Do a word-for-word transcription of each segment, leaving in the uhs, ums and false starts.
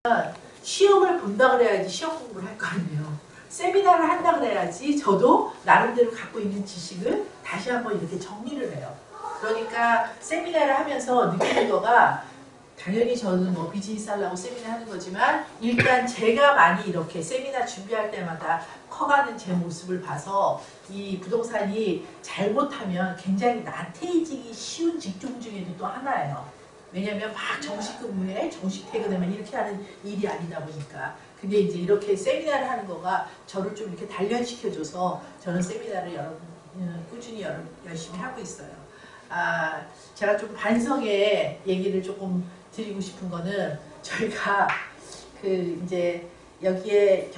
시험을 본다 그래야지 시험 공부를 할 거 아니에요. 세미나를 한다 그래야지 저도 나름대로 갖고 있는 지식을 다시 한번 이렇게 정리를 해요. 그러니까 세미나를 하면서 느끼는 거가 당연히 저는 뭐 비즈니스 하려고 세미나 하는 거지만 일단 제가 많이 이렇게 세미나 준비할 때마다 커가는 제 모습을 봐서 이 부동산이 잘못하면 굉장히 나태해지기 쉬운 직종 중에도 또 하나예요. 왜냐면 막 정식 근무에 정식 퇴근하면 이렇게 하는 일이 아니다 보니까. 근데 이제 이렇게 세미나를 하는 거가 저를 좀 이렇게 단련시켜줘서 저는 세미나를 여러, 꾸준히 여러, 열심히 하고 있어요. 아, 제가 좀 반성의 얘기를 조금 드리고 싶은 거는 저희가 그 이제 여기에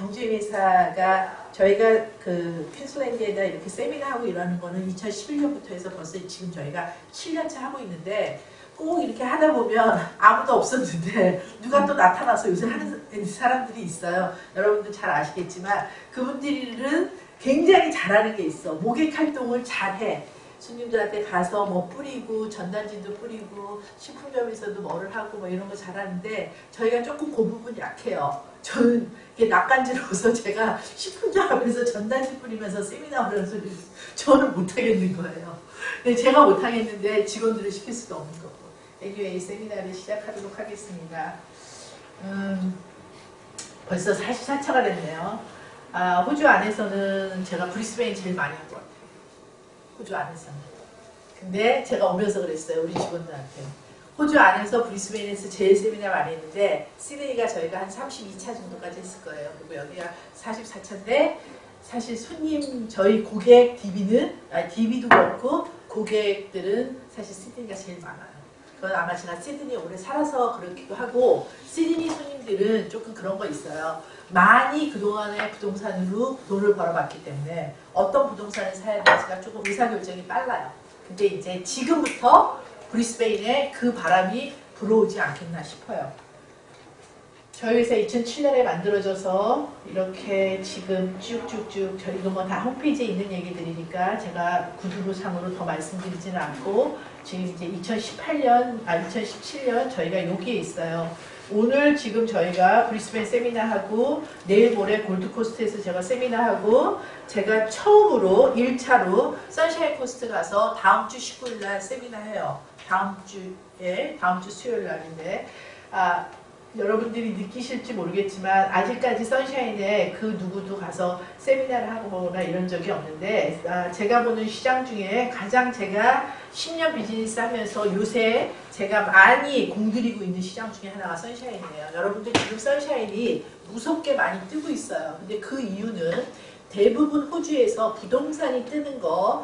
경제회사가 저희가 그 퀸슬랜드에다 이렇게 세미나 하고 이러는 거는 이천십일 년부터 해서 벌써 지금 저희가 칠 년차 하고 있는데 꼭 이렇게 하다 보면 아무도 없었는데 누가 또 나타나서 요새 하는 사람들이 있어요. 여러분들 잘 아시겠지만 그분들은 굉장히 잘하는 게 있어. 모객 활동을 잘해. 손님들한테 가서 뭐 뿌리고 전단지도 뿌리고 식품점에서도 뭐를 하고 뭐 이런 거 잘하는데 저희가 조금 그 부분 약해요. 저는 이게 낯간지러워서 제가 식품점 앞에서 전단지 뿌리면서 세미나 하는 소리 저는 못하겠는 거예요. 제가 못하겠는데 직원들을 시킬 수도 없는 거고. 애니웨이 세미나를 시작하도록 하겠습니다. 음, 벌써 사십사 차가 됐네요. 아, 호주 안에서는 제가 브리스베인 제일 많이 한 것 같아요. 호주 안에서는. 근데 제가 오면서 그랬어요. 우리 직원들한테. 호주 안에서 브리스베인에서 제일 세미나 많이 했는데 시드니가 저희가 한 삼십이 차 정도까지 했을 거예요. 그리고 여기가 사십사 차인데 사실 손님 저희 고객 디비는 아, 디비도 그렇고 고객들은 사실 시드니가 제일 많아요. 그건 아마 제가 시드니에 오래 살아서 그렇기도 하고 시드니 손님들은 조금 그런 거 있어요. 많이 그동안에 부동산으로 돈을 벌어봤기 때문에 어떤 부동산을 사야 될지가 조금 의사결정이 빨라요. 근데 이제 지금부터 브리스베인에 그 바람이 불어오지 않겠나 싶어요. 저희 회사 이천칠 년에 만들어져서 이렇게 지금 쭉쭉쭉 저희 이거 뭐 다 홈페이지에 있는 얘기들이니까 제가 구두로상으로 더 말씀드리지는 않고 지금 이제 이천십팔 년, 아 이천십칠 년 저희가 여기에 있어요. 오늘 지금 저희가 브리스베인 세미나 하고 내일 모레 골드코스트에서 제가 세미나 하고 제가 처음으로 일 차로 선샤인 코스트 가서 다음 주 십구 일 날 세미나 해요. 다음 주에 다음 주 수요일 날인데 아 여러분들이 느끼실지 모르겠지만 아직까지 선샤인에 그 누구도 가서 세미나를 하고 뭐나 이런 적이 없는데 아, 제가 보는 시장 중에 가장 제가 십 년 비즈니스 하면서 요새 제가 많이 공들이고 있는 시장 중에 하나가 선샤인이에요. 여러분들 지금 선샤인이 무섭게 많이 뜨고 있어요. 근데 그 이유는 대부분 호주에서 부동산이 뜨는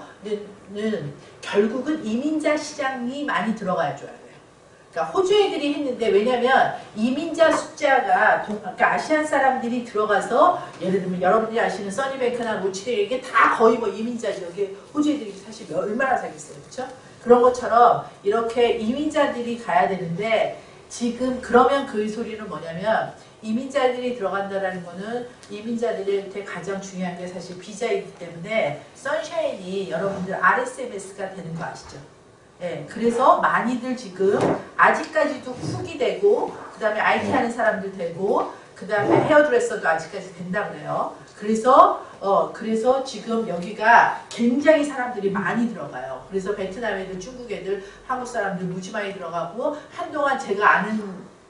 거는 결국은 이민자 시장이 많이 들어가야 줘요. 그러니까 호주 애들이 했는데 왜냐면 이민자 숫자가 동, 그러니까 아시안 사람들이 들어가서 예를 들면 여러분들이 아시는 써니뱅크나 로치데일 이게 다 거의 뭐 이민자죠. 이게 호주 애들이 사실 얼마나 사겠어요, 그렇죠? 그런 것처럼 이렇게 이민자들이 가야 되는데 지금 그러면 그 소리는 뭐냐면 이민자들이 들어간다라는 거는 이민자들한테 가장 중요한 게 사실 비자이기 때문에 선샤인이 여러분들 알에스엠에스가 되는 거 아시죠? 예, 그래서 많이들 지금 아직까지도 쿡이 되고 그 다음에 아이티 하는 사람들 되고 그 다음에 헤어드레서도 아직까지 된다 그래요. 그래서 어 그래서 지금 여기가 굉장히 사람들이 많이 들어가요. 그래서 베트남 애들, 중국 애들, 한국 사람들 무지 많이 들어가고 한동안 제가 아는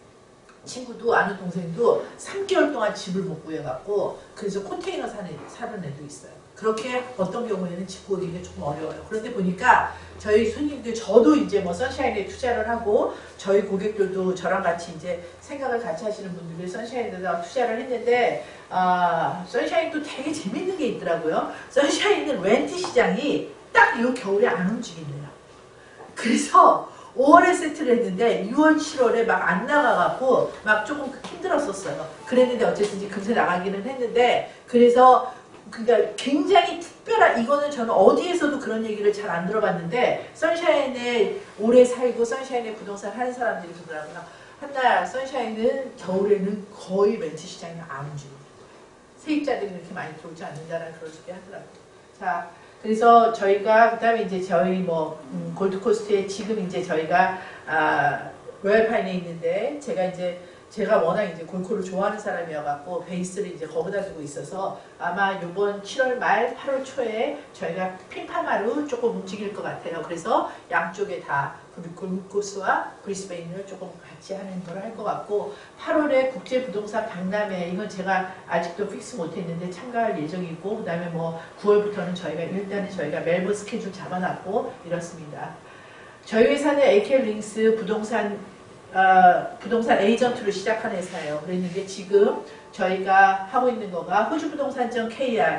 친구도 아는 동생도 삼 개월 동안 집을 못 구해갖고 그래서 컨테이너 사는, 사는 애도 있어요. 그렇게 어떤 경우에는 집 구하기가 조금 어려워요. 그런데 보니까 저희 손님들, 저도 이제 뭐 선샤인에 투자를 하고 저희 고객들도 저랑 같이 이제 생각을 같이 하시는 분들이 선샤인에다 투자를 했는데 아, 선샤인도 되게 재밌는 게 있더라고요. 선샤인은 렌트 시장이 딱 이 겨울에 안 움직인대요. 그래서 오월에 세트를 했는데 유월, 칠월에 막 안 나가갖고 막 조금 힘들었었어요. 그랬는데 어쨌든 금세 나가기는 했는데 그래서 그러니까 굉장히 특별한, 이거는 저는 어디에서도 그런 얘기를 잘 안 들어봤는데 선샤인에 오래 살고 선샤인에 부동산 하는 사람들이 그러더라고요. 한나 선샤인은 겨울에는 거의 렌트 시장이 안 움직여요. 세입자들이 그렇게 많이 들어오지 않는다라는 그런 소리 하더라고요. 자, 그래서 저희가 그 다음에 이제 저희 뭐 음, 골드코스트에 지금 이제 저희가 아, 로얄파인에 있는데 제가 이제 제가 워낙 이제 골프를 좋아하는 사람이어갖고 베이스를 이제 거기다 두고 있어서 아마 이번 칠월 말 팔월 초에 저희가 핀파마로 조금 움직일 것 같아요. 그래서 양쪽에 다 골드코스와 브리스베인을 조금 같이 하는 걸 할 것 같고 팔월에 국제부동산 박람회 이건 제가 아직도 픽스 못했는데 참가할 예정이고 그 다음에 뭐 구월부터는 저희가 일단은 저희가 멜번 스케줄 잡아놨고 이렇습니다. 저희 회사는 에이케이링스 부동산 어, 부동산 에이전트로 시작한 회사예요. 그랬는데 지금 저희가 하고 있는 거가 호주부동산.케이알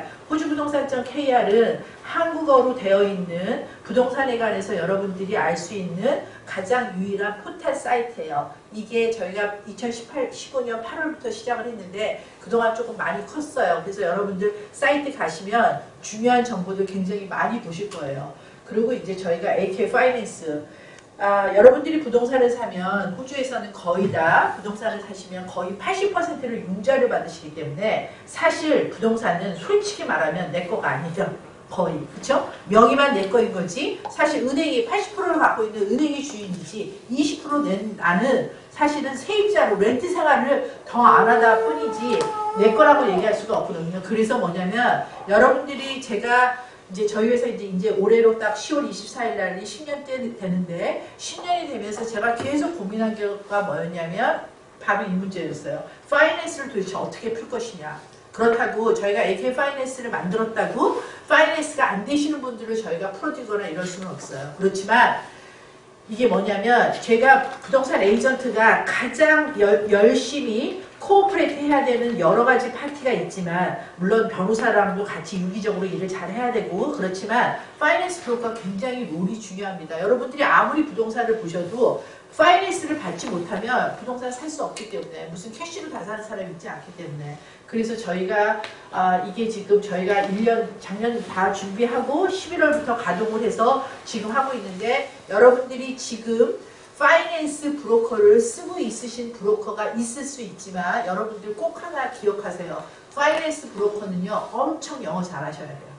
호주부동산.케이알은 한국어로 되어 있는 부동산에 관해서 여러분들이 알 수 있는 가장 유일한 포털 사이트예요. 이게 저희가 이천십팔, 십오 년 팔월부터 시작을 했는데 그동안 조금 많이 컸어요. 그래서 여러분들 사이트 가시면 중요한 정보들 굉장히 많이 보실 거예요. 그리고 이제 저희가 에이케이 파이낸스 아, 여러분들이 부동산을 사면 호주에서는 거의 다 부동산을 사시면 거의 팔십 퍼센트를 융자를 받으시기 때문에 사실 부동산은 솔직히 말하면 내 거가 아니죠. 거의. 그쵸? 명의만 내 거인 거지 사실 은행이 팔십 퍼센트를 갖고 있는 은행이 주인이지 이십 퍼센트 낸 나는 사실은 세입자로 렌트 생활을 더 안 하다 뿐이지 내 거라고 얘기할 수가 없거든요. 그래서 뭐냐면 여러분들이 제가 이제 저희 회사 이제, 이제 올해로 딱 시월 이십사일 날이 십 년 때 되는데 십 년이 되면서 제가 계속 고민한 결과가 뭐였냐면 바로 이 문제였어요. 파이낸스를 도대체 어떻게 풀 것이냐. 그렇다고 저희가 에이케이 파이낸스를 만들었다고 파이낸스가 안 되시는 분들을 저희가 풀어주거나 이럴 수는 없어요. 그렇지만 이게 뭐냐면 제가 부동산 에이전트가 가장 열, 열심히 코오퍼레이트 해야 되는 여러 가지 파티가 있지만 물론 변호사랑도 같이 유기적으로 일을 잘 해야 되고 그렇지만 파이낸스 브로커가 굉장히 롤이 중요합니다. 여러분들이 아무리 부동산을 보셔도 파이낸스를 받지 못하면 부동산 살 수 없기 때문에 무슨 캐시로 다 사는 사람이 있지 않기 때문에 그래서 저희가 아, 이게 지금 저희가 일 년 작년 다 준비하고 십일월부터 가동을 해서 지금 하고 있는데 여러분들이 지금 파이낸스 브로커를 쓰고 있으신 브로커가 있을 수 있지만 여러분들 꼭 하나 기억하세요. 파이낸스 브로커는요 엄청 영어 잘하셔야 돼요.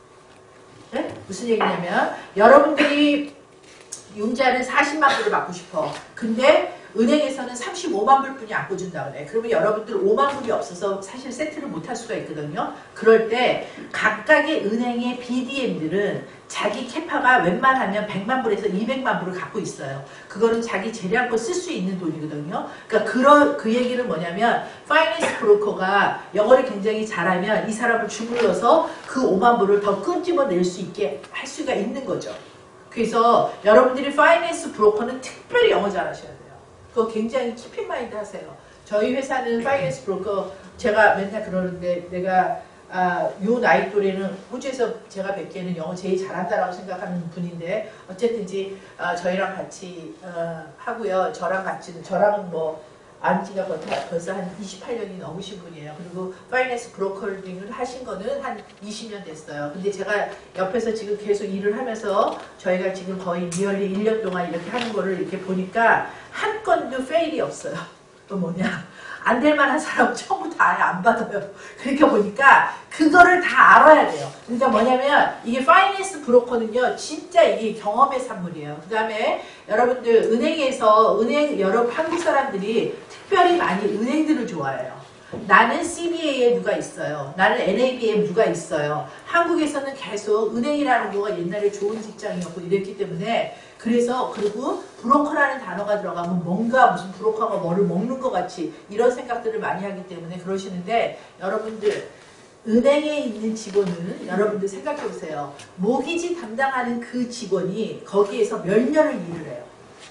네? 무슨 얘기냐면 여러분들이 융자를 사십만 불을 받고 싶어. 근데 은행에서는 삼십오만 불뿐이 안 꿔준다 그래. 그러면 여러분들 오만 불이 없어서 사실 세트를 못 할 수가 있거든요. 그럴 때 각각의 은행의 비디엠들은 자기 캐파가 웬만하면 백만 불에서 이백만 불을 갖고 있어요. 그거는 자기 재량껏 쓸 수 있는 돈이거든요. 그러니까 그런 그 얘기는 뭐냐면 파이낸스 브로커가 영어를 굉장히 잘하면 이 사람을 주물러서 그 오만 불을 더 끄집어낼 수 있게 할 수가 있는 거죠. 그래서 여러분들이 파이낸스 브로커는 특별히 영어 잘하셔야 돼요. 그거 굉장히 키핀마인드 하세요. 저희 회사는 파이낸스 브로커 제가 맨날 그러는데 내가 아, 요 나이 또래는 호주에서 제가 뵙기에는 영어 제일 잘한다라고 생각하는 분인데 어쨌든지 아, 저희랑 같이 어, 하고요. 저랑 같이 저랑은 뭐 안지가 벌써 한 이십팔 년이 넘으신 분이에요. 그리고 파이낸스 브로커링을 하신 거는 한 이십 년 됐어요. 근데 제가 옆에서 지금 계속 일을 하면서 저희가 지금 거의 리얼리 일 년 동안 이렇게 하는 거를 이렇게 보니까 한 건도 페일이 없어요. 또 뭐냐. 안 될 만한 사람은 처음부터 아예 안 받아요. 그러니까 보니까 그거를 다 알아야 돼요. 그러니까 뭐냐면 이게 파이낸스 브로커는요. 진짜 이게 경험의 산물이에요. 그 다음에 여러분들 은행에서 은행 여러 한국 사람들이 특별히 많이 은행들을 좋아해요. 나는 씨비에이에 누가 있어요. 나는 엔에이비에 누가 있어요. 한국에서는 계속 은행이라는 거가 옛날에 좋은 직장이었고 이랬기 때문에 그래서 그리고 브로커라는 단어가 들어가면 뭔가 무슨 브로커가 뭐를 먹는 것 같이 이런 생각들을 많이 하기 때문에 그러시는데 여러분들 은행에 있는 직원은 여러분들 생각해 보세요. 모기지 담당하는 그 직원이 거기에서 몇 년을 일을 해요.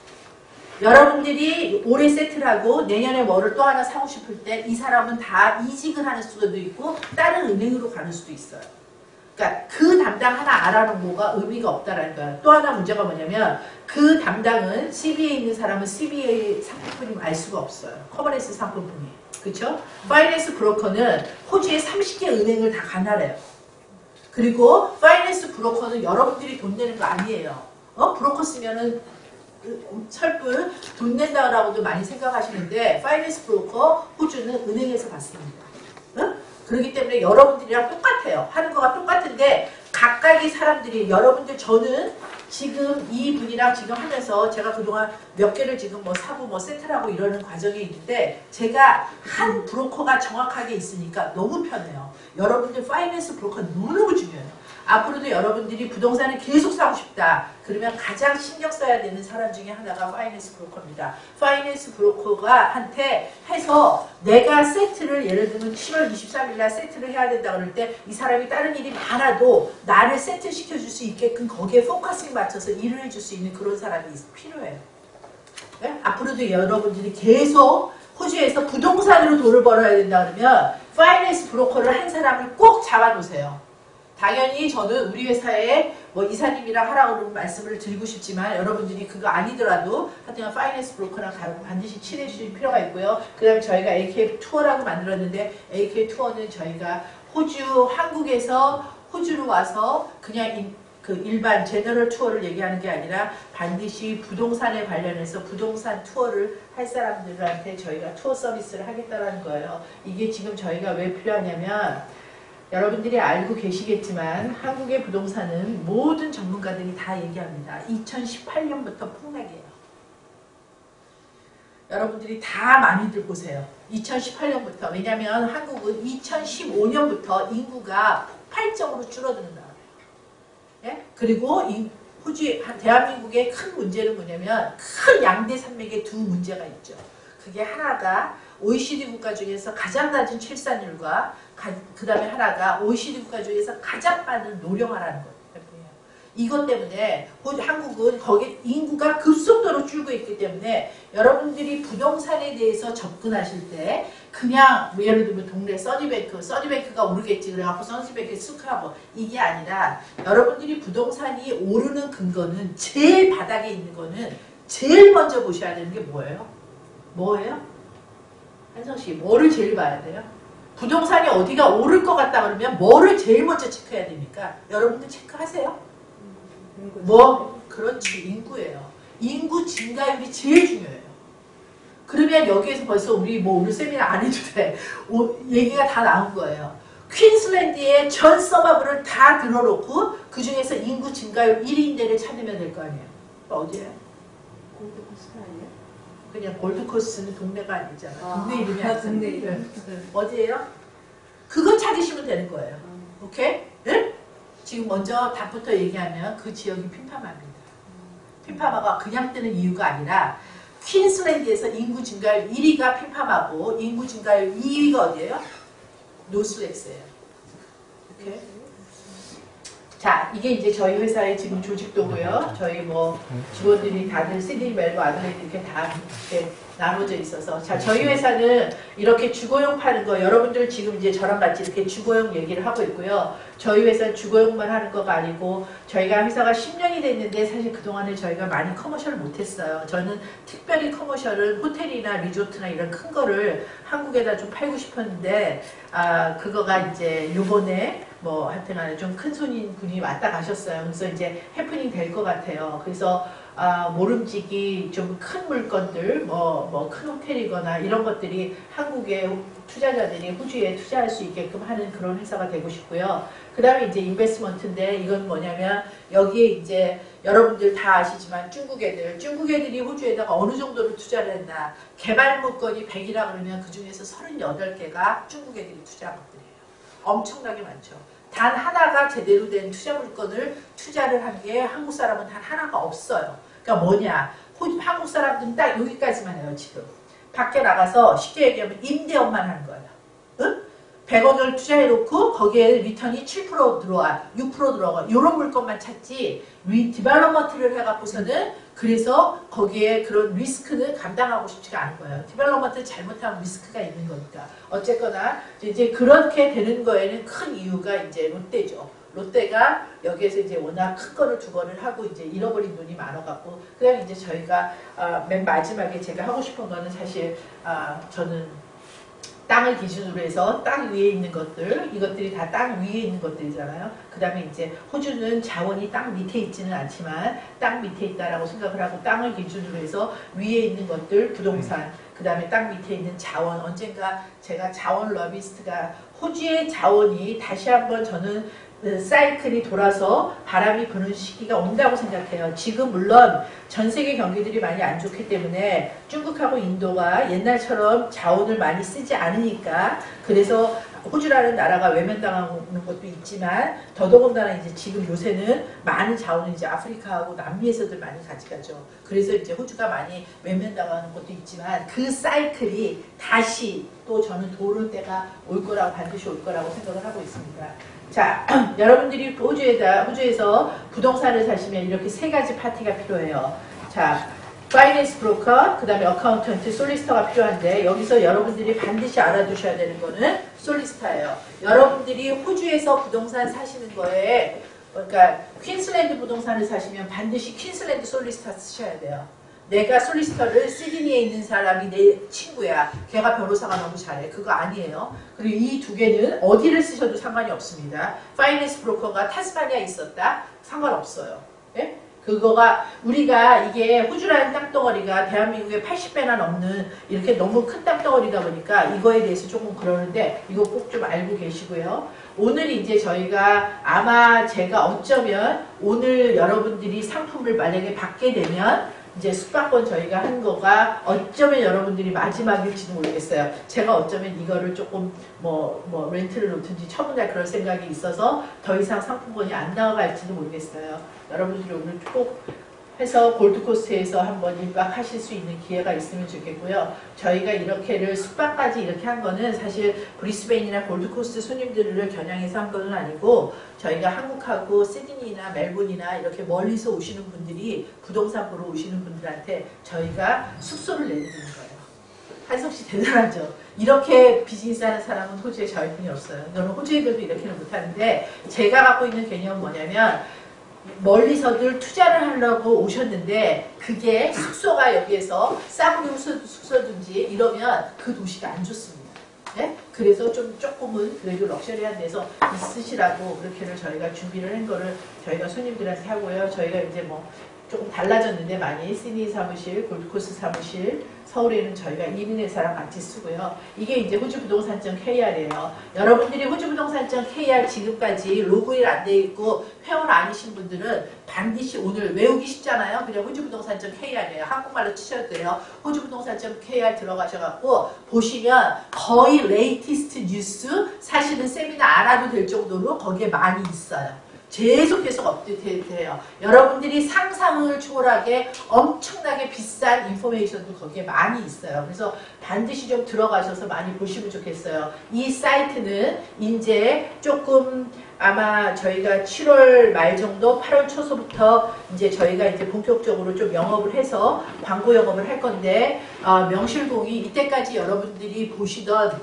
여러분들이 올해 세트를 하고 내년에 뭐를 또 하나 사고 싶을 때 이 사람은 다 이직을 하는 수도 있고 다른 은행으로 가는 수도 있어요. 그러니까 그 담당 하나 알아놓은 거가 의미가 없다라는 거예요. 또 하나 문제가 뭐냐면 그 담당은 씨비에이에 있는 사람은 씨비에이 상품뿐이 알 수가 없어요. 커버넌스 상품뿐이. 그렇죠? 파이낸스 브로커는 호주에 삼십 개 은행을 다 관할해요. 그리고 파이낸스 브로커는 여러분들이 돈 내는 거 아니에요. 어? 브로커 쓰면은 설불 돈 낸다라고도 많이 생각하시는데 파이낸스 브로커 호주는 은행에서 받습니다. 응? 그렇기 때문에 여러분들이랑 똑같아요. 하는 거가 똑같은데 각각의 사람들이 여러분들 저는 지금 이 분이랑 지금 하면서 제가 그동안 몇 개를 지금 뭐 사고 뭐 세트하고 이러는 과정이 있는데 제가 한 브로커가 정확하게 있으니까 너무 편해요. 여러분들 파이낸스 브로커 너무너무 중요해요. 앞으로도 여러분들이 부동산을 계속 사고 싶다. 그러면 가장 신경 써야 되는 사람 중에 하나가 파이낸스 브로커입니다. 파이낸스 브로커가 한테 해서 내가 세트를 예를 들면 칠월 이십삼일 날 세트를 해야 된다 그럴 때 이 사람이 다른 일이 많아도 나를 세트 시켜줄 수 있게끔 거기에 포커싱 맞춰서 일을 해줄 수 있는 그런 사람이 필요해요. 네? 앞으로도 여러분들이 계속 호주에서 부동산으로 돈을 벌어야 된다 그러면 파이낸스 브로커를 한 사람을 꼭 잡아놓으세요. 당연히 저는 우리 회사에 뭐 이사님이랑 하라고 그러면 말씀을 드리고 싶지만 여러분들이 그거 아니더라도 하여튼 파이낸스 브로커랑 반드시 친해 주실 필요가 있고요. 그 다음에 저희가 에이케이 투어라고 만들었는데 에이케이 투어는 저희가 호주, 한국에서 호주로 와서 그냥 인, 그 일반 제너럴 투어를 얘기하는 게 아니라 반드시 부동산에 관련해서 부동산 투어를 할 사람들한테 저희가 투어 서비스를 하겠다는 거예요. 이게 지금 저희가 왜 필요하냐면 여러분들이 알고 계시겠지만 한국의 부동산은 모든 전문가들이 다 얘기합니다. 이천십팔 년부터 폭락이에요. 여러분들이 다 많이들 보세요. 이천십팔 년부터. 왜냐하면 한국은 이천십오 년부터 인구가 폭발적으로 줄어드는다. 예? 그리고 이 호주, 대한민국의 큰 문제는 뭐냐면 큰 양대 산맥의 두 문제가 있죠. 그게 하나가 오이시디 국가 중에서 가장 낮은 출산율과 그 다음에 하나가 오이시디 국가 중에서 가장 많은 노령화라는 거예요. 이것 때문에 한국은 거기 인구가 급속도로 줄고 있기 때문에 여러분들이 부동산에 대해서 접근하실 때 그냥 뭐 예를 들면 동네 써니뱅크, 써니뱅크가 오르겠지 그래갖고 써니뱅크에 쑥 하고 이게 아니라 여러분들이 부동산이 오르는 근거는 제일 바닥에 있는 거는 제일 먼저 보셔야 되는 게 뭐예요? 뭐예요? 한성씨 뭐를 제일 봐야 돼요? 부동산이 어디가 오를 것 같다 그러면 뭐를 제일 먼저 체크해야 됩니까? 여러분들 체크하세요? 뭐? 그렇지, 인구예요. 인구 증가율이 제일 중요해요. 그러면 여기에서 벌써 우리 뭐 오늘 세미나 안 해도 돼. 오, 얘기가 다 나온 거예요. 퀸슬랜드의 전 서버브를 다 들어놓고 그 중에서 인구 증가율 일 위인 데를 찾으면 될 거 아니에요. 어디예요? 골드코스트 아니에요? 그냥 골드코스트는 동네가 아니잖아. 아, 동네 이름이 아, 아니잖아. 동네 이름. 네. 어디예요? 그거 찾으시면 되는 거예요. 음. 오케이? 네? 지금 먼저 답부터 얘기하면 그 지역이 핀파마입니다. 핀파마가 그냥 뜨는 이유가 아니라 퀸슬랜드에서 인구 증가율 일 위가 핀파마고 인구 증가율 이 위가 어디예요? 노스렉스예요. 오케이? 자, 이게 이제 저희 회사의 지금 조직도고요. 저희 뭐 직원들이 다들 시드니, 멜버, 아들레이드 이렇게 다 이렇게 나눠져 있어서 자, 저희 회사는 이렇게 주거용 파는 거 여러분들 지금 이제 저랑 같이 이렇게 주거용 얘기를 하고 있고요. 저희 회사는 주거용만 하는 거가 아니고 저희가 회사가 십 년이 됐는데 사실 그동안에 저희가 많이 커머셜을 못했어요. 저는 특별히 커머셜은 호텔이나 리조트나 이런 큰 거를 한국에다 좀 팔고 싶었는데 아, 그거가 이제 요번에 뭐 하여튼간에 좀 큰 손인 분이 왔다 가셨어요. 그래서 이제 해프닝 될 것 같아요. 그래서 아, 모름지기 좀 큰 물건들, 뭐, 뭐, 큰 호텔이거나 이런 것들이 한국의 투자자들이 호주에 투자할 수 있게끔 하는 그런 회사가 되고 싶고요. 그 다음에 이제 인베스먼트인데 이건 뭐냐면 여기에 이제 여러분들 다 아시지만 중국 애들, 중국 애들이 호주에다가 어느 정도로 투자를 했나. 개발 물건이 백이라 그러면 그 중에서 서른여덟 개가 중국 애들이 투자한 것들이에요. 엄청나게 많죠. 단 하나가 제대로 된 투자 물건을 투자를 한 게 한국 사람은 단 하나가 없어요. 그러니까 뭐냐. 한국 사람들은 딱 여기까지만 해요, 지금. 밖에 나가서 쉽게 얘기하면 임대업만 하는 거예요. 응? 백억을 투자해놓고 거기에 리턴이 칠 퍼센트 들어와, 육 퍼센트 들어가. 이런 물건만 찾지, 리, 디벨로먼트를 해갖고서는 그래서 거기에 그런 리스크는 감당하고 싶지가 않은 거예요. 디벨로먼트 잘못하면 리스크가 있는 거니까. 어쨌거나 이제 그렇게 되는 거에는 큰 이유가 이제 롯데죠. 롯데가 여기에서 이제 워낙 큰 거를 두 거를 하고 이제 잃어버린 돈이 많아갖고 그다음 이제 저희가 어, 맨 마지막에 제가 하고 싶은 거는 사실 어, 저는 땅을 기준으로 해서 땅 위에 있는 것들, 이것들이 다 땅 위에 있는 것들이잖아요. 그 다음에 이제 호주는 자원이 땅 밑에 있지는 않지만 땅 밑에 있다라고 생각을 하고 땅을 기준으로 해서 위에 있는 것들, 부동산, 그 다음에 땅 밑에 있는 자원, 언젠가 제가 자원 러비스트가 호주의 자원이 다시 한번 저는 사이클이 돌아서 바람이 부는 시기가 온다고 생각해요. 지금 물론 전 세계 경기들이 많이 안 좋기 때문에 중국하고 인도가 옛날처럼 자원을 많이 쓰지 않으니까 그래서 호주라는 나라가 외면당하는 것도 있지만 더더군다나 이제 지금 요새는 많은 자원을 이제 아프리카하고 남미에서들 많이 가져가죠. 그래서 이제 호주가 많이 외면당하는 것도 있지만 그 사이클이 다시 또 저는 도를 때가 올 거라고 반드시 올 거라고 생각을 하고 있습니다. 자, 여러분들이 호주에다, 호주에서 부동산을 사시면 이렇게 세 가지 파티가 필요해요. 자, 파이낸스 브로커, 그 다음에 어카운턴트, 솔리스터가 필요한데 여기서 여러분들이 반드시 알아두셔야 되는 거는 솔리스터예요. 여러분들이 호주에서 부동산 사시는 거에 그러니까 퀸슬랜드 부동산을 사시면 반드시 퀸슬랜드 솔리스터 쓰셔야 돼요. 내가 솔리스터를 시드니에 있는 사람이 내 친구야. 걔가 변호사가 너무 잘해. 그거 아니에요. 그리고 이 두 개는 어디를 쓰셔도 상관이 없습니다. 파이낸스 브로커가 타스마니아에 있었다? 상관없어요. 네? 그거가 우리가 이게 호주라는 땅덩어리가 대한민국의 팔십 배나 넘는 이렇게 너무 큰 땅덩어리다 보니까 이거에 대해서 조금 그러는데 이거 꼭 좀 알고 계시고요. 오늘 이제 저희가 아마 제가 어쩌면 오늘 여러분들이 상품을 만약에 받게 되면 이제 숙박권 저희가 한 거가 어쩌면 여러분들이 마지막일지도 모르겠어요. 제가 어쩌면 이거를 조금 뭐, 뭐 렌트를 놓든지 처분할 그럴 생각이 있어서 더 이상 상품권이 안 나와갈지도 모르겠어요. 여러분들이 오늘 꼭 해서 골드코스트에서 한번 일 박 하실 수 있는 기회가 있으면 좋겠고요. 저희가 이렇게를 숙박까지 이렇게 한 거는 사실 브리스베인이나 골드코스트 손님들을 겨냥해서 한 건 아니고 저희가 한국하고 시드니나 멜본이나 이렇게 멀리서 오시는 분들이 부동산 보러 오시는 분들한테 저희가 숙소를 내드리는 거예요. 한석 씨 대단하죠? 이렇게 비즈니스 하는 사람은 호주에 저희뿐이 없어요. 저는 호주 애들도 이렇게는 못하는데 제가 갖고 있는 개념은 뭐냐면 멀리서들 투자를 하려고 오셨는데 그게 숙소가 여기에서 싸구려 숙소든지 이러면 그 도시가 안 좋습니다. 네? 그래서 좀 조금은 그래도 럭셔리한 데서 있으시라고 그렇게를 저희가 준비를 한 거를 저희가 손님들한테 하고요. 저희가 이제 뭐 조금 달라졌는데 많이 시드니 사무실, 골드코스트 사무실, 서울에는 저희가 일 인 회사랑 같이 쓰고요. 이게 이제 호주부동산 케이알이에요. 여러분들이 호주부동산 케이알 지금까지 로그인 안 돼 있고 회원 아니신 분들은 반드시 오늘 외우기 쉽잖아요. 그냥 호주부동산 케이알이에요. 한국말로 치셔도 돼요. 호주부동산 케이알 들어가셔갖고 보시면 거의 레이티스트 뉴스 사실은 세미나 알아도 될 정도로 거기에 많이 있어요. 계속해서 업데이트해요. 여러분들이 상상을 초월하게 엄청나게 비싼 인포메이션도 거기에 많이 있어요. 그래서 반드시 좀 들어가셔서 많이 보시면 좋겠어요. 이 사이트는 이제 조금 아마 저희가 칠월 말 정도 팔월 초서부터 이제 저희가 이제 본격적으로 좀 영업을 해서 광고 영업을 할 건데 어, 명실공히 이때까지 여러분들이 보시던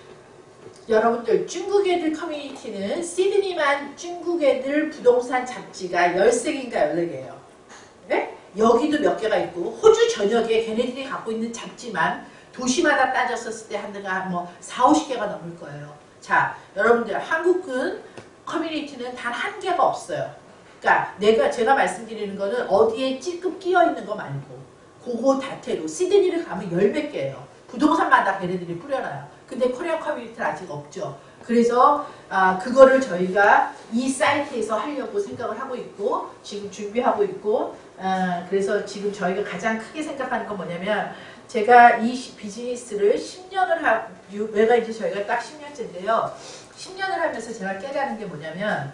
여러분들 중국 애들 커뮤니티는 시드니만 중국 애들 부동산 잡지가 열세 개인가 열네 개예요. 네? 여기도 몇 개가 있고 호주 전역에 걔네들이 갖고 있는 잡지만 도시마다 따졌었을 때 한 대가 뭐 사오십 개가 넘을 거예요. 자, 여러분들 한국은 커뮤니티는 단 한 개가 없어요. 그러니까 내가 제가 말씀드리는 거는 어디에 찔끔 끼어 있는 거 말고 그거 다태로 시드니를 가면 열 몇 개예요. 부동산마다 걔네들이 뿌려놔요. 근데 코리안 커뮤니티는 아직 없죠. 그래서 아, 그거를 저희가 이 사이트에서 하려고 생각을 하고 있고 지금 준비하고 있고 아, 그래서 지금 저희가 가장 크게 생각하는 건 뭐냐면 제가 이 비즈니스를 십 년을 하고 내가 이제 저희가 딱 십 년째인데요. 십 년을 하면서 제가 깨달은 게 뭐냐면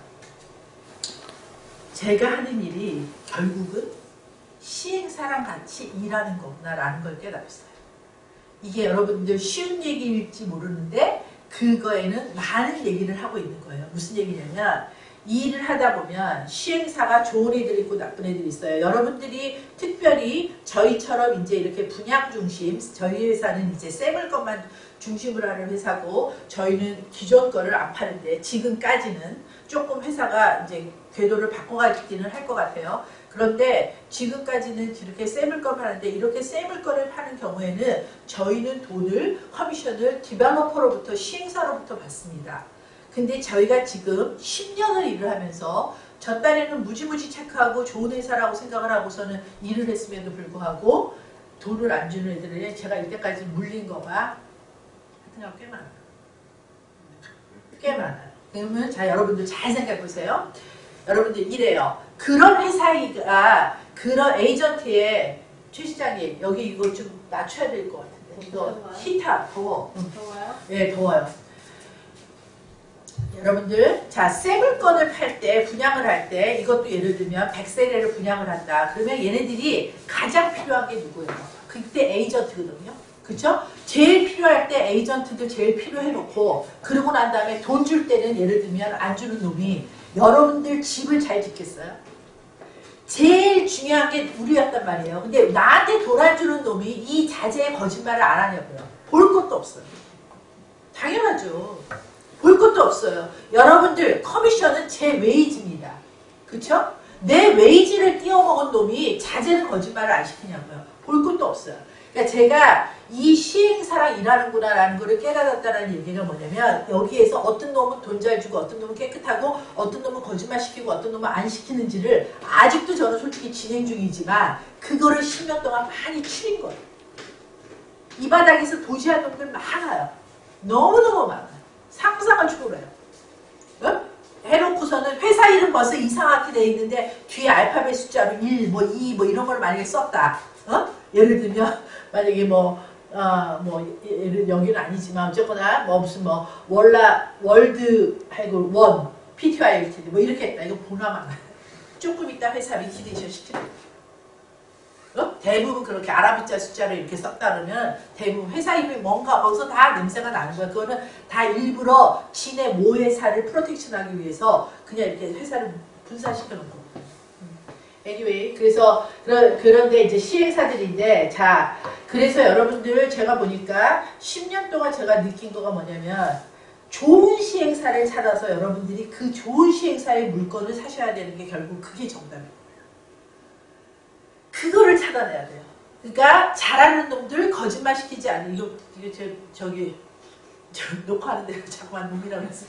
제가 하는 일이 결국은 시행사랑 같이 일하는 거구나라는 걸 깨달았어요. 이게 여러분들 쉬운 얘기일지 모르는데 그거에는 많은 얘기를 하고 있는 거예요. 무슨 얘기냐면 이 일을 하다 보면 시행사가 좋은 애들 있고 나쁜 애들이 있어요. 여러분들이 특별히 저희처럼 이제 이렇게 분양 중심, 저희 회사는 이제 새 물건만 중심으로 하는 회사고 저희는 기존 거를 안 파는데 지금까지는 조금 회사가 이제 궤도를 바꿔가기는 할 것 같아요. 그런데 지금까지는 이렇게 새 물건 파는데 이렇게 새 물건을 파는 경우에는 저희는 돈을 커미션을 디벨로퍼로부터 시행사로부터 받습니다. 근데 저희가 지금 십 년을 일을 하면서 저 딴에는 무지무지 체크하고 좋은 회사라고 생각을 하고서는 일을 했음에도 불구하고 돈을 안 주는 애들은 제가 이때까지 물린 거가 하여튼 꽤 많아요. 꽤 많아요. 그러면 자 여러분들 잘 생각해 보세요. 여러분들 이래요. 그런 회사가 그런 에이전트의 최 시장님 여기 이거 좀 낮춰야 될 것 같은데 이거 히타 더워. 응. 더워요? 예, 더워요. 여러분들 자 새 물건을 팔 때 분양을 할 때 이것도 예를 들면 백 세대를 분양을 한다. 그러면 얘네들이 가장 필요한 게 누구예요? 그때 에이전트거든요. 그쵸? 제일 필요할 때 에이전트들 제일 필요해놓고 그러고 난 다음에 돈 줄 때는 예를 들면 안 주는 놈이 여러분들 집을 잘 짓겠어요? 제일 중요한 게 우리였단 말이에요. 근데 나한테 돈 안 주는 놈이 이 자재의 거짓말을 안 하냐고요. 볼 것도 없어요. 당연하죠. 볼 것도 없어요. 여러분들 커미션은 제 웨이지입니다. 그쵸? 내 웨이지를 띄워먹은 놈이 자재는 거짓말을 안 시키냐고요. 볼 것도 없어요. 그러니까 제가 이 시행사랑 일하는구나 라는 거를 깨달았다는 얘기가 뭐냐면 여기에서 어떤 놈은 돈 잘 주고 어떤 놈은 깨끗하고 어떤 놈은 거짓말 시키고 어떤 놈은 안 시키는지를 아직도 저는 솔직히 진행 중이지만 그거를 십 년 동안 많이 치린 거예요. 이 바닥에서 도시한 놈들 많아요. 너무너무 많아요. 상상을 초월해요. 어? 해놓고서는 회사 이름 벌써 이상하게 돼 있는데 뒤에 알파벳 숫자로 일, 뭐 이, 뭐 이런 걸 만약에 썼다. 어? 예를 들면 만약에 뭐 어, 뭐 예를 여기는 아니지만 어쨌거나 뭐 무슨 뭐 월라 월드 하고 원 피티아이 엘티디 뭐 이렇게 했다. 이거 보나마나 조금 있다 회사 리퀴데이션 시키는 어? 대부분 그렇게 아라비자 숫자를 이렇게 썼다 그러면 대부분 회사 이름이 뭔가 거기서 다 냄새가 나는 거야. 그거는 다 일부러 지네 모회사를 프로텍션하기 위해서 그냥 이렇게 회사를 분산시켜 놓고. anyway, 그래서 그런, 그런데 이제 시행사들인데 자 그래서 여러분들 제가 보니까 십 년 동안 제가 느낀 거가 뭐냐면 좋은 시행사를 찾아서 여러분들이 그 좋은 시행사의 물건을 사셔야 되는 게 결국 그게 정답이에요. 그거를 찾아내야 돼요. 그러니까 잘하는 놈들 거짓말 시키지 않는 이거 이거 저, 저기 저, 녹화하는데 자꾸만 놈이라고 했어.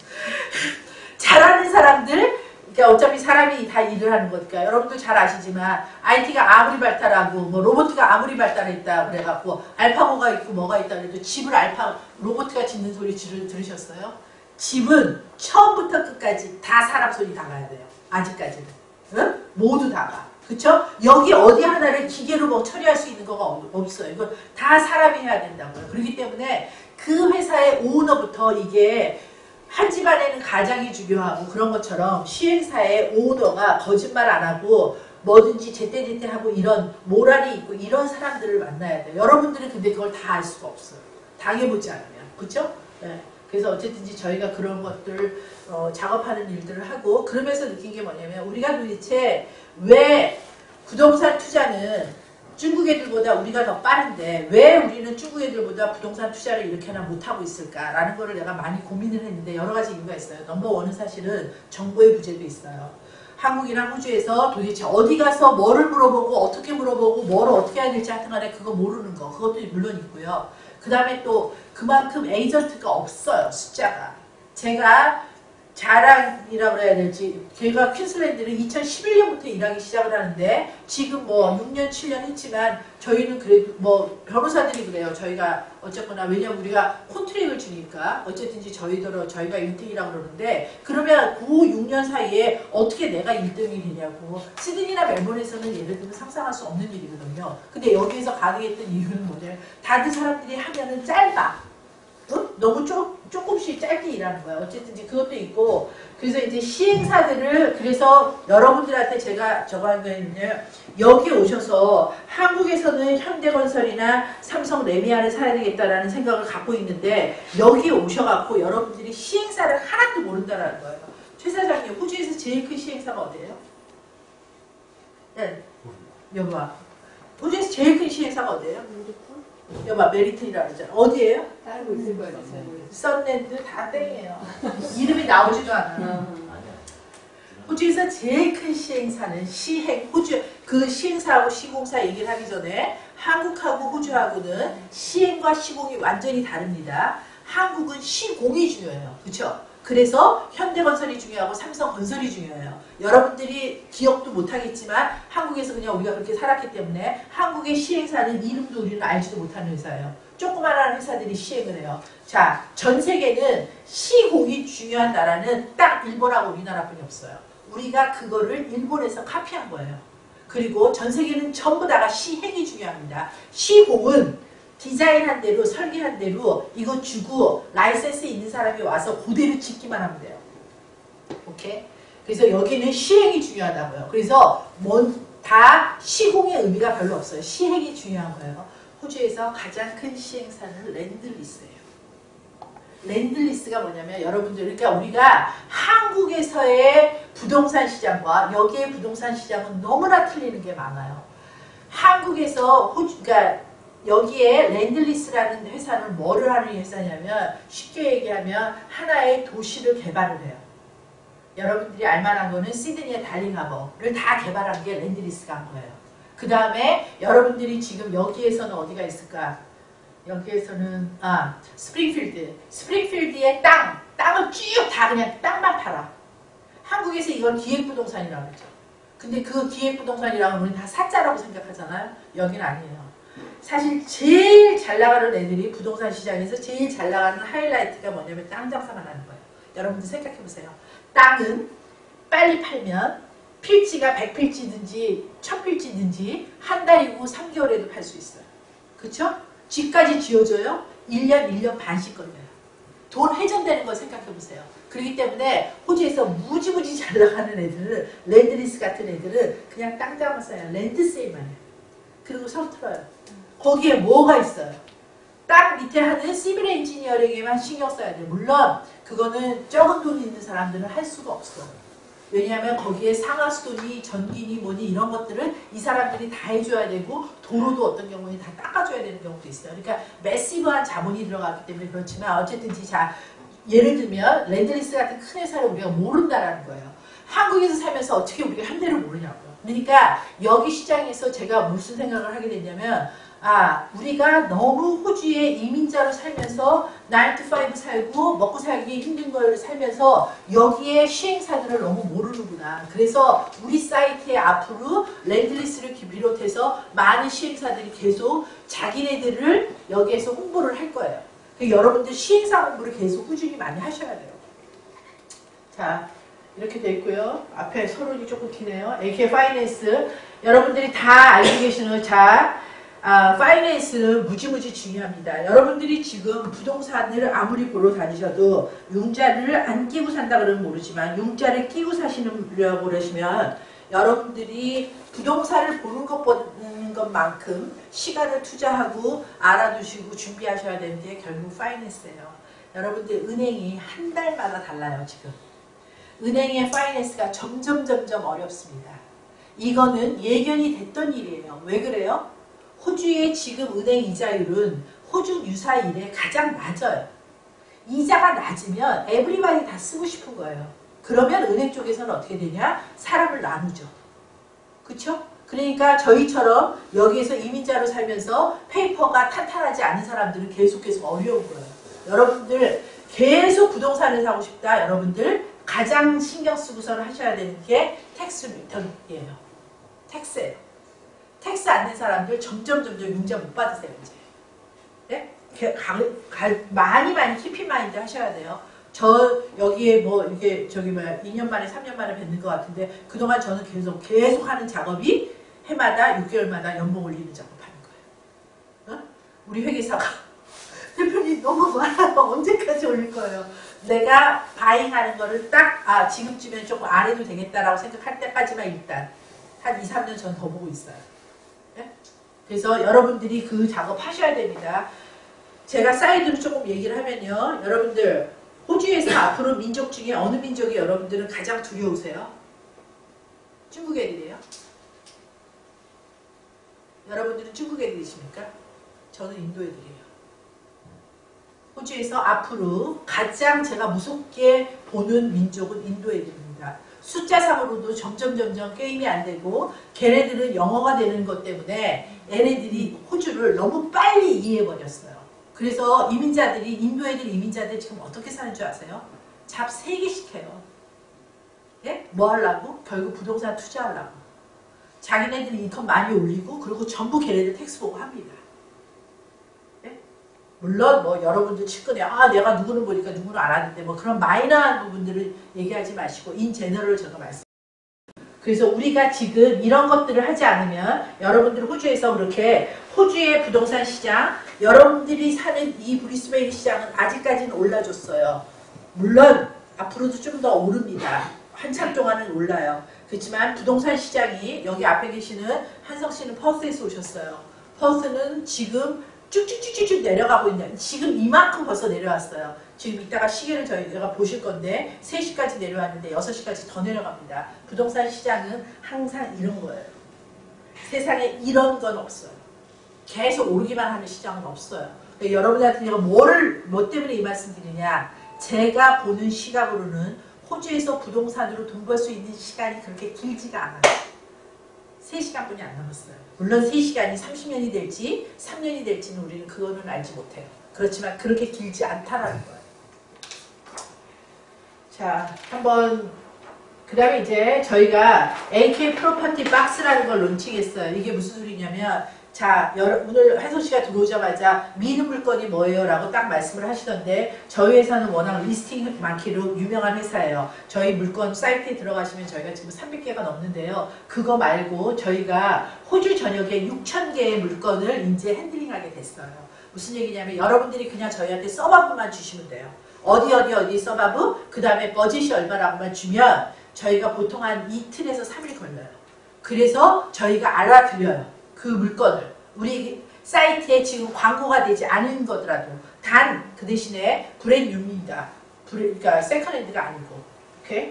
잘하는 사람들 그러니까 어차피 사람이 다 일을 하는 거니까 여러분들 잘 아시지만 아이티가 아무리 발달하고 뭐 로봇가 아무리 발달했다 그래갖고 알파고가 있고 뭐가 있다 그래도 집을 알파 로봇가 짓는 소리 들으셨어요? 집은 처음부터 끝까지 다 사람 소리 다 가야 돼요. 아직까지는. 응? 모두 다가. 그쵸? 여기 어디 하나를 기계로 뭐 처리할 수 있는 거가 없어요. 이건 다 사람이 해야 된다고요. 그렇기 때문에 그 회사의 오너부터 이게 한 집안에는 가장이 중요하고 그런 것처럼 시행사의 오너가 거짓말 안 하고 뭐든지 제때제때 하고 이런 모랄이 있고 이런 사람들을 만나야 돼요. 여러분들은 근데 그걸 다 알 수가 없어요. 당해보지 않으면. 그쵸? 네. 그래서 어쨌든지 저희가 그런 것들 어, 작업하는 일들을 하고 그러면서 느낀 게 뭐냐면 우리가 도대체 왜 부동산 투자는 중국 애들보다 우리가 더 빠른데 왜 우리는 중국 애들보다 부동산 투자를 이렇게나 못하고 있을까라는 거를 내가 많이 고민을 했는데 여러 가지 이유가 있어요. 넘버원은 사실은 정보의 부재도 있어요. 한국이나 호주에서 도대체 어디 가서 뭐를 물어보고 어떻게 물어보고 뭐를 어떻게 해야 될지 하여튼 간에 그거 모르는 거 그것도 물론 있고요. 그 다음에 또 그만큼 에이전트가 없어요. 숫자가. 제가 자랑이라고 그래야 될지 제가 퀸슬랜드를 이천십일 년부터 일하기 시작을 하는데 지금 뭐 육 년, 칠 년 했지만 저희는 그래도 뭐 변호사들이 그래요. 저희가 어쨌거나 왜냐면 우리가 콘트랙을 주니까 어쨌든지 저희들은 저희가 일 등이라고 그러는데 그러면 그 육 년 사이에 어떻게 내가 일 등이 되냐고 시드니나 멜번에서는 예를 들면 상상할 수 없는 일이거든요. 근데 여기에서 가능했던 이유는 뭐냐면 다른 사람들이 하면은 짧아. 어? 너무 쪼, 조금씩 짧게 일하는 거야. 어쨌든지 그것도 있고 그래서 이제 시행사들을 그래서 여러분들한테 제가 저거 한 거는요. 여기 오셔서 한국에서는 현대건설이나 삼성 레미안을 사야 되겠다라는 생각을 갖고 있는데 여기 오셔갖고 여러분들이 시행사를 하나도 모른다라는 거예요. 최 사장님 호주에서 제일 큰 시행사가 어디예요? 네. 여봐. 호주에서 제일 큰 시행사가 어디예요? 여봐 메리트이라고 그러잖아. 어디예요? 알고 있을 거예요. 썬랜드 다 땡이에요. 이름이 나오지도 않아. 호주에서 제일 큰 시행사는 시행 호주 그 시행사하고 시공사 얘기를 하기 전에 한국하고 호주하고는 시행과 시공이 완전히 다릅니다. 한국은 시공이 중요해요. 그렇죠? 그래서 현대건설이 중요하고 삼성건설이 중요해요. 여러분들이 기억도 못하겠지만 한국에서 그냥 우리가 그렇게 살았기 때문에 한국의 시행사는 이름도 우리는 알지도 못하는 회사예요. 조그마한 회사들이 시행을 해요. 자, 전 세계는 시공이 중요한 나라는 딱 일본하고 우리나라뿐이 없어요. 우리가 그거를 일본에서 카피한 거예요. 그리고 전 세계는 전부 다가 시행이 중요합니다. 시공은 디자인한 대로 설계한 대로 이거 주고 라이센스 있는 사람이 와서 그대로 짓기만 하면 돼요. 오케이? 그래서 여기는 시행이 중요하다고요. 그래서 뭔 다 시공의 의미가 별로 없어요. 시행이 중요한 거예요. 호주에서 가장 큰 시행사는 랜드리스예요. 랜드리스가 뭐냐면 여러분들 그러니까 우리가 한국에서의 부동산 시장과 여기의 부동산 시장은 너무나 틀리는 게 많아요. 한국에서 호주 그러니까 여기에 랜드리스라는 회사는 뭐를 하는 회사냐면 쉽게 얘기하면 하나의 도시를 개발을 해요. 여러분들이 알만한 거는 시드니의 달링하버를 다 개발한 게 랜드리스가 한 거예요. 그 다음에 여러분들이 지금 여기에서는 어디가 있을까? 여기에서는 아 스프링필드. 스프링필드의 땅, 땅을 쭉 다 그냥 땅만 팔아. 한국에서 이걸 기획부동산이라고 그러죠. 근데 그 기획부동산이라고 우리는 다 사자라고 생각하잖아요. 여기는 아니에요. 사실 제일 잘 나가는 애들이 부동산 시장에서 제일 잘 나가는 하이라이트가 뭐냐면 땅 장사만 하는 거예요. 여러분들 생각해보세요. 땅은 빨리 팔면 필지가 백 필지든지 천 필지든지 한 달이고 삼 개월에도 팔 수 있어요. 그쵸? 집까지 지어줘요. 일 년, 일 년 반씩 걸려요. 돈 회전되는 걸 생각해보세요. 그렇기 때문에 호주에서 무지무지 잘 나가는 애들은 랜드리스 같은 애들은 그냥 땅 장사해요. 랜드세일만 해요. 그리고 서툴어요. 거기에 뭐가 있어요? 땅 밑에 하는 시빌 엔지니어링에만 신경 써야 돼요. 물론 그거는 적은 돈이 있는 사람들은 할 수가 없어요. 왜냐하면 거기에 상하수도니 전기니 뭐니 이런 것들을 이 사람들이 다 해줘야 되고 도로도 어떤 경우는 다 닦아줘야 되는 경우도 있어요. 그러니까 매시브한 자본이 들어갔기 때문에 그렇지만 어쨌든지 자 예를 들면 랜드리스 같은 큰 회사를 우리가 모른다라는 거예요. 한국에서 살면서 어떻게 우리가 현대를 모르냐고요. 그러니까 여기 시장에서 제가 무슨 생각을 하게 됐냐면 아 우리가 너무 호주에 이민자로 살면서 나인 투 파이브 살고 먹고 살기 힘든 걸 살면서 여기에 시행사들을 너무 모르는구나. 그래서 우리 사이트에 앞으로 랜드리스를 비롯해서 많은 시행사들이 계속 자기네들을 여기에서 홍보를 할 거예요. 여러분들 시행사 홍보를 계속 꾸준히 많이 하셔야 돼요. 자 이렇게 돼 있고요. 앞에 서론이 조금 기네요. 에이케이 파이낸스 여러분들이 다 알고 계시는 자 아, 파이낸스는 무지무지 중요합니다. 여러분들이 지금 부동산을 아무리 보러 다니셔도 융자를 안 끼고 산다 그러면 모르지만 융자를 끼고 사시려고 그러시면 여러분들이 부동산을 보는 것 보는 것만큼 시간을 투자하고 알아두시고 준비하셔야 되는 게 결국 파이낸스예요. 여러분들 은행이 한 달마다 달라요. 지금 은행의 파이낸스가 점점 점점 어렵습니다. 이거는 예견이 됐던 일이에요. 왜 그래요? 호주의 지금 은행 이자율은 호주 유사일에 가장 낮아요. 이자가 낮으면 에브리바디 다 쓰고 싶은 거예요. 그러면 은행 쪽에서는 어떻게 되냐? 사람을 나누죠. 그쵸? 그러니까 저희처럼 여기에서 이민자로 살면서 페이퍼가 탄탄하지 않은 사람들은 계속 계속 어려운 거예요. 여러분들 계속 부동산을 사고 싶다. 여러분들 가장 신경 쓰고서 하셔야 되는 게 텍스 리턴이에요. 텍스예요. 텍스 안 낸 사람들 점점 점점 융자 못 받으세요. 이제. 네? 가, 가, 많이 많이 키피마인드 하셔야 돼요. 저 여기에 뭐 이게 저기 뭐야 이 년 만에 삼 년 만에 뵙는 것 같은데 그동안 저는 계속 계속 하는 작업이 해마다 육 개월마다 연봉 올리는 작업하는 거예요. 어? 우리 회계사가 대표님 너무 많아요. 언제까지 올릴 거예요? 내가 바잉하는 거를 딱 아 지금쯤엔 조금 안 해도 되겠다라고 생각할 때까지만 일단 한 이, 삼 년 전 더 보고 있어요. 네? 그래서 여러분들이 그 작업 하셔야 됩니다. 제가 사이드로 조금 얘기를 하면요. 여러분들 호주에서 앞으로 민족 중에 어느 민족이 여러분들은 가장 두려우세요? 중국 애들이에요? 여러분들은 중국 애들이십니까? 저는 인도 애들이에요. 호주에서 앞으로 가장 제가 무섭게 보는 민족은 인도 애들입니다. 숫자상으로도 점점 점점 게임이 안 되고 걔네들은 영어가 되는 것 때문에 얘네들이 호주를 너무 빨리 이해해버렸어요. 그래서 이민자들이 인도 애들 이민자들 지금 어떻게 사는 줄 아세요? 잡 세 개씩 해요. 예? 뭐 하려고? 결국 부동산 투자하려고. 자기네들이 인컴 많이 올리고 그리고 전부 걔네들 텍스 보고 합니다. 예? 물론 뭐 여러분들 측근에 아 내가 누구는 보니까 누구는 알았는데 뭐 그런 마이너한 부분들을 얘기하지 마시고 인 제너럴 제가 말씀. 그래서 우리가 지금 이런 것들을 하지 않으면 여러분들 호주에서 그렇게 호주의 부동산 시장 여러분들이 사는 이 브리스베인 시장은 아직까지는 올라줬어요. 물론 앞으로도 좀 더 오릅니다. 한참 동안은 올라요. 그렇지만 부동산 시장이 여기 앞에 계시는 한성 씨는 퍼스에서 오셨어요. 퍼스는 지금 쭉쭉쭉쭉 내려가고 있는 지금 이만큼 벌써 내려왔어요. 지금 이따가 시계를 저희가 보실 건데 세 시까지 내려왔는데 여섯 시까지 더 내려갑니다. 부동산 시장은 항상 이런 거예요. 세상에 이런 건 없어요. 계속 오르기만 하는 시장은 없어요. 그러니까 여러분한테 제가 뭐를 뭐 때문에 이 말씀 드리냐, 제가 보는 시각으로는 호주에서 부동산으로 돈 벌 수 있는 시간이 그렇게 길지가 않아요. 세 시간뿐이 안 남았어요. 물론 세 시간이 삼십 년이 될지 삼 년이 될지는 우리는 그거는 알지 못해요. 그렇지만 그렇게 길지 않다라는 거예요. 자, 한번 그 다음에 이제 저희가 에이케이 프로퍼티 박스라는 걸 론칭했어요. 이게 무슨 소리냐면 자, 여러, 오늘 한솔 씨가 들어오자마자 미는 물건이 뭐예요? 라고 딱 말씀을 하시던데 저희 회사는 워낙 리스팅 많기로 유명한 회사예요. 저희 물건 사이트에 들어가시면 저희가 지금 삼백 개가 넘는데요. 그거 말고 저희가 호주 전역에 육천 개의 물건을 이제 핸들링하게 됐어요. 무슨 얘기냐면 여러분들이 그냥 저희한테 서바브만 주시면 돼요. 어디 어디 어디 서바브, 그 다음에 버짓이 얼마라고만 주면 저희가 보통 한 이틀에서 삼 일 걸려요. 그래서 저희가 알아드려요. 그 물건을 우리 사이트에 지금 광고가 되지 않은 거더라도 단 그 대신에 브랜뉴입니다. 그러니까 세컨핸드가 아니고. 오케이?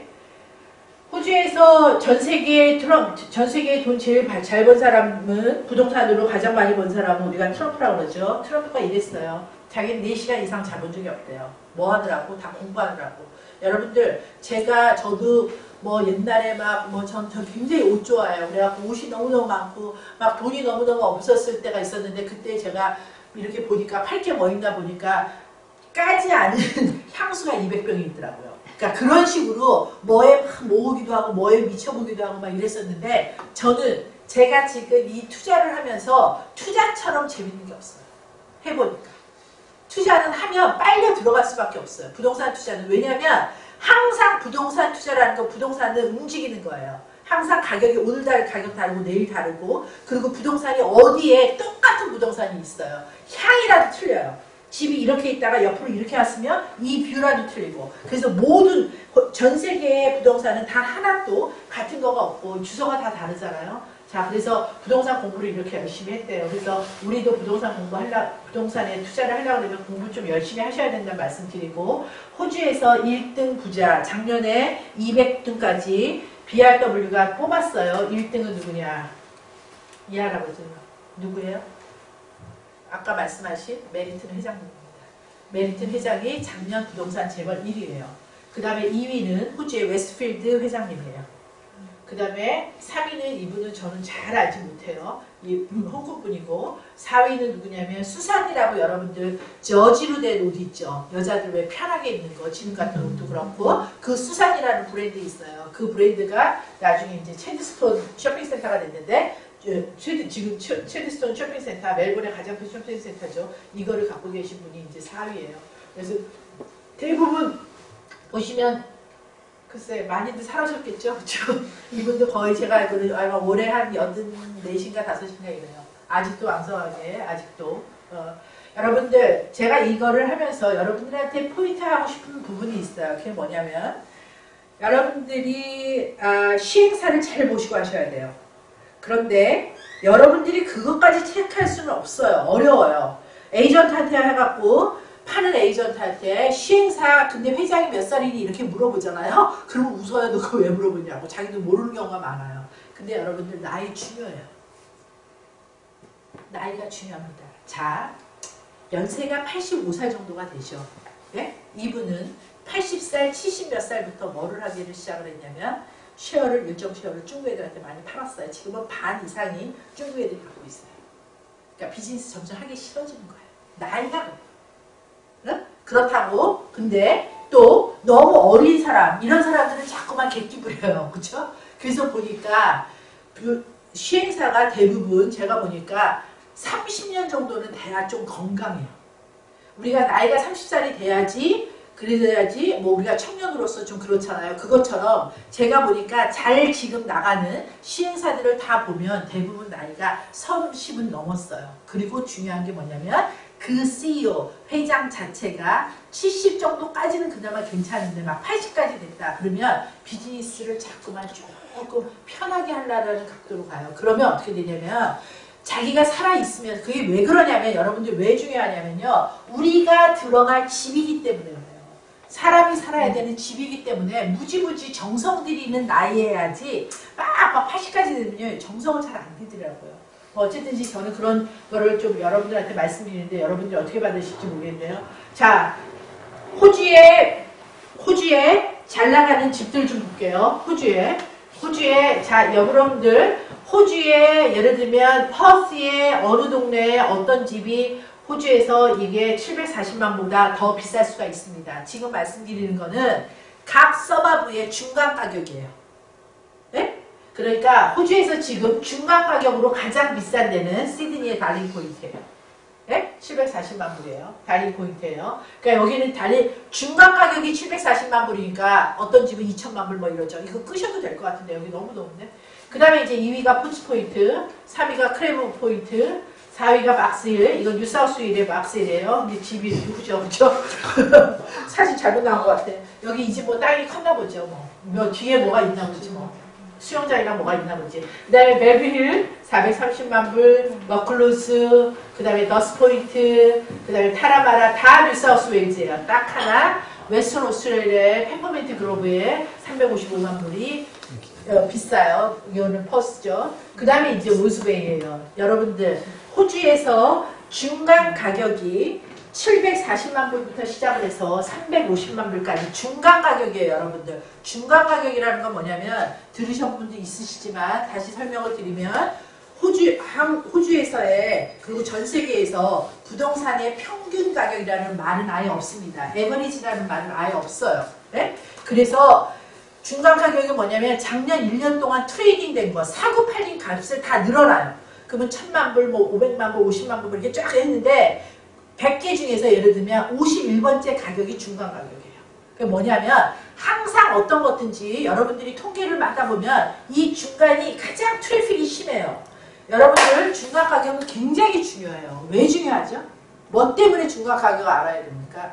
호주에서 전 세계 트럼프, 전 세계에 돈 제일 잘 번 사람은 부동산으로 가장 많이 번 사람은 우리가 트럼프라고 그러죠. 트럼프가 이랬어요. 자기는 네 시간 이상 자본 적이 없대요. 뭐 하느라고? 다 공부하느라고. 여러분들 제가 저도 뭐 옛날에 막 뭐 전 저 굉장히 옷 좋아해요. 그래갖고 옷이 너무너무 많고 막 돈이 너무너무 없었을 때가 있었는데 그때 제가 이렇게 보니까 팔 게 뭐 있나 보니까 까지 않은 향수가 이백 병이 있더라고요. 그러니까 그런 식으로 뭐에 막 모으기도 하고 뭐에 미쳐보기도 하고 막 이랬었는데 저는 제가 지금 이 투자를 하면서 투자처럼 재밌는 게 없어요. 해보니까. 투자는 하면 빨려 들어갈 수밖에 없어요. 부동산 투자는. 왜냐하면 항상 부동산 투자라는 건 부동산은 움직이는 거예요. 항상 가격이 오늘 달 가격 다르고 내일 다르고 그리고 부동산이 어디에 똑같은 부동산이 있어요. 향이라도 틀려요. 집이 이렇게 있다가 옆으로 이렇게 왔으면 이 뷰라도 틀리고 그래서 모든 전 세계의 부동산은 단 하나도 같은 거가 없고 주소가 다 다르잖아요. 자, 그래서 부동산 공부를 이렇게 열심히 했대요. 그래서 우리도 부동산 공부하려, 부동산에 투자를 하려고 하면 공부 좀 열심히 하셔야 된다는 말씀 드리고, 호주에서 일 등 부자, 작년에 이백 등까지 비알더블유가 뽑았어요. 일 등은 누구냐? 이 할아버지. 누구예요? 아까 말씀하신 메리튼 회장님입니다. 메리튼 회장이 작년 부동산 재벌 일 위예요. 그 다음에 이 위는 호주의 웨스트필드 회장님이에요. 그 다음에 삼 위는 이분은 저는 잘 알지 못해요. 이 홍콩 분이고 사 위는 누구냐면 수산이라고 여러분들 저지로 된 옷 있죠. 여자들 왜 편하게 입는 거 지금 같은 옷도 그렇고 그 수산이라는 브랜드 있어요. 그 브랜드가 나중에 이제 체드스톤 쇼핑센터가 됐는데 체드, 지금 체드스톤 쇼핑센터 멜번의 가장 큰 쇼핑센터죠. 이거를 갖고 계신 분이 이제 사 위예요. 그래서 대부분 보시면 글쎄 많이들 살아셨겠죠. 그렇죠? 이분도 거의 제가 알고는 아마 올해 한 여든넷인가 다섯인가 이래요. 아직도 왕성하게 아직도 어, 여러분들 제가 이거를 하면서 여러분들한테 포인트하고 싶은 부분이 있어요. 그게 뭐냐면 여러분들이 아, 시행사를 잘 보시고 하셔야 돼요. 그런데 여러분들이 그것까지 체크할 수는 없어요. 어려워요. 에이전트한테 해갖고 파는 에이전트한테 시행사 근데 회장이 몇 살이니 이렇게 물어보잖아요. 그러면 웃어요. 너 그거 왜 물어보냐고. 자기도 모르는 경우가 많아요. 근데 여러분들 나이 중요해요. 나이가 중요합니다. 자, 연세가 팔십오 살 정도가 되죠. 네? 이분은 팔십 살, 칠십 몇 살부터 뭐를 하기를 시작을 했냐면 쉐어를, 일정 쉐어를 중국 애들한테 많이 팔았어요. 지금은 반 이상이 중국 애들이 갖고 있어요. 그러니까 비즈니스 점점 하기 싫어지는 거예요. 나이가 응? 그렇다고 근데 또 너무 어린 사람, 이런 사람들은 자꾸만 객기 부려요. 그쵸? 그래서 보니까 시행사가 대부분 제가 보니까 삼십 년 정도는 돼야 좀 건강해요. 우리가 나이가 서른 살이 돼야지, 그래야지 뭐 우리가 청년으로서 좀 그렇잖아요. 그것처럼 제가 보니까 잘 지금 나가는 시행사들을 다 보면 대부분 나이가 서른은 넘었어요. 그리고 중요한 게 뭐냐면 그 씨이오, 회장 자체가 칠십 정도까지는 그나마 괜찮은데 막 팔십까지 됐다. 그러면 비즈니스를 자꾸만 조금 편하게 하려는 각도로 가요. 그러면 어떻게 되냐면 자기가 살아있으면, 그게 왜 그러냐면, 여러분들 왜 중요하냐면요, 우리가 들어갈 집이기 때문에 그래요. 사람이 살아야 되는 집이기 때문에 무지무지 정성 들이는 나이에 해야지 막, 막 팔십까지 되면요 정성을 잘 안 들더라고요. 어쨌든지 저는 그런 거를 좀 여러분들한테 말씀드리는데 여러분들이 어떻게 받으실지 모르겠네요. 자, 호주에 호주에 잘 나가는 집들 좀 볼게요. 호주에 호주에 자 여러분들 호주에 예를 들면 퍼스의 어느 동네에 어떤 집이 호주에서 이게 칠백사십만보다 더 비쌀 수가 있습니다. 지금 말씀드리는 거는 각 서바브의 중간 가격이에요. 네? 그러니까 호주에서 지금 중간 가격으로 가장 비싼 데는 시드니의 달링 포인트예요. 네? 칠백사십만 불이에요. 달링 포인트예요. 그러니까 여기는 달링 중간 가격이 칠백사십만 불이니까 어떤 집은 이천만 불 뭐 이러죠. 이거 끄셔도 될 것 같은데 여기 너무 더운데. 그 다음에 이제 이 위가 푸츠 포인트, 삼 위가 크레브 포인트, 사 위가 막스힐, 이건 뉴사우스윌의 막스힐이에요. 근데 집이 누구죠? 그죠? 사진 잘못 나온 것 같아. 여기 이 집 뭐 땅이 컸나 보죠. 뭐. 뭐 뒤에 뭐가 있나 보지 뭐. 수영장이랑 뭐가 있나 보지. 그 다음에 벨뷰힐 사백삼십만 불, 머클로스, 그 다음에 더스포인트, 그 다음에 타라마라, 다 뉴사우스웨일즈예요. 딱 하나. 웨스턴 오스트레일리아의 페퍼민트 그로브에 삼백오십오만 불이 어, 비싸요. 이거는 퍼스죠. 그 다음에 이제 로즈베이예요. 여러분들 호주에서 중간 가격이 칠백사십만 불부터 시작을 해서 삼백오십만 불까지 중간 가격이에요. 여러분들 중간 가격이라는 건 뭐냐면 들으신 분도 있으시지만 다시 설명을 드리면 호주, 한, 호주에서의 그리고 전 세계에서 부동산의 평균 가격이라는 말은 아예 없습니다. 에버리지라는 말은 아예 없어요. 네? 그래서 중간 가격이 뭐냐면 작년 일 년 동안 트레이딩 된 거, 사고 팔린 값을 다 늘어나요. 그러면 천만 불, 뭐 오백만 불, 오십만 불 이렇게 쫙 했는데 백 개 중에서 예를 들면 오십일 번째 가격이 중간 가격이에요. 그게 뭐냐면 항상 어떤 것든지 여러분들이 통계를 맡아보면 이 중간이 가장 트래픽이 심해요. 여러분들 중간 가격은 굉장히 중요해요. 왜 중요하죠? 뭐 때문에 중간 가격을 알아야 됩니까?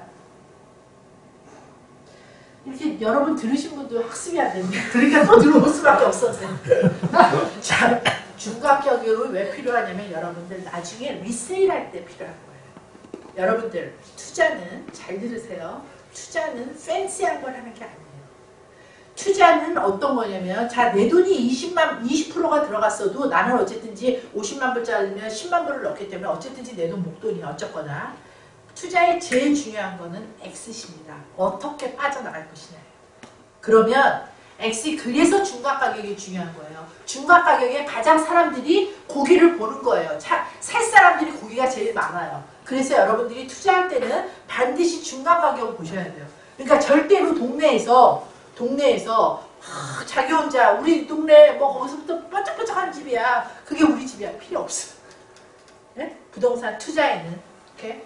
이렇게 여러분 들으신 분도 학습이 안 됩니다. 그러니까 또 들어올 수밖에 없었어요. 자, 중간 가격은 왜 필요하냐면 여러분들 나중에 리세일할 때 필요한 거예요. 여러분들 투자는 잘 들으세요. 투자는 팬시한 걸 하는 게 아니에요. 투자는 어떤 거냐면 자, 내 돈이 이십만, 이십 퍼센트가 들어갔어도 나는 어쨌든지 오십만 불짜리면 십만 불을 넣기 때문에 어쨌든지 내 돈 목돈이야. 어쨌거나 투자의 제일 중요한 거는 엑싯입니다. 어떻게 빠져나갈 것이냐. 그러면 엑싯, 그래서 중간 가격이 중요한 거예요. 중간 가격에 가장 사람들이 고기를 보는 거예요. 차, 살 사람들이 고기가 제일 많아요. 그래서 여러분들이 투자할 때는 반드시 중간 가격을 보셔야 돼요. 그러니까 절대로 동네에서 동네에서 하, 자기 혼자 우리 동네 뭐 거기서부터 번쩍번쩍한 집이야. 그게 우리 집이야. 필요 없어. 네? 부동산 투자에는 이렇게.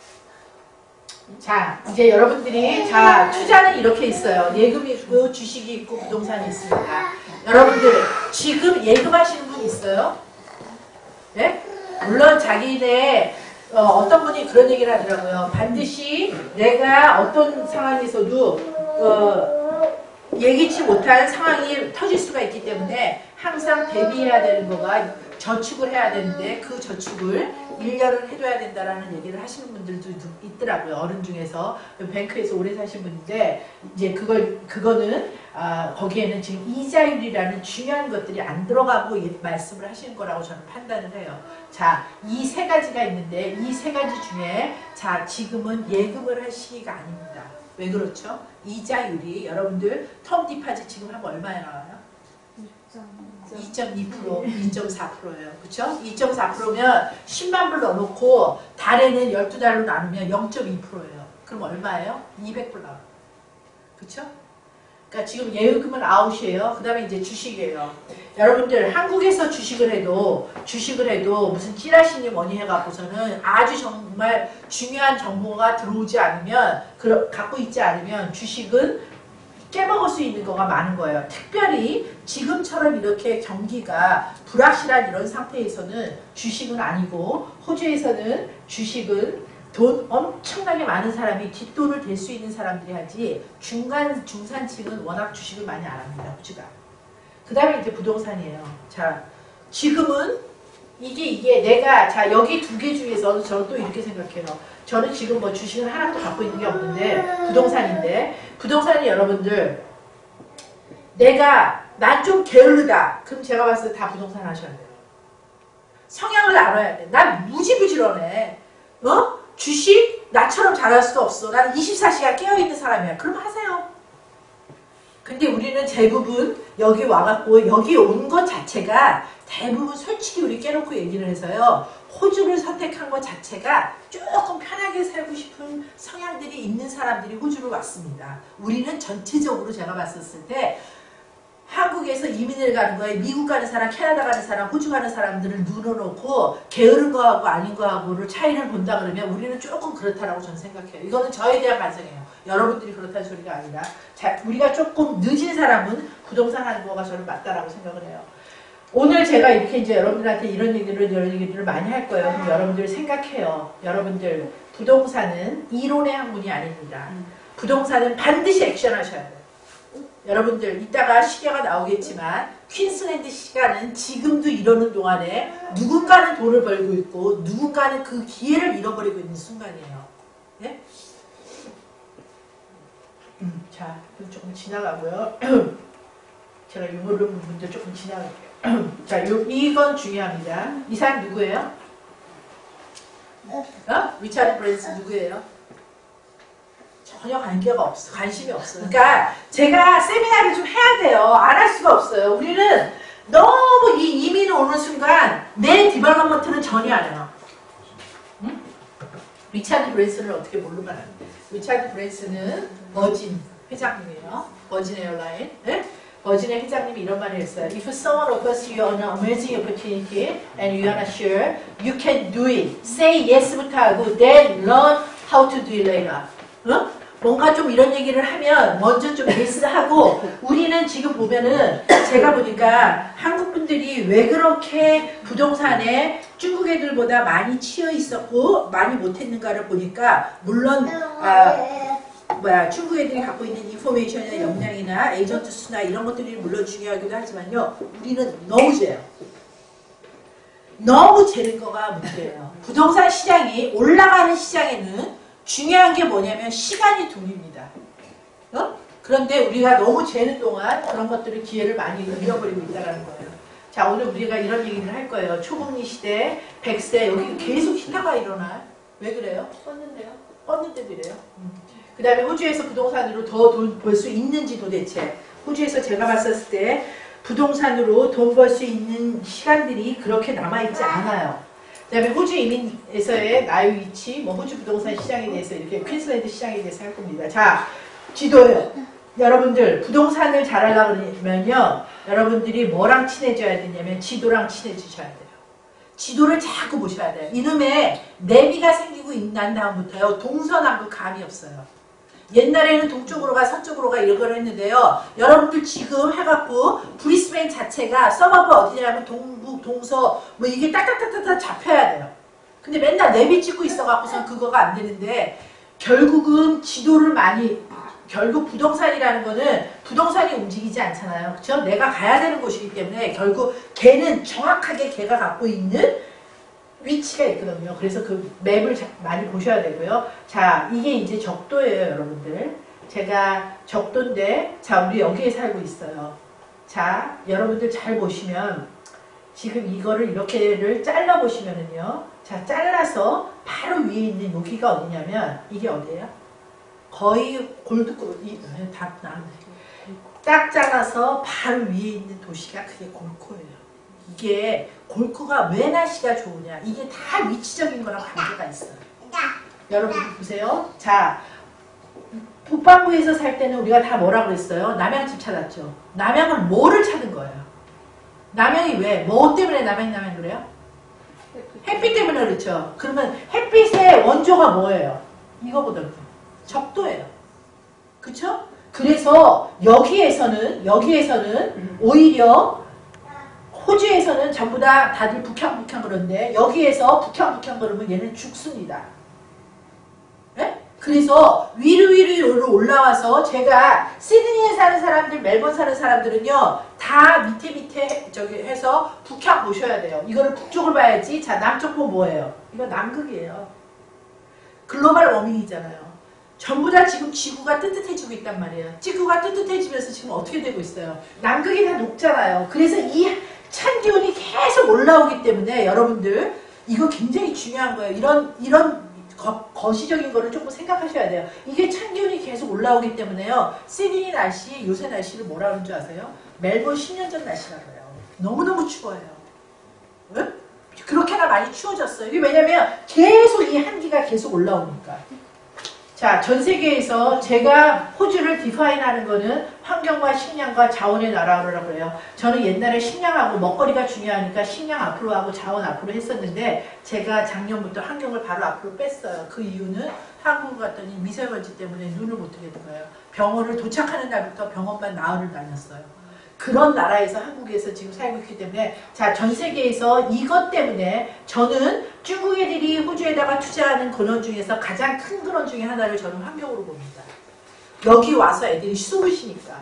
자, 이제 여러분들이 자 투자는 이렇게 있어요. 예금이 있고 주식이 있고 부동산이 있습니다. 여러분들 지금 예금하시는 분 있어요? 네? 물론 자기네 어, 어떤 분이 그런 얘기를 하더라고요. 반드시 내가 어떤 상황에서도 어, 예기치 못한 상황이 터질 수가 있기 때문에 항상 대비해야 되는 거가 저축을 해야 되는데 그 저축을 일 년을 해둬야 된다라는 얘기를 하시는 분들도 있더라고요. 어른 중에서 뱅크에서 오래 사신 분인데 이제 그걸 그거는 아, 거기에는 지금 이자율이라는 중요한 것들이 안 들어가고 말씀을 하시는 거라고 저는 판단을 해요. 자, 이 세 가지가 있는데 이 세 가지 중에 자 지금은 예금을 할 시기가 아닙니다. 왜 그렇죠? 이자율이 여러분들 텀 디파짓 지금 하면 얼마에 나와요? 이 점 이 퍼센트, 이 점 사 퍼센트예요. 그렇죠? 이 점 사 퍼센트면 십만 불 넣어놓고 달에는 열두 달로 나누면 영 점 이 퍼센트예요. 그럼 얼마예요? 이백 불 나와요. 그쵸? 그러니까 지금 예금은 아웃이에요. 그 다음에 이제 주식이에요. 여러분들 한국에서 주식을 해도 주식을 해도 무슨 찌라시니 뭐니 해갖고서는 아주 정말 중요한 정보가 들어오지 않으면 그, 갖고 있지 않으면 주식은 깨먹을 수 있는 거가 많은 거예요. 특별히 지금처럼 이렇게 경기가 불확실한 이런 상태에서는 주식은 아니고 호주에서는 주식은 돈 엄청나게 많은 사람이 뒷돈을 댈 수 있는 사람들이 하지 중간 중산층은 워낙 주식을 많이 안 합니다. 호주가. 그 다음에 이제 부동산이에요. 자, 지금은 이게 이게 내가 자 여기 두 개 중에서 저는 또 이렇게 생각해요. 저는 지금 뭐 주식을 하나도 갖고 있는 게 없는데 부동산인데 부동산이 여러분들 내가 난 좀 게으르다. 그럼 제가 봤을 때 다 부동산 하셔야 돼요. 성향을 알아야 돼. 난 무지부지런해. 어? 주식 나처럼 잘할 수도 없어. 나는 이십사 시간 깨어있는 사람이야. 그럼 하세요. 근데 우리는 대부분 여기 와갖고 여기 온 것 자체가 대부분 솔직히 우리 깨놓고 얘기를 해서요. 호주를 선택한 것 자체가 조금 편하게 살고 싶은 성향들이 있는 사람들이 호주를 왔습니다. 우리는 전체적으로 제가 봤었을 때 한국에서 이민을 가는 거에 미국 가는 사람, 캐나다 가는 사람, 호주 가는 사람들을 눈어놓고 게으른 거하고 아닌 거하고를 차이를 본다 그러면 우리는 조금 그렇다라고 저는 생각해요. 이거는 저에 대한 반성이에요. 여러분들이 그렇다는 소리가 아니라 자, 우리가 조금 늦은 사람은 부동산 하는 거가 저는 맞다라고 생각을 해요. 오늘 제가 이렇게 이제 여러분들한테 이런 얘기를 이런 얘기들을 많이 할 거예요. 그럼 여러분들 생각해요. 여러분들 부동산은 이론의 학문이 아닙니다. 부동산은 반드시 액션하셔야 돼요. 여러분들 이따가 시계가 나오겠지만 퀸슬랜드 시가는 지금도 이러는 동안에 누군가는 돈을 벌고 있고 누군가는 그 기회를 잃어버리고 있는 순간이에요. 네? 음, 자, 조금 지나가고요. 제가 유머를 문제 조금 지나갈게요. 자, 요, 이건 중요합니다. 이 사람 누구예요? 어? 리차드 브랜슨 누구예요? 전혀 관계가 없어. 관심이 없어요. 그러니까 제가 세미나를 좀 해야 돼요. 안 할 수가 없어요. 우리는 너무 이 이민을 오는 순간 내 디벨롭먼트는 전혀 안 해요. 응? 리차드 브랜슨을 어떻게 모르면 안 돼. 리차드 브랜슨은 버진 회장님이에요. 버진 에어라인. 네? 버진의 회장님이 이런 말을 했어요. If someone offers you an amazing opportunity and you are not sure, you can do it. Say yes부터 하고 then learn how to do it later. 어? 뭔가 좀 이런 얘기를 하면 먼저 좀 예스하고 우리는 지금 보면은 제가 보니까 한국 분들이 왜 그렇게 부동산에 중국 애들보다 많이 치여 있었고 많이 못했는가를 보니까 물론 아, 뭐야 중국 애들이 갖고 있는 인포메이션이나 역량이나 에이전트 수나 이런 것들이 물론 중요하기도 하지만요 우리는 너무 재요. 너무 재는 거가 문제예요. 부동산 시장이 올라가는 시장에는 중요한 게 뭐냐면 시간이 돈입니다. 어? 그런데 우리가 너무 재는 동안 그런 것들을 기회를 많이 잃어버리고 있다는 거예요. 자, 오늘 우리가 이런 얘기를 할 거예요. 초금리 시대, 백 세, 여기 계속 희타가 일어나요. 왜 그래요? 껐는데요? 껐는데도 이래요. 음. 그 다음에 호주에서 부동산으로 더 돈 벌 수 있는지 도대체. 호주에서 제가 봤었을 때 부동산으로 돈 벌 수 있는 시간들이 그렇게 남아있지 않아요. 그 다음에 호주 이민에서의 나의 위치, 뭐 호주 부동산 시장에 대해서 이렇게 퀸슬랜드 시장에 대해서 할 겁니다. 자, 지도예요. 여러분들 부동산을 잘하려고 그러면요. 여러분들이 뭐랑 친해져야 되냐면 지도랑 친해지셔야 돼요. 지도를 자꾸 보셔야 돼요. 이놈의 내비가 생기고 난 다음부터요. 동서남북 감이 없어요. 옛날에는 동쪽으로 가 서쪽으로 가 이걸 했는데요. 여러분들 지금 해갖고 브리스벤 자체가 서버브 어디냐면 동북 동서 뭐 이게 딱딱딱딱 잡혀야 돼요. 근데 맨날 내비 찍고 있어갖고선 그거가 안 되는데 결국은 지도를 많이 결국 부동산이라는 거는 부동산이 움직이지 않잖아요. 그렇죠? 내가 가야 되는 곳이기 때문에 결국 걔는 정확하게 걔가 갖고 있는 위치가 있거든요. 그래서 그 맵을 많이 보셔야 되고요. 자, 이게 이제 적도예요, 여러분들. 제가 적도인데, 자, 우리 여기에 살고 있어요. 자, 여러분들 잘 보시면, 지금 이거를 이렇게를 잘라 보시면은요. 자, 잘라서 바로 위에 있는 여기가 어디냐면, 이게 어디예요? 거의 골드골, 이, 다 나왔네. 딱 잘라서 바로 위에 있는 도시가 그게 골코예요. 이게 골코가 왜 날씨가 좋으냐 이게 다 위치적인 거랑 관계가 있어요. 여러분 보세요. 자, 북반구에서 살 때는 우리가 다 뭐라 그랬어요? 남양집 찾았죠. 남양은 뭐를 찾은 거예요? 남양이 왜? 뭐 때문에 남양 남양 그래요? 햇빛 때문에 그렇죠. 그러면 햇빛의 원조가 뭐예요? 이거보다는 적도예요. 그쵸? 그래서 여기에서는 여기에서는 오히려 호주에서는 전부 다 다들 북향북향 그런데 여기에서 북향북향 그러면 얘는 죽습니다. 네? 그래서 위로 위로 위로 올라와서 제가 시드니에 사는 사람들, 멜번 사는 사람들은요 다 밑에 밑에 저기 해서 북향 보셔야 돼요. 이거를 북쪽을 봐야지. 자, 남쪽 보면 뭐예요? 이거 남극이에요. 글로벌 워밍이잖아요. 전부 다 지금 지구가 뜨뜻해지고 있단 말이에요. 지구가 뜨뜻해지면서 지금 어떻게 되고 있어요? 남극이 다 녹잖아요. 그래서 이 찬 기온이 계속 올라오기 때문에 여러분들 이거 굉장히 중요한 거예요. 이런 이런 거, 거시적인 거를 조금 생각하셔야 돼요. 이게 찬 기온이 계속 올라오기 때문에요. 시드니 날씨, 요새 날씨를 뭐라 그러는 줄 아세요? 멜번 십 년 전 날씨라고 해요. 너무너무 추워요. 왜? 그렇게나 많이 추워졌어요. 이게 왜냐면 계속 이 한기가 계속 올라오니까. 자, 전 세계에서 제가 호주를 디파인하는 거는 환경과 식량과 자원의 나라라고 해요. 저는 옛날에 식량하고 먹거리가 중요하니까 식량 앞으로 하고 자원 앞으로 했었는데 제가 작년부터 환경을 바로 앞으로 뺐어요. 그 이유는 한국 갔더니 미세먼지 때문에 눈을 못 뜨게 된 거예요. 병원을 도착하는 날부터 병원만 나흘을 다녔어요. 그런 나라에서 한국에서 지금 살고 있기 때문에 자, 전 세계에서 이것 때문에 저는 중국 애들이 호주에다가 투자하는 근원 중에서 가장 큰 근원 중에 하나를 저는 환경으로 봅니다. 여기 와서 애들이 숨을 쉬니까.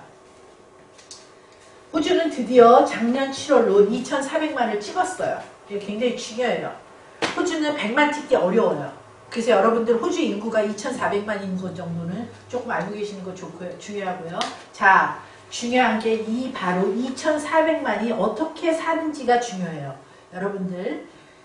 호주는 드디어 작년 칠월로 이천사백만을 찍었어요. 이게 굉장히 중요해요. 호주는 백만 찍기 어려워요. 그래서 여러분들 호주 인구가 이천사백만 인구 정도는 조금 알고 계시는 거 좋고요. 중요하고요. 자, 중요한 게 이 바로 이천사백만이 어떻게 사는지가 중요해요. 여러분들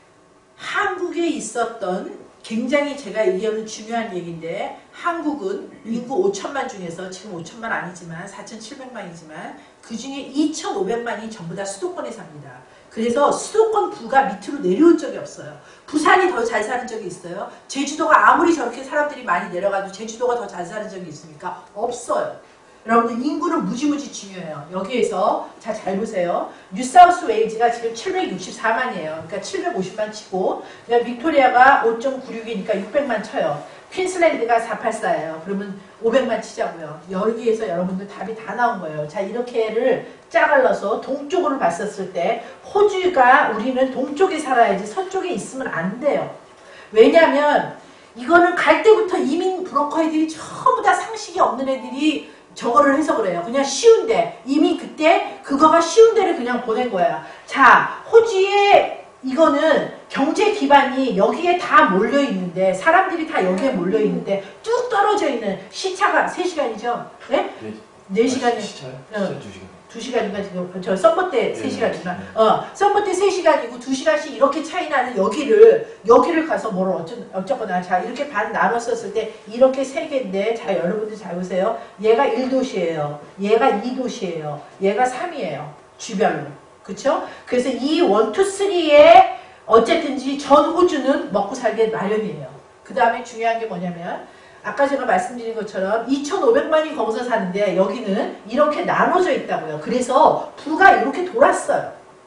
한국에 있었던 굉장히 제가 얘기하는 중요한 얘기인데 한국은 인구 오천만 중에서 지금 오천만 아니지만 사천칠백만이지만 그 중에 이천오백만이 전부 다 수도권에 삽니다. 그래서 수도권 부가 밑으로 내려온 적이 없어요. 부산이 더 잘 사는 적이 있어요. 제주도가 아무리 저렇게 사람들이 많이 내려가도 제주도가 더 잘 사는 적이 있습니까? 없어요. 여러분들 인구는 무지무지 중요해요. 여기에서 자, 잘 보세요. 뉴사우스 웨일즈가 지금 칠백육십사만이에요. 그러니까 칠백오십만 치고 빅토리아가 오 점 구육이니까 육백만 쳐요. 퀸슬랜드가 사백팔십사예요. 그러면 오백만 치자고요. 여기에서 여러분들 답이 다 나온 거예요. 자, 이렇게를 짜갈라서 동쪽으로 봤었을 때 호주가 우리는 동쪽에 살아야지 서쪽에 있으면 안 돼요. 왜냐하면 이거는 갈 때부터 이민 브로커 애들이 전부 다 상식이 없는 애들이 저거를 해서 그래요. 그냥 쉬운데 이미 그때 그거가 쉬운 데를 그냥 보낸 거야. 자, 호주의 이거는 경제 기반이 여기에 다 몰려 있는데 사람들이 다 여기에 몰려 있는데 뚝 떨어져 있는 시차가 세 시간이죠. 네? 네, 네 시간이. 시차요? 어. 시차 두 시간. 두 시간인가 지금 저 썸머 때 세 네, 시간이구나. 네. 어, 썸머 때 세 시간이고 두 시간씩 이렇게 차이 나는 여기를 여기를 가서 뭘 어쩌, 어쩌거나 자 이렇게 반 나눴었을 때 이렇게 세 개인데 자 여러분들 잘 보세요. 얘가 일 도시예요. 얘가 이 도시예요. 얘가 삼이에요. 주별로. 그쵸? 그래서 이 일, 이, 삼에 어쨌든지 전 호주는 먹고 살기 마련이에요. 그 다음에 중요한 게 뭐냐면 아까 제가 말씀드린 것처럼 이천오백만이 거기서 사는데 여기는 이렇게 나눠져 있다고요. 그래서 부가 이렇게 돌았어요.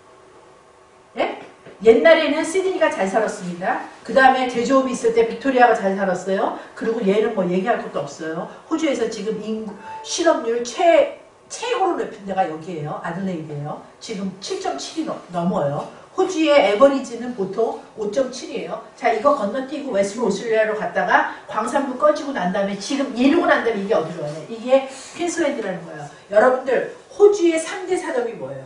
예? 옛날에는 시드니가 잘 살았습니다. 그 다음에 제조업이 있을 때 빅토리아가 잘 살았어요. 그리고 얘는 뭐 얘기할 것도 없어요. 호주에서 지금 인구, 실업률 최, 최고로 높은 데가 여기에요. 아들레이드예요. 지금 칠 점 칠이 넘어요. 호주의 에버리지는 보통 오 점 칠이에요. 자, 이거 건너뛰고 웨스트 오스트레일리아로 갔다가 광산부 꺼지고 난 다음에 지금 이러고 난 다음에 이게 어디로 가냐. 이게 퀸슬랜드라는 거예요. 여러분들 호주의 삼 대 산업이 뭐예요?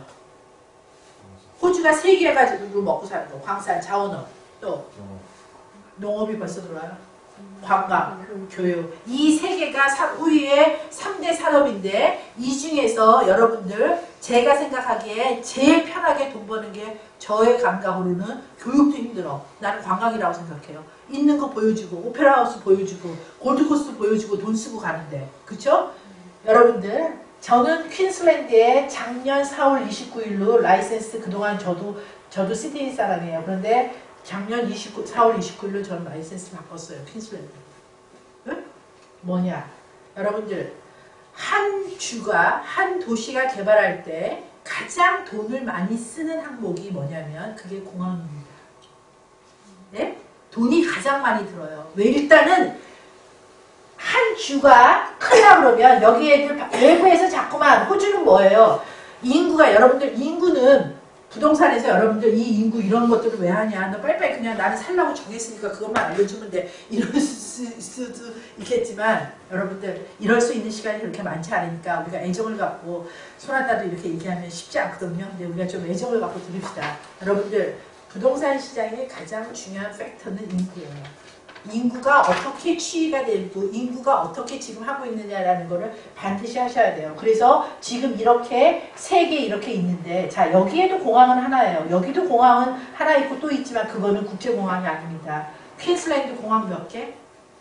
호주가 세 개 가지고 먹고 사는 거. 광산, 자원업, 또 농업이 벌써 들어와요. 관광, 교육. 이 세 개가 우리의 삼 대 산업인데 이 중에서 여러분들 제가 생각하기에 제일 편하게 돈 버는 게 저의 감각으로는 교육도 힘들어. 나는 관광이라고 생각해요. 있는 거 보여주고 오페라 하우스 보여주고 골드코스트 보여주고 돈 쓰고 가는데. 그쵸? 음. 여러분들 저는 퀸슬랜드에 작년 사월 이십구일로 라이센스 그동안 저도 저도 시드니 사람이에요. 그런데 작년 이십구, 사월 이십구일로 저는 라이센스 바꿨어요. 퀸슬랜드. 응? 뭐냐? 여러분들 한 주가 한 도시가 개발할 때 가장 돈을 많이 쓰는 항목이 뭐냐면 그게 공항입니다. 네? 돈이 가장 많이 들어요. 왜? 일단은 한 주가 크려 그러면 여기 애들 외부에서 자꾸만 호주는 뭐예요? 인구가 여러분들 인구는 부동산에서 여러분들 이 인구 이런 것들을 왜 하냐? 너 빨리빨리 그냥 나는 살라고 정했으니까 그것만 알려주면 돼. 이럴 수, 수도 있겠지만 여러분들 이럴 수 있는 시간이 그렇게 많지 않으니까 우리가 애정을 갖고 소나다도 이렇게 얘기하면 쉽지 않거든요. 근데 우리가 좀 애정을 갖고 드립시다. 여러분들 부동산 시장의 가장 중요한 팩터는 인구예요. 인구가 어떻게 취의가 되고 인구가 어떻게 지금 하고 있느냐라는 거를 반드시 하셔야 돼요. 그래서 지금 이렇게 세 개 이렇게 있는데 자 여기에도 공항은 하나예요. 여기도 공항은 하나 있고 또 있지만 그거는 국제공항이 아닙니다. 퀸슬랜드 공항 몇 개?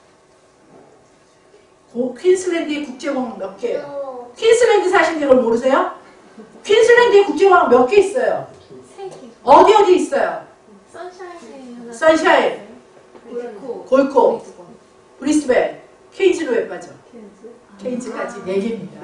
고, 퀸슬랜드의 국제공항 몇 개예요? 퀸슬랜드 사시는 걸 모르세요? 퀸슬랜드의 국제공항 몇 개 있어요? 세 개. 어디 어디 있어요? 선샤인. 선샤인. 골코. 골코, 브리스벤, 케이지로 왜 빠져? 케인즈. 케이지까지 네 개입니다.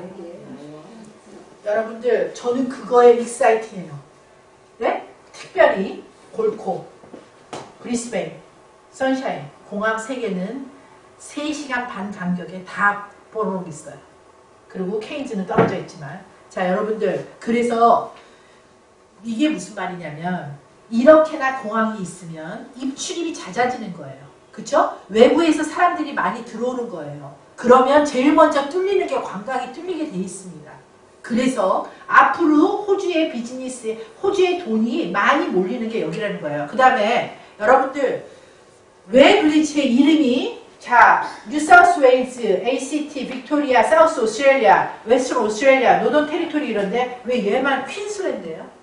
여러분들 저는 그거에 익사이팅해요. 네? 특별히 골코, 브리스벤, 선샤인, 공항 세 개는 세 시간 반 간격에 다 뽀로록 있어요. 그리고 케이지는 떨어져 있지만 자 여러분들 그래서 이게 무슨 말이냐면 이렇게나 공항이 있으면 입출입이 잦아지는 거예요. 그쵸? 외부에서 사람들이 많이 들어오는 거예요. 그러면 제일 먼저 뚫리는 게 관광이 뚫리게 돼 있습니다. 그래서 앞으로 호주의 비즈니스, 호주의 돈이 많이 몰리는 게 여기라는 거예요. 그 다음에 여러분들 왜 블리츠의 이름이 자 뉴사우스 웨일즈, 에이씨티, 빅토리아, 사우스 오스트레일리아, 웨스턴 오스트레일리아, 노던 테리토리 이런데 왜 얘만 퀸슬랜드예요?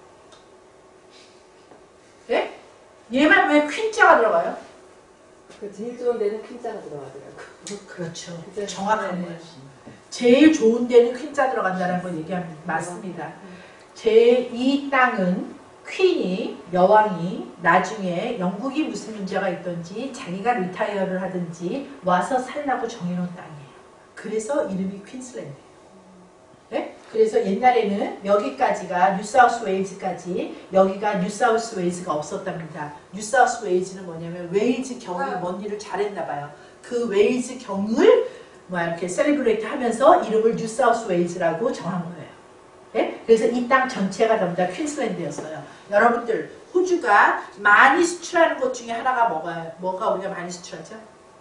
네? 얘만 왜 퀸자가 들어가요? 그 제일 좋은 데는 퀸자가 들어가더라고. 그렇죠. 정확한 거예요. 제일 좋은 데는 퀸자 들어간다는 걸 얘기합니다. 맞습니다. 제 이 땅은 퀸이, 여왕이 나중에 영국이 무슨 문제가 있든지 자기가 리타이어를 하든지 와서 살라고 정해놓은 땅이에요. 그래서 이름이 퀸슬랜드예요. 네? 그래서 옛날에는 여기까지가 뉴사우스 웨일즈까지 여기가 뉴사우스 웨일즈가 없었답니다. 뉴사우스 웨일즈는 뭐냐면 웨일즈 경이 뭔 일을 잘했나 봐요. 그 웨일즈 경을 뭐 이렇게 셀리브레이트 하면서 이름을 뉴사우스 웨일즈라고 정한 거예요. 네? 그래서 이 땅 전체가 전부 다 퀸슬랜드였어요. 여러분들 호주가 많이 수출하는 것 중에 하나가 뭐가, 뭐가 우리가 많이 수출하죠?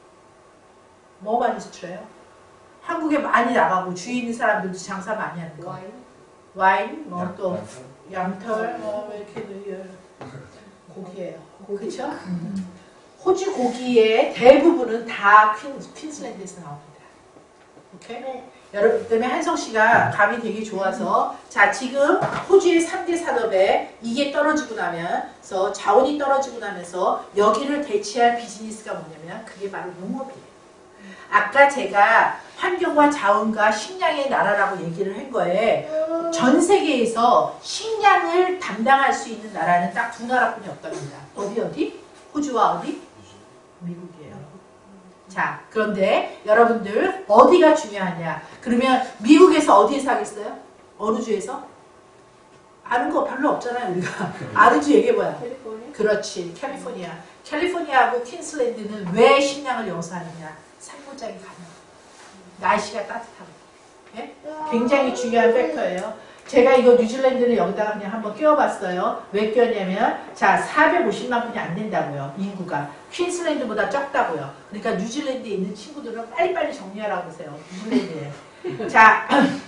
뭐 많이 수출해요? 한국에 많이 나가고 주위 있는 사람들도 장사 많이 하는 거. 와인. 와인, 뭐 또 양털, 뭐 이렇게 고기예요. 그렇죠? 음. 호주 고기의 대부분은 다 퀸, 퀸슬랜드에서 나옵니다. 오케이? 네. 여러분 때문에 한성 씨가 감이 되게 좋아서 자 지금 호주의 삼 대 산업에 이게 떨어지고 나면서 자원이 떨어지고 나면서 여기를 대체할 비즈니스가 뭐냐면 그게 바로 농업이에요. 아까 제가 환경과 자원과 식량의 나라라고 얘기를 한 거에 전 세계에서 식량을 담당할 수 있는 나라는 딱 두 나라뿐이 없답니다. 어디 어디? 호주와 어디? 미국이에요. 자, 그런데 여러분들 어디가 중요하냐? 그러면 미국에서 어디에서 하겠어요? 어느 주에서? 아는 거 별로 없잖아요, 우리가. 아는 주 얘기해봐요. 캘리포니아? 그렇지, 캘리포니아. 캘리포니아하고 퀸슬랜드는 왜 식량을 여기서 하느냐? 산모작이 가능해요. 날씨가 따뜻하고. 예? 굉장히 중요한 팩터예요. 제가 이거 뉴질랜드를 여기다가 그냥 한번 끼워봤어요. 왜 끼웠냐면 자 사백오십만 분이 안 된다고요. 인구가. 퀸슬랜드보다 적다고요. 그러니까 뉴질랜드에 있는 친구들은 빨리빨리 정리하라고 그러세요. 뉴질랜드에. 자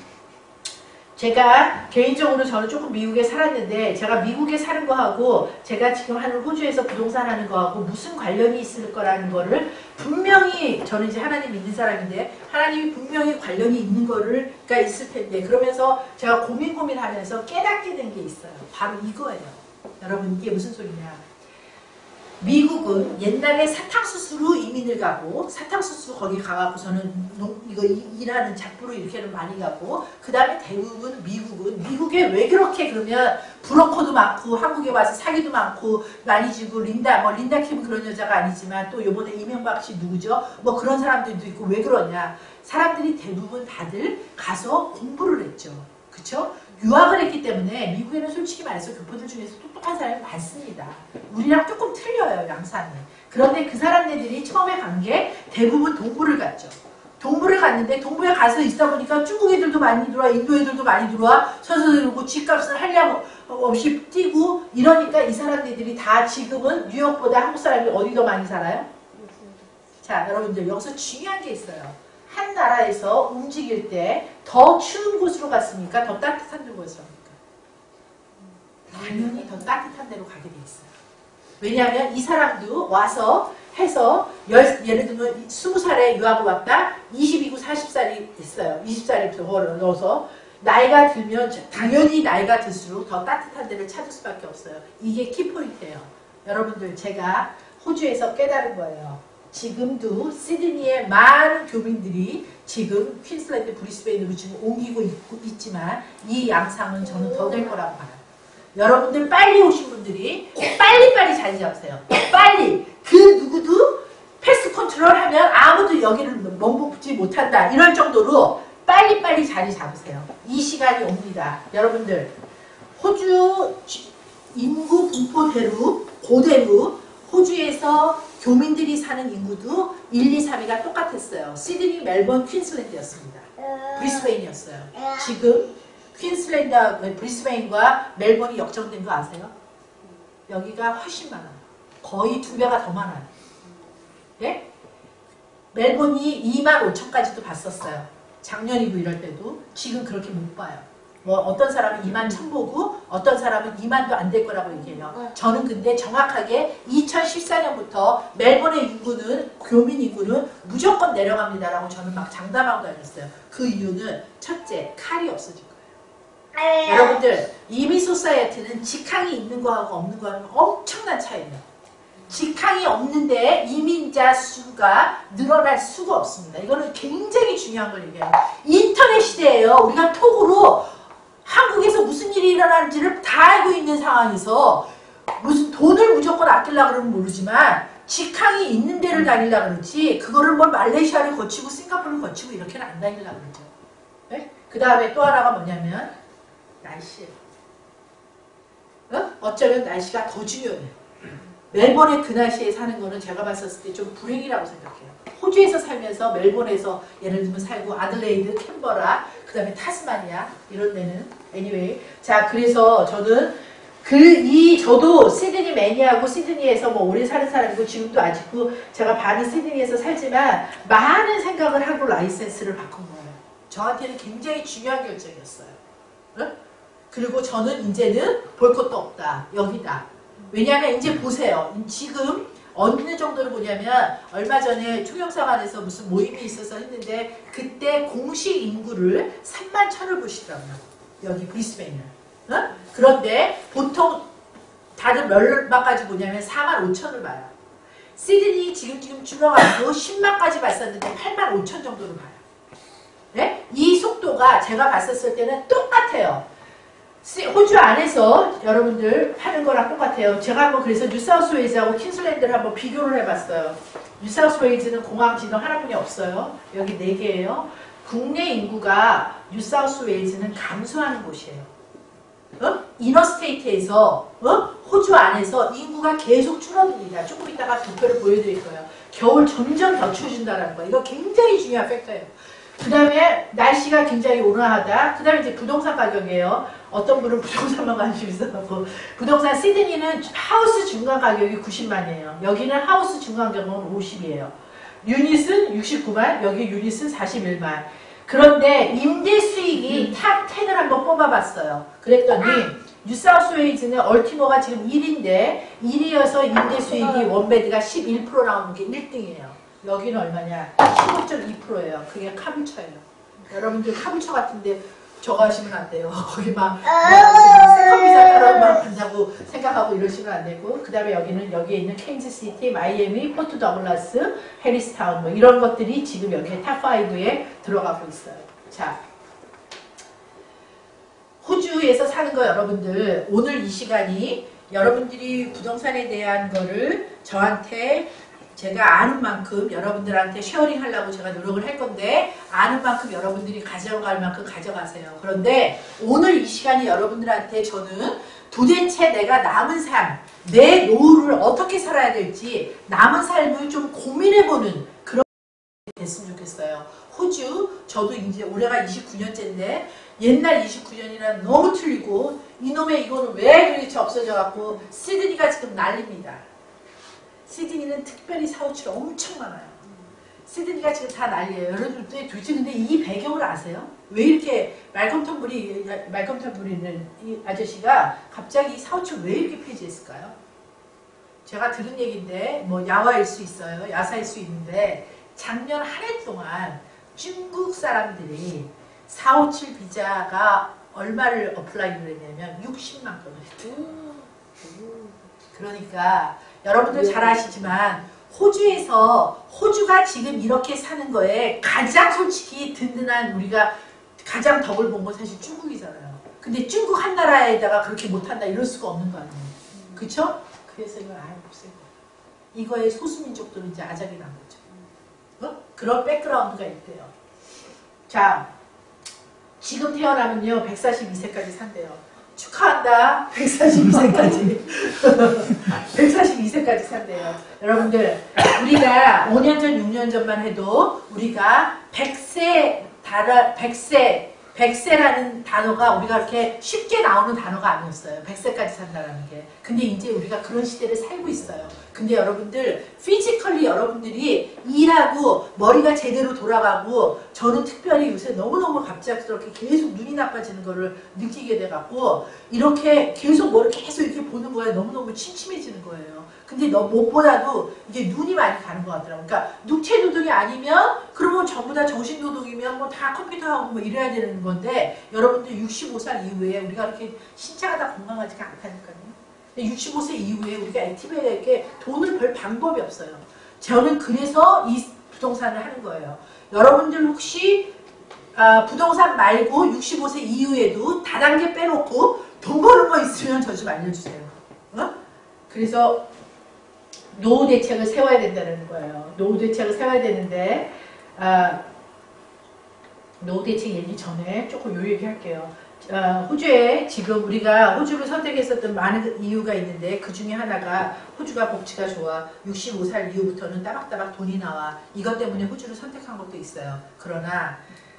제가 개인적으로 저는 조금 미국에 살았는데 제가 미국에 사는 거하고 제가 지금 하는 호주에서 부동산 하는 거하고 무슨 관련이 있을 거라는 거를 분명히 저는 이제 하나님 믿는 사람인데 하나님이 분명히 관련이 있는 거가 있을 텐데 그러면서 제가 고민 고민하면서 깨닫게 된 게 있어요. 바로 이거예요. 여러분 이게 무슨 소리냐. 미국은 옛날에 사탕수수로 이민을 가고 사탕수수 거기 가갖고서는 농, 이거 일하는 작부로 이렇게는 많이 가고 그 다음에 대부분 미국은 미국에 왜 그렇게 그러면 브로커도 많고 한국에 와서 사기도 많고 많이 주고 린다 뭐 린다 킴은 그런 여자가 아니지만 또 요번에 이명박 씨 누구죠? 뭐 그런 사람들도 있고 왜 그러냐 사람들이 대부분 다들 가서 공부를 했죠. 그쵸? 유학을 했기 때문에 미국에는 솔직히 말해서 교포들 중에서 똑똑한 사람이 많습니다. 우리랑 조금 틀려요, 양상이. 그런데 그 사람들이 처음에 간 게 대부분 동부를 갔죠. 동부를 갔는데 동부에 가서 있다 보니까 중국 애들도 많이 들어와, 인도 애들도 많이 들어와, 서서 들고 집값을 하려고 없이 뛰고 이러니까 이 사람들이 다 지금은 뉴욕보다 한국 사람이 어디 더 많이 살아요? 자, 여러분들 여기서 중요한 게 있어요. 한 나라에서 움직일 때 더 추운 곳으로 갔습니까? 더 따뜻한 곳으로 갑니까? 당연히 더 따뜻한 데로 가게 돼 있어요. 왜냐하면 이 사람도 와서 해서 열, 예를 들면 스무 살에 유학을 왔다 이십이고 사십 살이 됐어요. 이십 살부터 넣어서 나이가 들면 당연히 나이가 들수록 더 따뜻한 데를 찾을 수밖에 없어요. 이게 키포인트예요. 여러분들 제가 호주에서 깨달은 거예요. 지금도 시드니의 많은 교민들이 지금 퀸슬랜드, 브리스베인으로 지금 옮기고 있고, 있지만 이 양상은 저는 더 될 거라고 봐요. 여러분들 빨리 오신 분들이 빨리빨리 자리 잡으세요. 빨리! 그 누구도 패스 컨트롤 하면 아무도 여기를 넘보지 못한다. 이럴 정도로 빨리빨리 자리 잡으세요. 이 시간이 옵니다. 여러분들 호주 인구 분포대로 고대로 호주에서 교민들이 사는 인구도 일, 이, 삼 위가 똑같았어요. 시드니, 멜번, 퀸슬랜드였습니다. 브리스베인이었어요. 지금 퀸슬랜드, 브리스베인과 멜번이 역전된 거 아세요? 여기가 훨씬 많아요. 거의 두 배가 더 많아요. 예? 멜번이 이만 오천까지도 봤었어요. 작년이고 이럴 때도. 지금 그렇게 못 봐요. 뭐 어떤 사람은 이만 천 보고 어떤 사람은 이만도 안 될 거라고 얘기해요. 저는 근데 정확하게 이천십사 년부터 멜번의 인구는 교민 인구는 무조건 내려갑니다라고 저는 막 장담하고 다녔어요. 그 이유는 첫째, 칼이 없어질 거예요. 여러분들 이민 소사이어티는 직항이 있는 거하고 없는 거하고는 엄청난 차이예요. 직항이 없는데 이민자 수가 늘어날 수가 없습니다. 이거는 굉장히 중요한 걸 얘기해요. 인터넷 시대예요. 우리가 톡으로 한국에서 무슨 일이 일어나는지를 다 알고 있는 상황에서 무슨 돈을 무조건 아끼려고 그러면 모르지만 직항이 있는 데를 다니려고 그러지 그거를 뭘 말레이시아를 거치고 싱가포르를 거치고 이렇게는 안 다니려고 그러죠. 네? 그 다음에 또 하나가 뭐냐면 날씨예요. 어? 어쩌면 날씨가 더 중요해요. 멜번의 그 날씨에 사는 거는 제가 봤었을 때 좀 불행이라고 생각해요. 호주에서 살면서 멜번에서 예를 들면 살고 아들레이드, 캔버라, 그 다음에 타스마니아 이런 데는 anyway. 자 그래서 저는 그 이 저도 시드니 매니아고 시드니에서 뭐 오래 사는 사람이고 지금도 아직도 제가 반은 시드니에서 살지만 많은 생각을 하고 라이센스를 바꾼 거예요. 저한테는 굉장히 중요한 결정이었어요. 응? 그리고 저는 이제는 볼 것도 없다. 여기다. 왜냐하면 이제 보세요. 지금 어느 정도로 보냐면 얼마 전에 총영사관에서 무슨 모임이 있어서 했는데 그때 공식 인구를 삼만 천을 보시더라고요. 여기 브리스베인을. 어? 그런데 보통 다들 몇만까지 보냐면 사만 오천을 봐요. 시드니 지금 지금 줄어가지고 십만까지 봤었는데 팔만 오천 정도를 봐요. 네? 이 속도가 제가 봤었을 때는 똑같아요. 호주 안에서 여러분들 하는 거랑 똑같아요. 제가 한번 그래서 뉴사우스웨일즈하고 퀸슬랜드를 한번 비교를 해봤어요. 뉴사우스웨일즈는 공항 진흥 하나뿐이 없어요. 여기 네 개예요. 국내 인구가 뉴사우스웨일즈는 감소하는 곳이에요. 어? 이너스테이트에서 어? 호주 안에서 인구가 계속 줄어듭니다. 조금 이따가 도표를 보여드릴 거예요. 겨울 점점 더 추워진다는 거. 이거 굉장히 중요한 팩터예요. 그 다음에 날씨가 굉장히 온화하다. 그 다음에 이제 부동산 가격이에요. 어떤 분은 부동산만 관심 있어서 부동산 시드니는 하우스 중간 가격이 구십만이에요. 여기는 하우스 중간 가격은 오십이에요. 유닛은 육십구만, 여기 유닛은 사십일만. 그런데 임대 수익이 음. 탑 텐을 한번 뽑아봤어요. 그랬더니 뉴사우스웨일즈는 얼티모가 지금 일 위인데 일 위여서 임대 수익이 원베드가 십일 퍼센트 나오는 게 일 등이에요. 여기는 얼마냐? 십오 점 이 퍼센트예요. 그게 카불처예요. 여러분들 카불처 같은데 저거 하시면 안 돼요. 거기 막 세컨비자 따라만 간다고 생각하고 이러시면 안 되고, 그 다음에 여기는 여기에 있는 캔즈시티, 마이애미, 포트 더글라스, 해리스타운 뭐 이런 것들이 지금 여기에 탑오에 들어가고 있어요. 자, 호주에서 사는 거 여러분들, 오늘 이 시간이 여러분들이 부동산에 대한 거를 저한테 제가 아는 만큼 여러분들한테 쉐어링 하려고 제가 노력을 할 건데, 아는 만큼 여러분들이 가져갈 만큼 가져가세요. 그런데 오늘 이 시간이 여러분들한테 저는 도대체 내가 남은 삶, 내 노후를 어떻게 살아야 될지 남은 삶을 좀 고민해보는 그런 됐으면 좋겠어요. 호주, 저도 이제 올해가 이십구 년째인데 옛날 이십구 년이랑 너무 틀리고, 이놈의 이거는 왜 도대체 없어져갖고 시드니가 지금 난립니다. 시드니는 특별히 사우치가 엄청 많아요. 시드니가 지금 다 난리예요. 여러분 도대체 근데 이 배경을 아세요? 왜 이렇게 말컴 텀블이 말컴 텀블이는 이 아저씨가 갑자기 사우치를 왜 이렇게 폐지했을까요? 제가 들은 얘기인데 뭐 야화일 수 있어요. 야사일 수 있는데 작년 한 해 동안 중국 사람들이 사오칠 비자가 얼마를 어플라이를 했냐면 육십만 건을 했대요. 그러니까 여러분들 잘 아시지만 호주에서 호주가 지금 이렇게 사는 거에 가장 솔직히 든든한, 우리가 가장 덕을 본 건 사실 중국이잖아요. 근데 중국 한 나라에다가 그렇게 못한다 이럴 수가 없는 거 아니에요. 그쵸? 그래서 이걸 아예 없앤 거예요. 이거에 소수민족들은 이제 아작이 난 거죠. 어? 그런 백그라운드가 있대요. 자, 지금 태어나면요 백사십이 세까지 산대요. 축하한다. 백사십이 세까지. 백사십이 세까지 산대요. 여러분들, 우리가 오 년 전, 육 년 전만 해도 우리가 백 세, 달아, 백 세, 백 세라는 단어가 우리가 이렇게 쉽게 나오는 단어가 아니었어요. 백 세까지 산다라는 게. 근데 이제 우리가 그런 시대를 살고 있어요. 근데 여러분들, 피지컬리 여러분들이 일하고 머리가 제대로 돌아가고, 저는 특별히 요새 너무너무 갑작스럽게 계속 눈이 나빠지는 거를 느끼게 돼갖고, 이렇게 계속 뭘 계속 이렇게 보는 거에 너무너무 침침해지는 거예요. 근데 너 무엇보다도 이게 눈이 많이 가는 것 같더라고요. 그러니까 육체노동이 아니면 그러면 전부 다 정신노동이면 뭐 다 컴퓨터하고 뭐 이래야 되는 건데, 여러분들 육십오 살 이후에 우리가 그렇게 신체가 다 건강하지가 않다니까요. 육십오 세 이후에 우리가 액티브에게 돈을 벌 방법이 없어요. 저는 그래서 이 부동산을 하는 거예요. 여러분들 혹시 아, 부동산 말고 육십오 세 이후에도 다단계 빼놓고 돈 버는 거 있으면 저 좀 알려주세요. 어? 그래서 노후 대책을 세워야 된다는 거예요. 노후 대책을 세워야 되는데, 아, 노후 대책 얘기 전에 조금 요 얘기 할게요. 어, 호주에 지금 우리가 호주를 선택했었던 많은 이유가 있는데, 그 중에 하나가 호주가 복지가 좋아. 육십오 살 이후부터는 따박따박 돈이 나와. 이것 때문에 호주를 선택한 것도 있어요. 그러나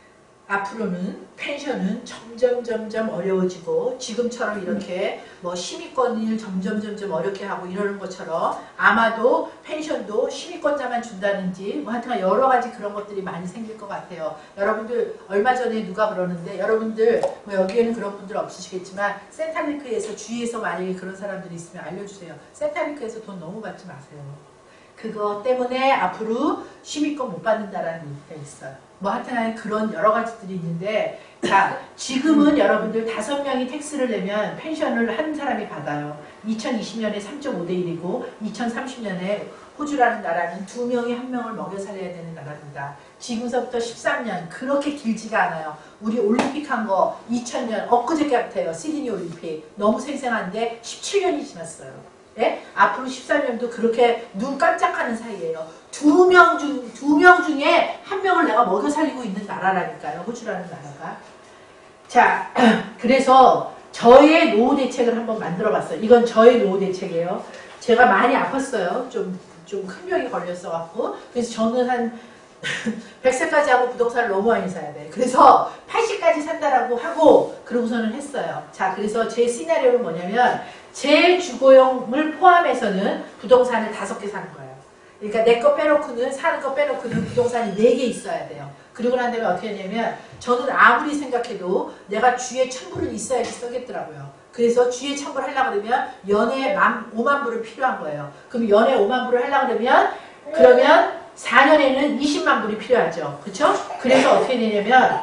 앞으로는 펜션은 점점 점점 어려워지고, 지금처럼 이렇게 뭐 시민권을 점점 점점 어렵게 하고 이러는 것처럼 아마도 펜션도 시민권자만 준다든지 뭐 하여튼 여러 가지 그런 것들이 많이 생길 것 같아요. 여러분들 얼마 전에 누가 그러는데, 여러분들 뭐 여기에는 그런 분들 없으시겠지만 센탈링크에서 주위에서 만약에 그런 사람들이 있으면 알려주세요. 센탈링크에서 돈 너무 받지 마세요. 그거 때문에 앞으로 시민권 못 받는다라는 얘기가 있어요. 뭐 하여튼 그런 여러 가지들이 있는데, 자, 지금은 여러분들 다섯 명이 텍스를 내면 펜션을 한 사람이 받아요. 이천이십 년에 삼 점 오 대 일이고 이천삼십 년에 호주라는 나라는 두 명이 한 명을 먹여 살려야 되는 나라입니다. 지금서부터 십삼 년, 그렇게 길지가 않아요. 우리 올림픽 한 거 이천 년, 엊그저께 같아요. 시드니 올림픽. 너무 생생한데 십칠 년이 지났어요. 예? 앞으로 십삼 년도 그렇게 눈 깜짝하는 사이에요. 두 명 중, 두 명 중에 한 명을 내가 먹여 살리고 있는 나라라니까요. 호주라는 나라가. 자, 그래서 저의 노후 대책을 한번 만들어 봤어요. 이건 저의 노후 대책이에요. 제가 많이 아팠어요. 좀, 좀 큰 병이 걸렸어갖고. 그래서 저는 한 백 세까지 하고 부동산을 너무 많이 사야 돼. 그래서 팔십까지 산다라고 하고, 그러고서는 했어요. 자, 그래서 제 시나리오는 뭐냐면, 제 주거용을 포함해서는 부동산을 다섯 개 사는 거예요. 그러니까 내 거 빼놓고는, 사는 거 빼놓고는 부동산이 네 개 있어야 돼요. 그리고 난 다음에 어떻게 하냐면, 저는 아무리 생각해도 내가 주에 천불은 있어야지 쓰겠더라고요. 그래서 주에 천불 하려고 그러면 연에 만, 오만 불은 필요한 거예요. 그럼 연에 오만 불을 하려고 그러면, 그러면 사 년에는 이십만 불이 필요하죠. 그쵸? 그래서 어떻게 되냐면,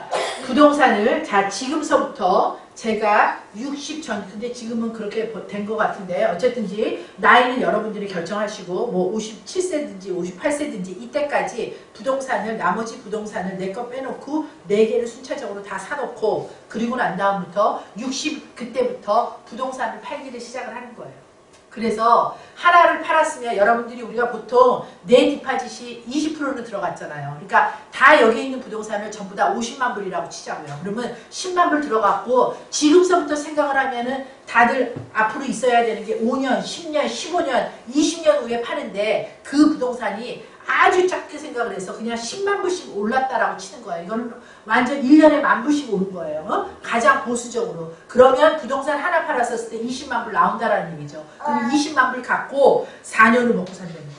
부동산을 자 지금서부터 제가 육십 전 근데 지금은 그렇게 된 것 같은데 어쨌든지 나이는 여러분들이 결정하시고 뭐 오십칠 세든지 오십팔 세든지 이때까지 부동산을 나머지 부동산을 내 거 빼놓고 네 개를 순차적으로 다 사놓고 그리고 난 다음부터 육십 그때부터 부동산을 팔기를 시작을 하는 거예요. 그래서 하나를 팔았으면 여러분들이 우리가 보통 내 디파짓이 이십 퍼센트는 들어갔잖아요. 그러니까 다 여기 있는 부동산을 전부 다 오십만 불이라고 치자고요. 그러면 십만 불 들어갔고 지금서부터 생각을 하면은 다들 앞으로 있어야 되는 게 오 년, 십 년, 십오 년, 이십 년 후에 파는데 그 부동산이 아주 작게 생각을 해서 그냥 십만 불씩 올랐다라고 치는 거예요. 이거는 완전 일 년에 만 불씩 오른 거예요. 어? 가장 보수적으로. 그러면 부동산 하나 팔았을 때 이십만 불 나온다라는 얘기죠. 그럼 이십만 불 갖고 사 년을 먹고 산다는 거예요.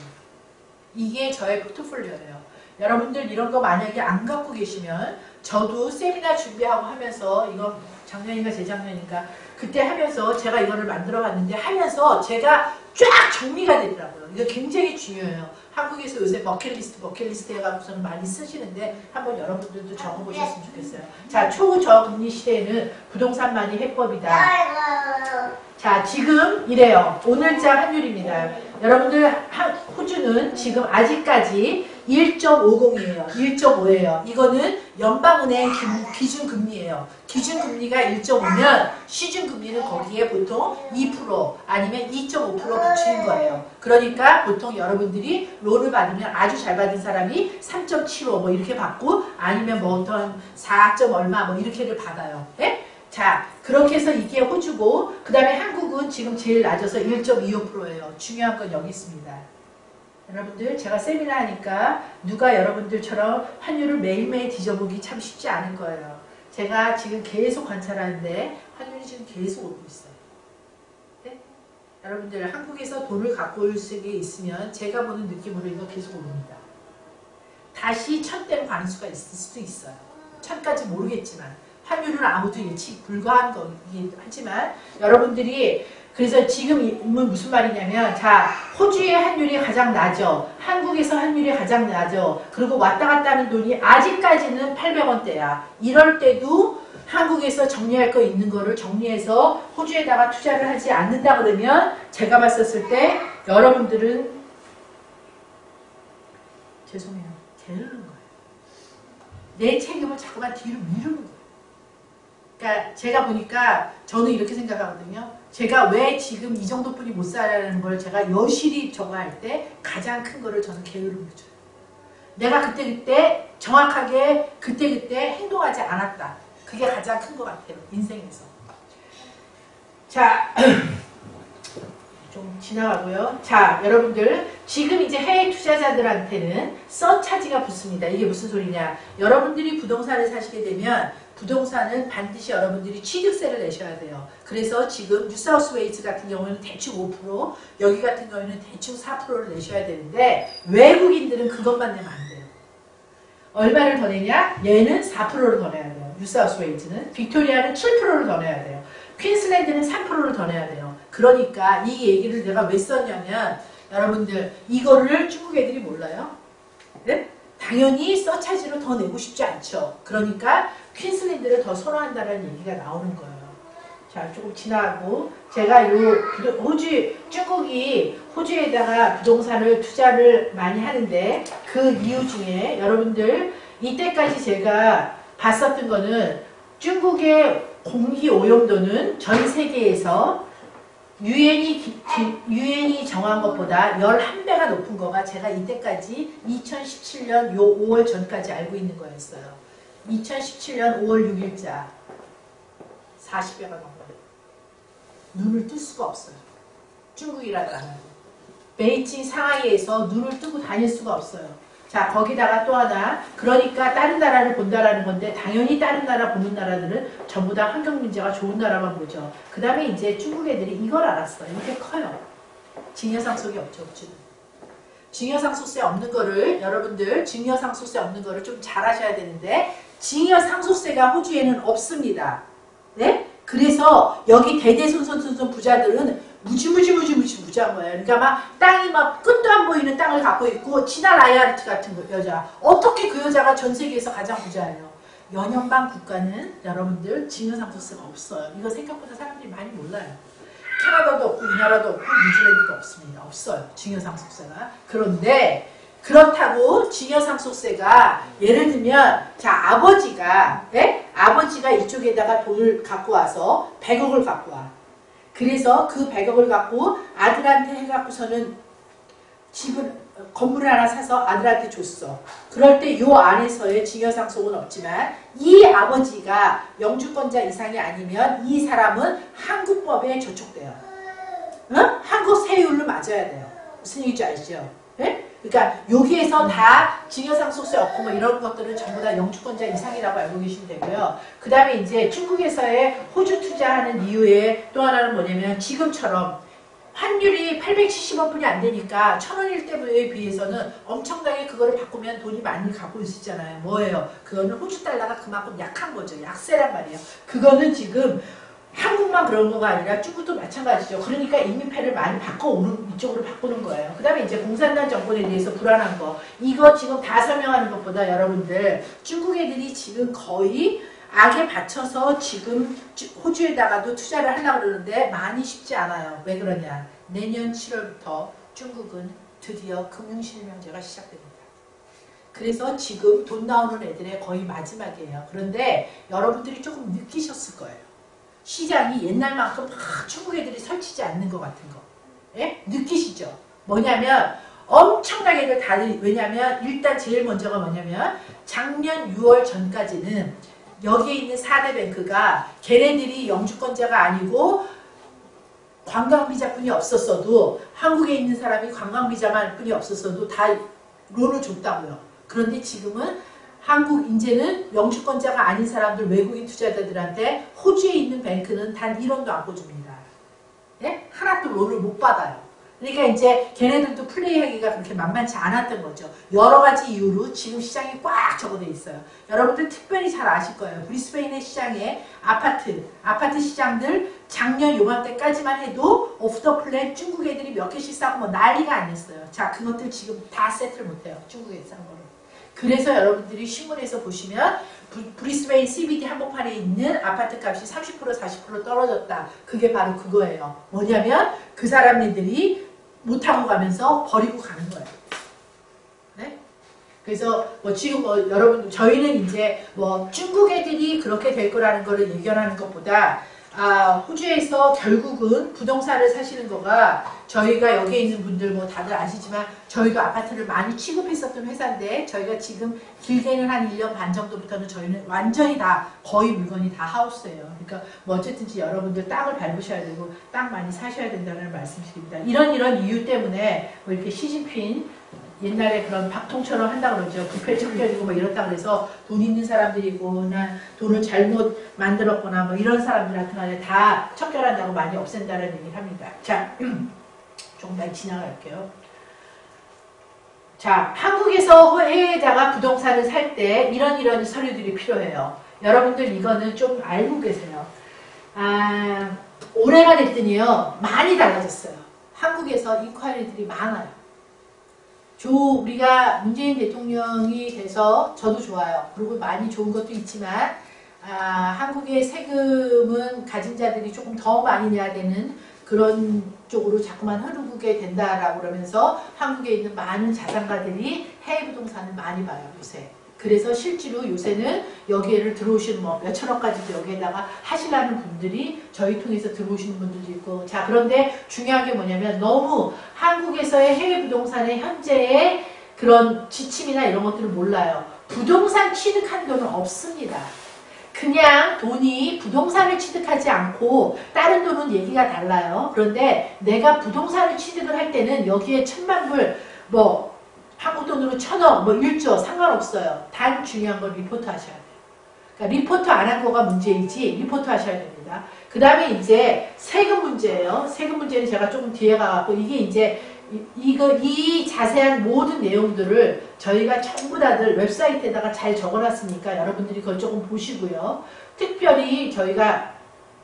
이게 저의 포트폴리오예요. 여러분들 이런 거 만약에 안 갖고 계시면 저도 세미나 준비하고 하면서 이거 작년인가 재작년인가 그때 하면서 제가 이거를 만들어 봤는데 하면서 제가 쫙 정리가 되더라고요. 이거 굉장히 중요해요. 한국에서 요새 버킷리스트 버킷리스트 해가지고서는 많이 쓰시는데 한번 여러분들도 적어보셨으면 좋겠어요. 자, 초저금리 시대에는 부동산만이 해법이다. 자, 지금 이래요. 오늘자 환율입니다. 여러분들 호주는 지금 아직까지 일 점 오공이에요. 일 점 오예요. 이거는 연방은행 기준금리예요. 기준금리가 일 점 오면 시중금리는 거기에 보통 이 퍼센트 아니면 이 점 오 퍼센트 붙이는 거예요. 그러니까 보통 여러분들이 론을 받으면 아주 잘 받은 사람이 삼 점 칠오 뭐 이렇게 받고 아니면 뭐 어떤 사 점 얼마 뭐 이렇게를 받아요. 네? 자, 그렇게 해서 이게 호주고 그 다음에 한국은 지금 제일 낮아서 일 점 이오 퍼센트예요. 중요한 건 여기 있습니다. 여러분들 제가 세미나 하니까 누가 여러분들처럼 환율을 매일매일 뒤져보기 참 쉽지 않은 거예요. 제가 지금 계속 관찰하는데 환율이 지금 계속 오르고 있어요. 네? 여러분들 한국에서 돈을 갖고 올 수 있으면 제가 보는 느낌으로 이거 계속 오릅니다. 다시 천대로 가는 수가 있을 수도 있어요. 천까지 모르겠지만 환율은 아무도 예측 불가한 거긴 하지만 여러분들이 그래서 지금은 무슨 말이냐면 자 호주의 환율이 가장 낮죠. 한국에서 환율이 가장 낮죠. 그리고 왔다 갔다 하는 돈이 아직까지는 팔백 원대야. 이럴 때도 한국에서 정리할 거 있는 거를 정리해서 호주에다가 투자를 하지 않는다 그러면 제가 봤었을 때 여러분들은 죄송해요. 게으른 거예요. 내 책임을 자꾸만 뒤로 미루는 거예요. 그러니까 제가 보니까 저는 이렇게 생각하거든요. 제가 왜 지금 이 정도뿐이 못 살아라는 걸 제가 여실히 저거 할 때 가장 큰 거를 저는 게으름을 줘요. 내가 그때그때 정확하게 그때그때 행동하지 않았다. 그게 가장 큰 것 같아요. 인생에서. 자, 좀 지나가고요. 자, 여러분들 지금 이제 해외 투자자들한테는 서차지가 붙습니다. 이게 무슨 소리냐. 여러분들이 부동산을 사시게 되면 부동산은 반드시 여러분들이 취득세를 내셔야 돼요. 그래서 지금 뉴사우스웨일즈 같은 경우에는 대충 오 퍼센트, 여기 같은 경우에는 대충 사 퍼센트를 내셔야 되는데 외국인들은 그것만 내면 안 돼요. 얼마를 더 내냐? 얘는 사 퍼센트를 더 내야 돼요. 뉴사우스웨일즈는. 빅토리아는 칠 퍼센트를 더 내야 돼요. 퀸슬랜드는 삼 퍼센트를 더 내야 돼요. 그러니까 이 얘기를 내가 왜 썼냐면 여러분들 이거를 중국 애들이 몰라요? 네? 당연히 서차지로 더 내고 싶지 않죠. 그러니까 퀸슬랜드를 더 선호한다는 얘기가 나오는 거예요. 자, 조금 지나가고 제가 요 호주, 중국이 호주에다가 부동산을 투자를 많이 하는데 그 이유 중에 여러분들 이때까지 제가 봤었던 거는 중국의 공기 오염도는 전 세계에서 유엔이, 유엔이 정한 것보다 십일 배가 높은 거가 제가 이때까지 이천십칠 년 요 오월 전까지 알고 있는 거였어요. 이천십칠 년 오월 육일자 사십 배가 넘어요. 눈을 뜰 수가 없어요. 중국이라도 안 하고. 베이징, 상하이에서 눈을 뜨고 다닐 수가 없어요. 자, 거기다가 또 하나, 그러니까 다른 나라를 본다라는 건데 당연히 다른 나라 보는 나라들은 전부 다 환경 문제가 좋은 나라만 보죠. 그 다음에 이제 중국 애들이 이걸 알았어요. 이렇게 커요. 증여상속이 없죠, 없죠. 증여상속세 없는 거를 여러분들 증여상속세 없는 거를 좀 잘 하셔야 되는데 증여상속세가 호주에는 없습니다. 네? 그래서 여기 대대손손손손 부자들은 무지무지무지무지 무지한 거예요. 그러니까 막 땅이 막 끝도 안 보이는 땅을 갖고 있고 지나 라이아르트 같은 거, 여자. 어떻게 그 여자가 전 세계에서 가장 부자예요? 연연방 국가는 여러분들 증여상속세가 없어요. 이거 생각보다 사람들이 많이 몰라요. 캐나다도 없고 우리나라도 없고 뉴질랜드도 없습니다. 없어요. 증여상속세가. 그런데 그렇다고 증여상속세가 예를 들면 자 아버지가 예? 아버지가 이쪽에다가 돈을 갖고 와서 백억을 갖고 와. 그래서 그 백억을 갖고 아들한테 해갖고서는 집을 건물을 하나 사서 아들한테 줬어. 그럴 때 요 안에서의 증여상속은 없지만 이 아버지가 영주권자 이상이 아니면 이 사람은 한국법에 저촉돼요. 응? 한국 세율로 맞아야 돼요. 무슨 얘기인지 아시죠? 네? 그러니까 여기에서 다 증여상속세 없고 뭐 이런 것들은 전부 다 영주권자 이상이라고 알고 계시면 되고요. 그 다음에 이제 중국에서의 호주 투자하는 이유의 또 하나는 뭐냐면 지금처럼 환율이 팔백칠십 원뿐이 안 되니까 천 원일 때에 비해서는 엄청나게 그거를 바꾸면 돈이 많이 갖고 있었잖아요. 뭐예요? 그거는 호주 달러가 그만큼 약한 거죠. 약세란 말이에요. 그거는 지금 한국만 그런 거가 아니라 중국도 마찬가지죠. 그러니까 인민폐를 많이 바꿔오는 이쪽으로 바꾸는 거예요. 그 다음에 이제 공산당 정권에 대해서 불안한 거. 이거 지금 다 설명하는 것보다 여러분들 중국 애들이 지금 거의 악에 받쳐서 지금 호주에다가도 투자를 하려고 그러는데 많이 쉽지 않아요. 왜 그러냐. 내년 칠월부터 중국은 드디어 금융실명제가 시작됩니다. 그래서 지금 돈 나오는 애들의 거의 마지막이에요. 그런데 여러분들이 조금 느끼셨을 거예요. 시장이 옛날만큼 막 중국 애들이 설치지 않는 것 같은 거. 예? 느끼시죠? 뭐냐면 엄청나게 다들 왜냐면 일단 제일 먼저가 뭐냐면 작년 유월 전까지는 여기에 있는 사 대 뱅크가 걔네들이 영주권자가 아니고 관광비자뿐이 없었어도 한국에 있는 사람이 관광비자만 뿐이 없었어도 다 론을 줬다고요. 그런데 지금은 한국 이제는 영주권자가 아닌 사람들 외국인 투자자들한테 호주에 있는 뱅크는 단 일 원도 안 꿔줍니다. 예? 하나도 론을 못 받아요. 그러니까 이제 걔네들도 플레이하기가 그렇게 만만치 않았던 거죠. 여러 가지 이유로 지금 시장이 꽉 적어져 있어요. 여러분들 특별히 잘 아실 거예요. 브리스베인의 시장에 아파트, 아파트 시장들 작년 요맘때까지만 해도 오프 더 플랫 중국 애들이 몇 개씩 싸고 뭐 난리가 아니었어요. 자, 그것들 지금 다 세트를 못해요. 중국에 싼 거를. 그래서 여러분들이 신문에서 보시면 브리스베인 씨비디 한복판에 있는 아파트 값이 삼십 퍼센트 사십 퍼센트 떨어졌다. 그게 바로 그거예요. 뭐냐면 그 사람들이 못하고 가면서 버리고 가는 거예요. 네? 그래서 뭐 지금 뭐 여러분 저희는 이제 뭐 중국 애들이 그렇게 될 거라는 거를 예견하는 것보다 아, 호주에서 결국은 부동산을 사시는 거가 저희가 여기에 있는 분들 뭐 다들 아시지만 저희도 아파트를 많이 취급했었던 회사인데 저희가 지금 길게는 한 일 년 반 정도부터는 저희는 완전히 다 거의 물건이 다 하우스예요. 그러니까 뭐 어쨌든지 여러분들 땅을 밟으셔야 되고 땅 많이 사셔야 된다는 말씀드립니다. 이런 이런 이유 때문에 뭐 이렇게 시진핑 옛날에 그런 박통처럼 한다고 그러죠. 부패 척결이고 뭐 이렇다 그래서 돈 있는 사람들이거나 돈을 잘못 만들었거나 뭐 이런 사람들한테 간에 다 척결한다고 많이 없앤다는 얘기를 합니다. 자, 조금 더 지나갈게요. 자, 한국에서 해외에다가 부동산을 살 때 이런 이런 서류들이 필요해요. 여러분들 이거는 좀 알고 계세요. 아, 올해가 됐더니요. 많이 달라졌어요. 한국에서 인콰이리들이 많아요. 조, 우리가 문재인 대통령이 돼서 저도 좋아요. 그리고 많이 좋은 것도 있지만 아, 한국의 세금은 가진 자들이 조금 더 많이 내야 되는 그런 쪽으로 자꾸만 흐르게 된다라고 그러면서 한국에 있는 많은 자산가들이 해외 부동산을 많이 봐요, 요새. 그래서 실제로 요새는 여기를 들어오시는 뭐 몇천억까지도 여기에다가 하시려는 분들이 저희 통해서 들어오시는 분들도 있고. 자, 그런데 중요한 게 뭐냐면 너무 한국에서의 해외 부동산의 현재의 그런 지침이나 이런 것들을 몰라요. 부동산 취득한 돈은 없습니다. 그냥 돈이 부동산을 취득하지 않고 다른 돈은 얘기가 달라요. 그런데 내가 부동산을 취득을 할 때는 여기에 천만 불, 뭐 한국 돈으로 천억, 뭐 일조 상관없어요. 단 중요한 건 리포트 하셔야 돼요. 그러니까 리포트 안 한 거가 문제이지 리포트 하셔야 됩니다. 그 다음에 이제 세금 문제예요. 세금 문제는 제가 조금 뒤에 가갖고 이게 이제 이, 이거, 이 자세한 모든 내용들을 저희가 전부 다들 웹사이트에다가 잘 적어놨으니까 여러분들이 그걸 조금 보시고요. 특별히 저희가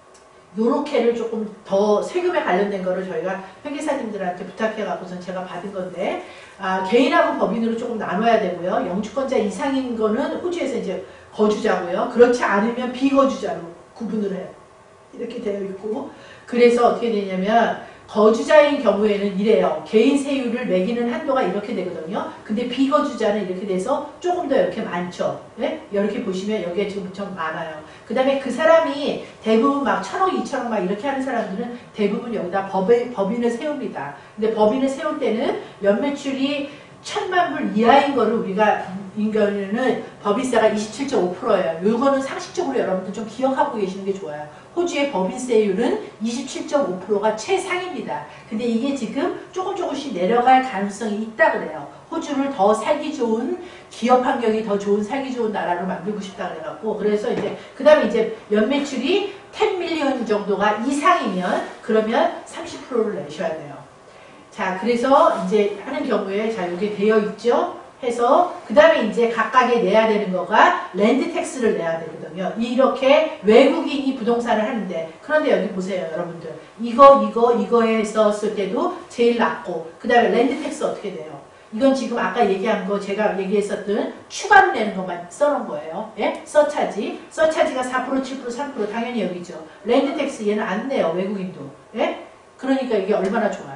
요렇게를 조금 더 세금에 관련된 거를 저희가 회계사님들한테 부탁해갖고선 제가 받은 건데, 아, 개인하고 법인으로 조금 나눠야 되고요. 영주권자 이상인 거는 호주에서 이제 거주자고요. 그렇지 않으면 비거주자로 구분을 해요. 이렇게 되어 있고, 그래서 어떻게 되냐면 거주자인 경우에는 이래요. 개인 세율을 매기는 한도가 이렇게 되거든요. 근데 비거주자는 이렇게 돼서 조금 더 이렇게 많죠. 네? 이렇게 보시면 여기에 지금 좀 많아요. 그 다음에 그 사람이 대부분 막 천억, 이천억 막 이렇게 하는 사람들은 대부분 여기다 법에, 법인을 세웁니다. 근데 법인을 세울 때는 연매출이 천만 불 이하인 거를 우리가 인견은 법인세가 이십칠 점 오 퍼센트예요. 요거는 상식적으로 여러분들 좀 기억하고 계시는 게 좋아요. 호주의 법인세율은 이십칠 점 오 퍼센트가 최상입니다. 근데 이게 지금 조금 조금씩 내려갈 가능성이 있다 그래요. 호주를 더 살기 좋은, 기업 환경이 더 좋은, 살기 좋은 나라로 만들고 싶다 그래갖고, 그래서 이제 그 다음에 이제 연매출이 십 밀리언 정도가 이상이면 그러면 삼십 퍼센트를 내셔야 돼요. 자, 그래서 이제 하는 경우에, 자, 여기 되어 있죠? 해서, 그 다음에 이제 각각에 내야 되는 거가 랜드 텍스를 내야 되거든요. 이렇게 외국인이 부동산을 하는데, 그런데 여기 보세요, 여러분들. 이거, 이거, 이거 했었을 때도 제일 낮고, 그 다음에 랜드 텍스 어떻게 돼요? 이건 지금 아까 얘기한 거, 제가 얘기했었던 추가로 내는 것만 써놓은 거예요. 예? 서차지. 서차지가 사 퍼센트, 칠 퍼센트, 삼 퍼센트 당연히 여기죠. 랜드 텍스 얘는 안 내요, 외국인도. 예? 그러니까 이게 얼마나 좋아요.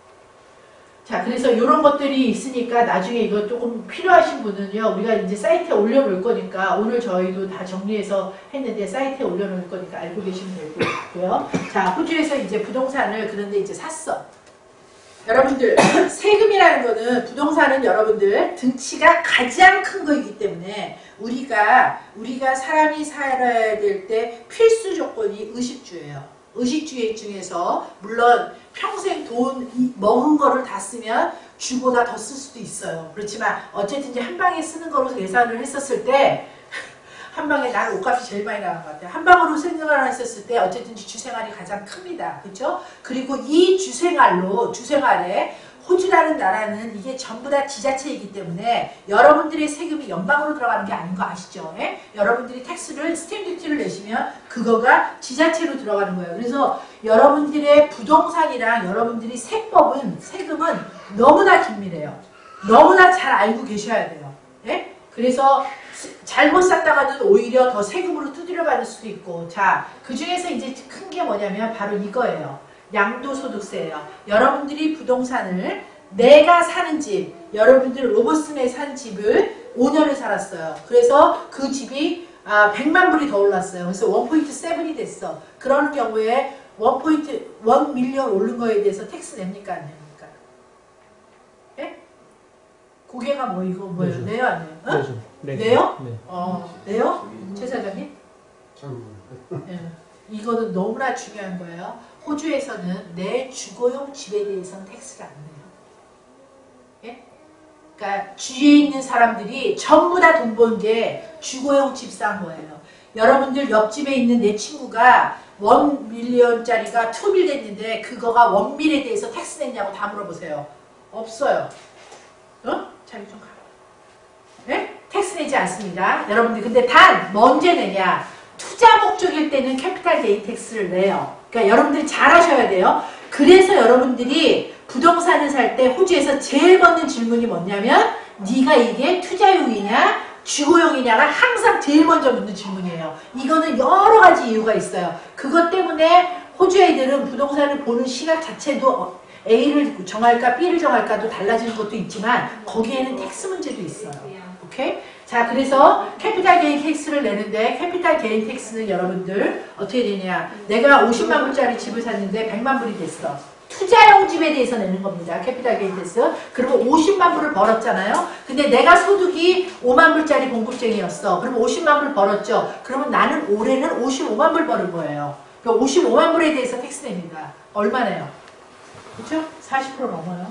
자, 그래서 이런 것들이 있으니까 나중에 이거 조금 필요하신 분은요, 우리가 이제 사이트에 올려놓을 거니까, 오늘 저희도 다 정리해서 했는데 사이트에 올려놓을 거니까 알고 계시면 되고요. 자, 호주에서 이제 부동산을 그런데 이제 샀어. 여러분들, 세금이라는 거는, 부동산은 여러분들 등치가 가장 큰 거이기 때문에 우리가, 우리가 사람이 살아야 될 때 필수 조건이 의식주예요. 의식주의 중에서 물론 평생 돈 먹은 거를 다 쓰면 주보다 더 쓸 수도 있어요. 그렇지만 어쨌든 이제 한 방에 쓰는 거로 계산을 했었을 때 한 방에 난 옷값이 제일 많이 나간 것 같아요. 한 방으로 생활을 했었을 때 어쨌든 주생활이 가장 큽니다. 그렇죠? 그리고 이 주생활로 주생활에 호주라는 나라는 이게 전부 다 지자체이기 때문에 여러분들의 세금이 연방으로 들어가는 게 아닌 거 아시죠? 예? 여러분들이 텍스를, 스탬프 듀티를 내시면 그거가 지자체로 들어가는 거예요. 그래서 여러분들의 부동산이랑 여러분들이 세법은, 세금은 너무나 긴밀해요. 너무나 잘 알고 계셔야 돼요. 예? 그래서 잘못 샀다가는 오히려 더 세금으로 두드려 받을 수도 있고, 자, 그 중에서 이제 큰 게 뭐냐면 바로 이거예요. 양도소득세예요. 여러분들이 부동산을, 내가 사는 집, 여러분들 로버슨에 산 집을 오 년을 살았어요. 그래서 그 집이 아, 백만 불이 더 올랐어요. 그래서 일 포인트 칠이 됐어. 그런 경우에 일 포인트 일 밀리언 오른 거에 대해서 텍스 냅니까 안 냅니까? 예? 고개가 뭐 이거 뭐예요? 내요 안 내요? 어? 내죠. 내죠. 내요? 네. 어, 내요? 최 사장님? 예. 이거는 너무나 중요한 거예요. 호주에서는 내 주거용 집에 대해서는 텍스를 안 내요. 예? 그러니까 주위에 있는 사람들이 전부 다 돈 번 게 주거용 집 산 거예요. 여러분들 옆집에 있는 내 친구가 일 밀리언짜리가 이 밀 됐는데 그거가 일 밀에 대해서 텍스 냈냐고 다 물어보세요. 없어요. 어? 자기 좀 가. 예? 텍스 내지 않습니다. 여러분들 근데 단 언제 내냐? 투자 목적일 때는 캐피탈 게인 텍스를 내요. 그러니까 여러분들이 잘 하셔야 돼요. 그래서 여러분들이 부동산을 살 때 호주에서 제일 받는 질문이 뭐냐면 네가 이게 투자용이냐 주거용이냐가 항상 제일 먼저 묻는 질문이에요. 이거는 여러 가지 이유가 있어요. 그것 때문에 호주 애들은 부동산을 보는 시각 자체도 A를 정할까 B를 정할까도 달라지는 것도 있지만 거기에는 텍스 문제도 있어요. 오케이? 자, 그래서 캐피탈 게인 텍스를 내는데 캐피탈 게인 텍스는 여러분들 어떻게 되냐? 내가 오십만 불짜리 집을 샀는데 백만 불이 됐어. 투자용 집에 대해서 내는 겁니다. 캐피탈 게인 텍스. 그러면 오십만 불을 벌었잖아요. 근데 내가 소득이 오만 불짜리 공급쟁이였어. 그럼 오십만 불 벌었죠. 그러면 나는 올해는 오십오만 불 버는 거예요. 그러니까 오십오만 불에 대해서 텍스 냅니다. 얼마네요? 그렇죠? 사십 퍼센트 넘어요.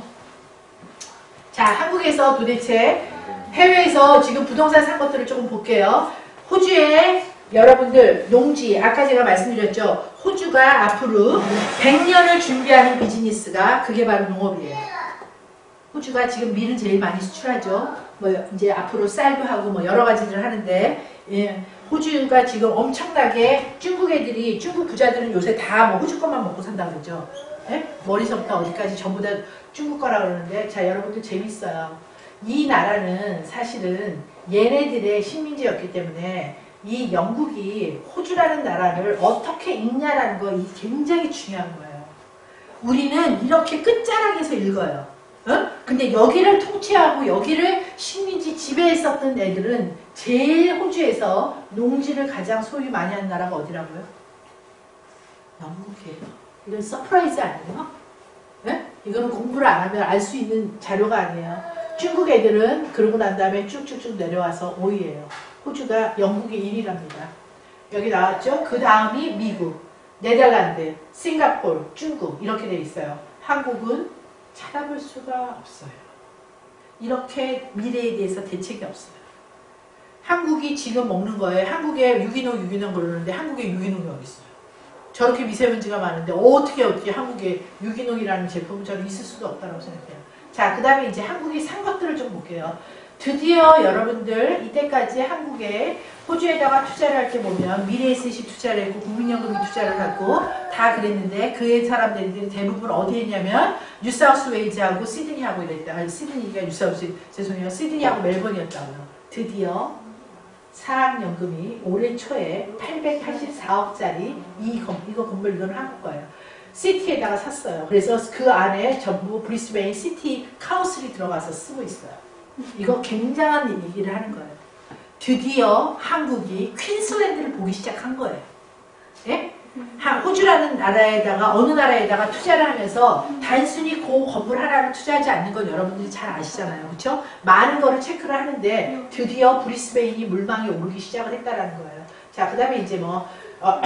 자, 한국에서 도대체 해외에서 지금 부동산 산 것들을 조금 볼게요. 호주에 여러분들 농지, 아까 제가 말씀드렸죠. 호주가 앞으로 백 년을 준비하는 비즈니스가 그게 바로 농업이에요. 호주가 지금 밀을 제일 많이 수출하죠. 뭐 이제 앞으로 쌀도 하고 뭐 여러 가지를 하는데 예, 호주가 지금 엄청나게 중국 애들이 중국 부자들은 요새 다 뭐 호주 것만 먹고 산다 그러죠. 예? 머리서부터 어디까지 전부 다 중국 거라 그러는데 자 여러분들 재밌어요. 이 나라는 사실은 얘네들의 식민지였기 때문에 이 영국이 호주라는 나라를 어떻게 읽냐라는 거 이 굉장히 중요한 거예요. 우리는 이렇게 끝자락에서 읽어요. 어? 근데 여기를 통치하고 여기를 식민지 지배했었던 애들은 제일 호주에서 농지를 가장 소유 많이 한 나라가 어디라고요? 영국이에요. 이건 서프라이즈 아니에요? 네? 이거는 공부를 안 하면 알 수 있는 자료가 아니에요. 중국 애들은 그러고 난 다음에 쭉쭉쭉 내려와서 오 위예요. 호주가 영국이 일 위랍니다. 여기 나왔죠? 그 다음이 미국, 네덜란드, 싱가포르, 중국 이렇게 돼 있어요. 한국은 찾아볼 수가 없어요. 이렇게 미래에 대해서 대책이 없어요. 한국이 지금 먹는 거에 한국에 유기농 유기농 그러는데 한국에 유기농이 어디 있어요? 저렇게 미세먼지가 많은데 어떻게 어떻게 한국에 유기농이라는 제품은 저는 있을 수도 없다고 생각해요. 자, 그 다음에 이제 한국이 산 것들을 좀 볼게요. 드디어 여러분들 이때까지 한국에 호주에다가 투자를 할 때 보면 미래에셋이 투자를 했고 국민연금이 투자를 하고 다 그랬는데 그 사람들이 대부분 어디에 있냐면 뉴사우스웨일즈하고 시드니하고 이랬다. 아니 시드니가 뉴사우스 죄송해요. 시드니하고 멜번이었다고요. 드디어 사학연금이 올해 초에 팔백팔십사억짜리 이 건, 이거 건물 이건 한국 거예요. 시티에다가 샀어요. 그래서 그 안에 전부 브리스베인 시티 카운슬이 들어가서 쓰고 있어요. 이거 굉장한 얘기를 하는 거예요. 드디어 한국이 퀸슬랜드를 보기 시작한 거예요. 예? 호주라는 나라에다가 어느 나라에다가 투자를 하면서 단순히 그 건물 하나를 투자하지 않는 건 여러분들이 잘 아시잖아요. 그렇죠? 많은 거를 체크를 하는데 드디어 브리스베인이 물망에 오르기 시작을 했다라는 거예요. 자, 그 다음에 이제 뭐 어,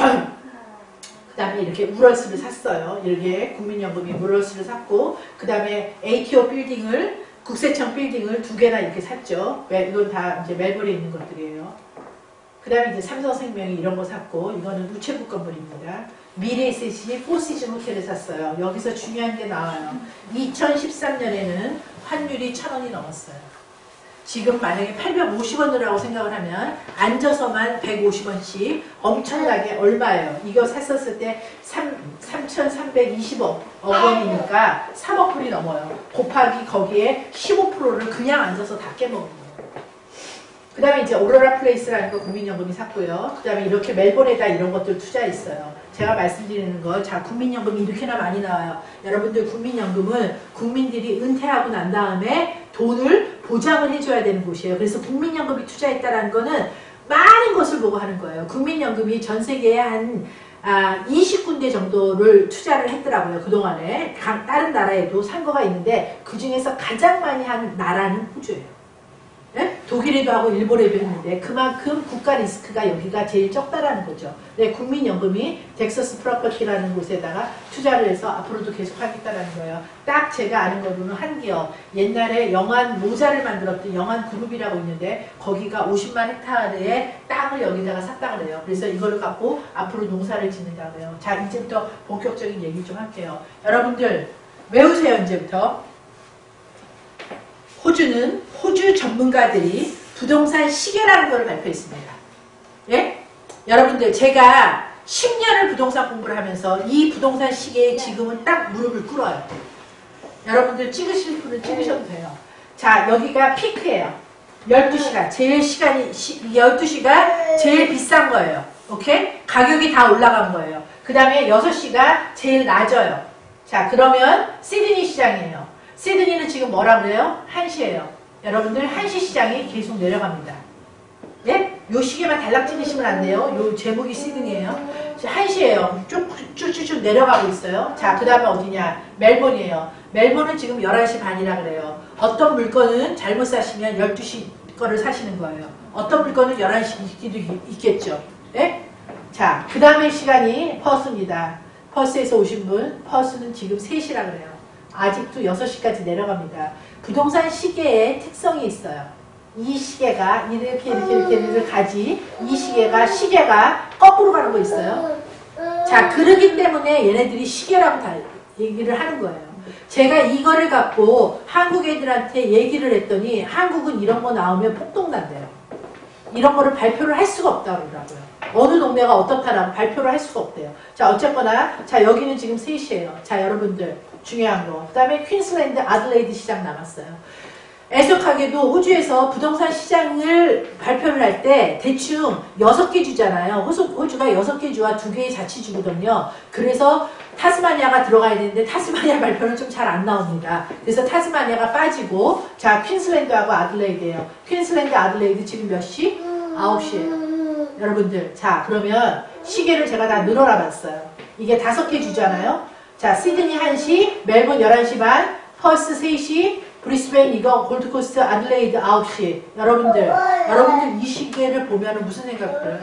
그 다음에 이렇게 우럴스를 샀어요. 이렇게 국민연금이 우럴스를 샀고 그 다음에 에이티오 빌딩을 국세청 빌딩을 두 개나 이렇게 샀죠. 이건 다 이제 멜버른에 있는 것들이에요. 그 다음에 이제 삼성생명이 이런 거 샀고, 이거는 우체국 건물입니다. 미래에셋이 포시즌 호텔을 샀어요. 여기서 중요한 게 나와요. 이천십삼 년에는 환율이 천 원이 넘었어요. 지금 만약에 팔백오십 원이라고 생각을 하면 앉아서만 백오십 원씩 엄청나게 얼마예요? 이거 샀었을 때 삼천삼백이십억 원이니까 삼억 불이 넘어요. 곱하기 거기에 십오 퍼센트를 그냥 앉아서 다 깨먹은 거예요. 그 다음에 이제 오로라 플레이스라는 거 국민연금이 샀고요. 그 다음에 이렇게 멜번에다 이런 것들 투자했어요. 제가 말씀드리는 거, 자, 국민연금이 이렇게나 많이 나와요. 여러분들 국민연금은 국민들이 은퇴하고 난 다음에 돈을 보장을 해줘야 되는 곳이에요. 그래서 국민연금이 투자했다는 거는 많은 것을 보고 하는 거예요. 국민연금이 전 세계에 한 아, 이십 군데 정도를 투자를 했더라고요. 그동안에. 다른 나라에도 산 거가 있는데 그 중에서 가장 많이 한 나라는 호주예요. 네? 독일에도 하고 일본에도 했는데 그만큼 국가 리스크가 여기가 제일 적다라는 거죠. 네, 국민연금이 텍사스 프로퍼티라는 곳에다가 투자를 해서 앞으로도 계속 하겠다라는 거예요. 딱 제가 아는 거로는 한 기업, 옛날에 영안 모자를 만들었던 영안 그룹이라고 있는데 거기가 오십만 헥타르의 땅을 여기다가 샀다 그래요. 그래서 이거를 갖고 앞으로 농사를 짓는다 그래요. 자, 이제부터 본격적인 얘기 좀 할게요. 여러분들 외우세요. 이제부터. 호주는 호주 전문가들이 부동산 시계라는 걸 발표했습니다. 예? 여러분들 제가 십 년을 부동산 공부를 하면서 이 부동산 시계에 지금은 딱 무릎을 꿇어요. 여러분들 찍으실 분은 찍으셔도 돼요. 자, 여기가 피크예요. 열두 시간. 제일 시간이 열두 시가 제일 비싼 거예요. 오케이? 가격이 다 올라간 거예요. 그 다음에 여섯 시가 제일 낮아요. 자, 그러면 시드니 시장이에요. 시드니는 지금 뭐라 그래요? 한 시예요. 여러분들 한 시 시장이 계속 내려갑니다. 예? 요 시계만 달랑 찍으시면 안 돼요. 요 제목이 시드니예요. 한 시예요. 쭉쭉쭉쭉 내려가고 있어요. 자, 그 다음에 어디냐? 멜번이에요. 멜번은 지금 열한 시 반이라 그래요. 어떤 물건은 잘못 사시면 열두 시 거를 사시는 거예요. 어떤 물건은 열한 시도 있겠죠. 예? 자, 그 다음에 시간이 퍼스입니다. 퍼스에서 오신 분, 퍼스는 지금 세 시라 그래요. 아직도 여섯 시까지 내려갑니다. 부동산 시계에 특성이 있어요. 이 시계가 이렇게 이렇게 이렇게, 이렇게 가지, 이 시계가 시계가 거꾸로 가는 거 있어요. 자, 그러기 때문에 얘네들이 시계라고 다 얘기를 하는 거예요. 제가 이거를 갖고 한국 애들한테 얘기를 했더니 한국은 이런 거 나오면 폭동난대요. 이런 거를 발표를 할 수가 없다고 그러더라고요. 어느 동네가 어떻다라고 발표를 할 수가 없대요. 자, 어쨌거나, 자, 여기는 지금 셋이에요. 자, 여러분들, 중요한 거. 그 다음에 퀸슬랜드 아들레이드 시장 남았어요. 애석하게도 호주에서 부동산 시장을 발표를 할 때 대충 여섯 개 주잖아요. 호주, 호주가 여섯 개 주와 두 개의 자치주거든요. 그래서 타스마니아가 들어가야 되는데 타스마니아 발표는 좀 잘 안 나옵니다. 그래서 타스마니아가 빠지고 자, 퀸슬랜드하고 아들레이드예요. 퀸슬랜드 아들레이드 지금 몇 시? 아홉 시예요. 여러분들, 자, 그러면 시계를 제가 다 늘어나 봤어요. 이게 다섯 개 주잖아요. 자, 시드니 한 시, 멜번 열한 시 반, 퍼스 세 시, 브리스베인 이거 골드코스트 아들레이드 아홉 시. 여러분들 여러분들 이 시계를 보면 무슨 생각 들어요?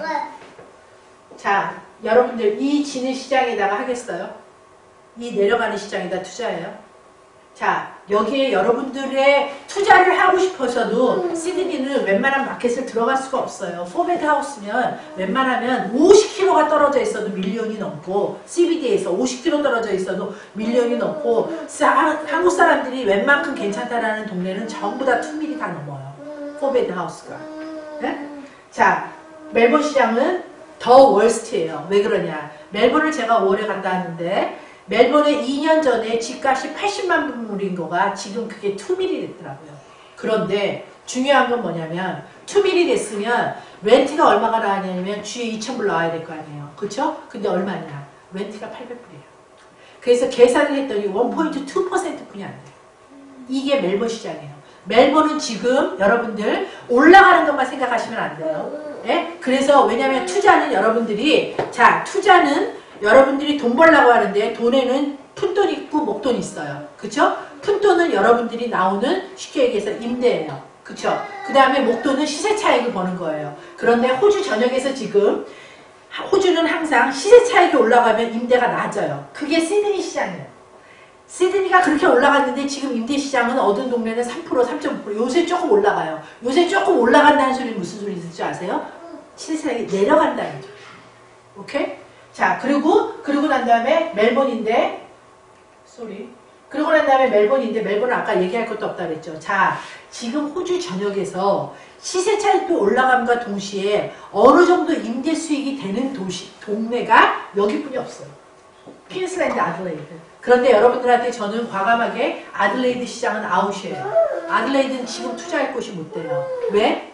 자, 여러분들 이 지는 시장에다가 하겠어요? 이 내려가는 시장에다 투자해요? 자, 여기에 여러분들의 투자를 하고 싶어서도 시드니는 웬만한 마켓을 들어갈 수가 없어요. 포베드 하우스면 웬만하면 오십 킬로미터가 떨어져 있어도 밀리언이 넘고 씨비디에서 오십 킬로미터 떨어져 있어도 밀리언이 넘고 사, 한국 사람들이 웬만큼 괜찮다라는 동네는 전부 다 이 밀리미터 다 넘어요. 포베드 하우스가. 네? 자, 멜번 시장은 더 월스트예요. 왜 그러냐? 멜번을 제가 오래 간다 하는데 멜번에 이 년 전에 집값이 팔십만 불인 거가 지금 그게 이 밀리미터 됐더라고요. 그런데 중요한 건 뭐냐면 이 밀리미터 됐으면 렌트가 얼마가 나왔냐면 주에 이천 불 나와야 될 거 아니에요. 그쵸? 근데 얼마냐? 렌트가 팔백 불이에요. 그래서 계산을 했더니 일 포인트 이 퍼센트뿐이 안 돼요. 이게 멜번 시장이에요. 멜번은 지금 여러분들 올라가는 것만 생각하시면 안 돼요. 네? 그래서 왜냐면 투자는 여러분들이 자, 투자는 여러분들이 돈 벌려고 하는데 돈에는 푼돈 있고 목돈 있어요. 그쵸? 푼돈은 여러분들이 나오는 쉽게 얘기해서 임대예요. 그쵸? 그 다음에 목돈은 시세 차익을 버는 거예요. 그런데 호주 전역에서 지금 호주는 항상 시세 차익이 올라가면 임대가 낮아요. 그게 시드니 시장이에요. 시드니가 그렇게 올라갔는데 지금 임대 시장은 어떤 동네는 삼 퍼센트, 삼 점 오 퍼센트 요새 조금 올라가요. 요새 조금 올라간다는 소리는 무슨 소리 있을 줄 아세요? 시세 차익이 내려간다는 거죠. 오케이? 자, 그리고, 그리고 난 다음에 멜번인데, 쏘리. 그리고 난 다음에 멜번인데, 멜번은 아까 얘기할 것도 없다 그랬죠. 자, 지금 호주 전역에서 시세 차익도 올라감과 동시에 어느 정도 임대 수익이 되는 도시, 동네가 여기뿐이 없어요. 퀸슬랜드 아들레이드. 그런데 여러분들한테 저는 과감하게 아들레이드 시장은 아웃이에요. 아들레이드는 지금 투자할 곳이 못 돼요. 왜?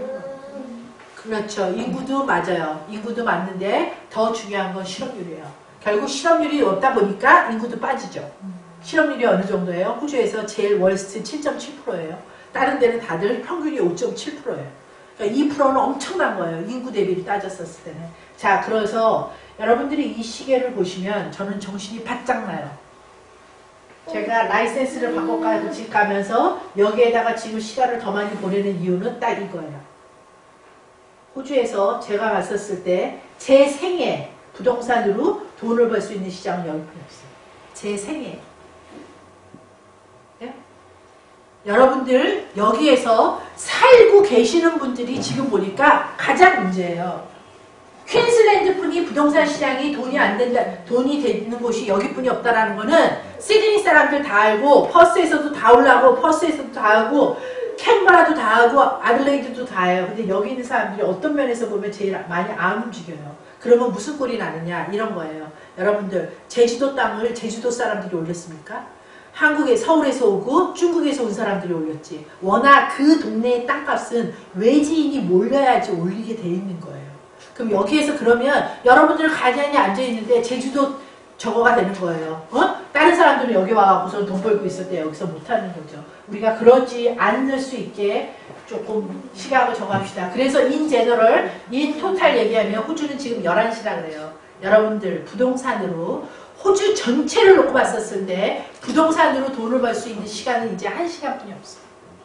그렇죠. 인구도 맞아요. 인구도 맞는데 더 중요한 건 실업률이에요. 결국 실업률이 없다 보니까 인구도 빠지죠. 실업률이 어느 정도예요? 호주에서 제일 월스트 칠 점 칠 퍼센트예요. 다른 데는 다들 평균이 오 점 칠 퍼센트예요. 그러니까 이 퍼센트는 엄청난 거예요. 인구 대비를 따졌었을 때는. 자, 그래서 여러분들이 이 시계를 보시면 저는 정신이 바짝 나요. 제가 라이센스를 바꿔가면서 여기에다가 지금 시간을 더 많이 보내는 이유는 딱 이거예요. 호주에서 제가 갔었을 때 제 생애 부동산으로 돈을 벌 수 있는 시장은 여기뿐이 없어요. 제 생애. 네? 여러분들 여기에서 살고 계시는 분들이 지금 보니까 가장 문제예요. 퀸슬랜드 뿐이 부동산 시장이 돈이 안 된다, 돈이 되는 곳이 여기뿐이 없다라는 거는 시드니 사람들 다 알고 퍼스에서도 다 올라가고 퍼스에서도 다 하고 캔버라도 다 하고 아들레이드도 다 해요. 근데 여기 있는 사람들이 어떤 면에서 보면 제일 많이 안 움직여요. 그러면 무슨 꼴이 나느냐 이런 거예요. 여러분들 제주도 땅을 제주도 사람들이 올렸습니까? 한국에 서울에서 오고 중국에서 온 사람들이 올렸지. 워낙 그 동네의 땅값은 외지인이 몰려야지 올리게 돼 있는 거예요. 그럼 여기에서 그러면 여러분들 가만히 앉아있는데 제주도 저거가 되는 거예요. 어? 다른 사람들은 여기 와갖고서 돈 벌고 있을 때 여기서 못하는 거죠. 우리가 그러지 않을 수 있게 조금 시각을 정합시다. 그래서 인 제너럴, 인 토탈 얘기하면 호주는 지금 열한 시라 그래요. 여러분들 부동산으로 호주 전체를 놓고 봤었을 때 부동산으로 돈을 벌 수 있는 시간은 이제 한 시간뿐이 없어요.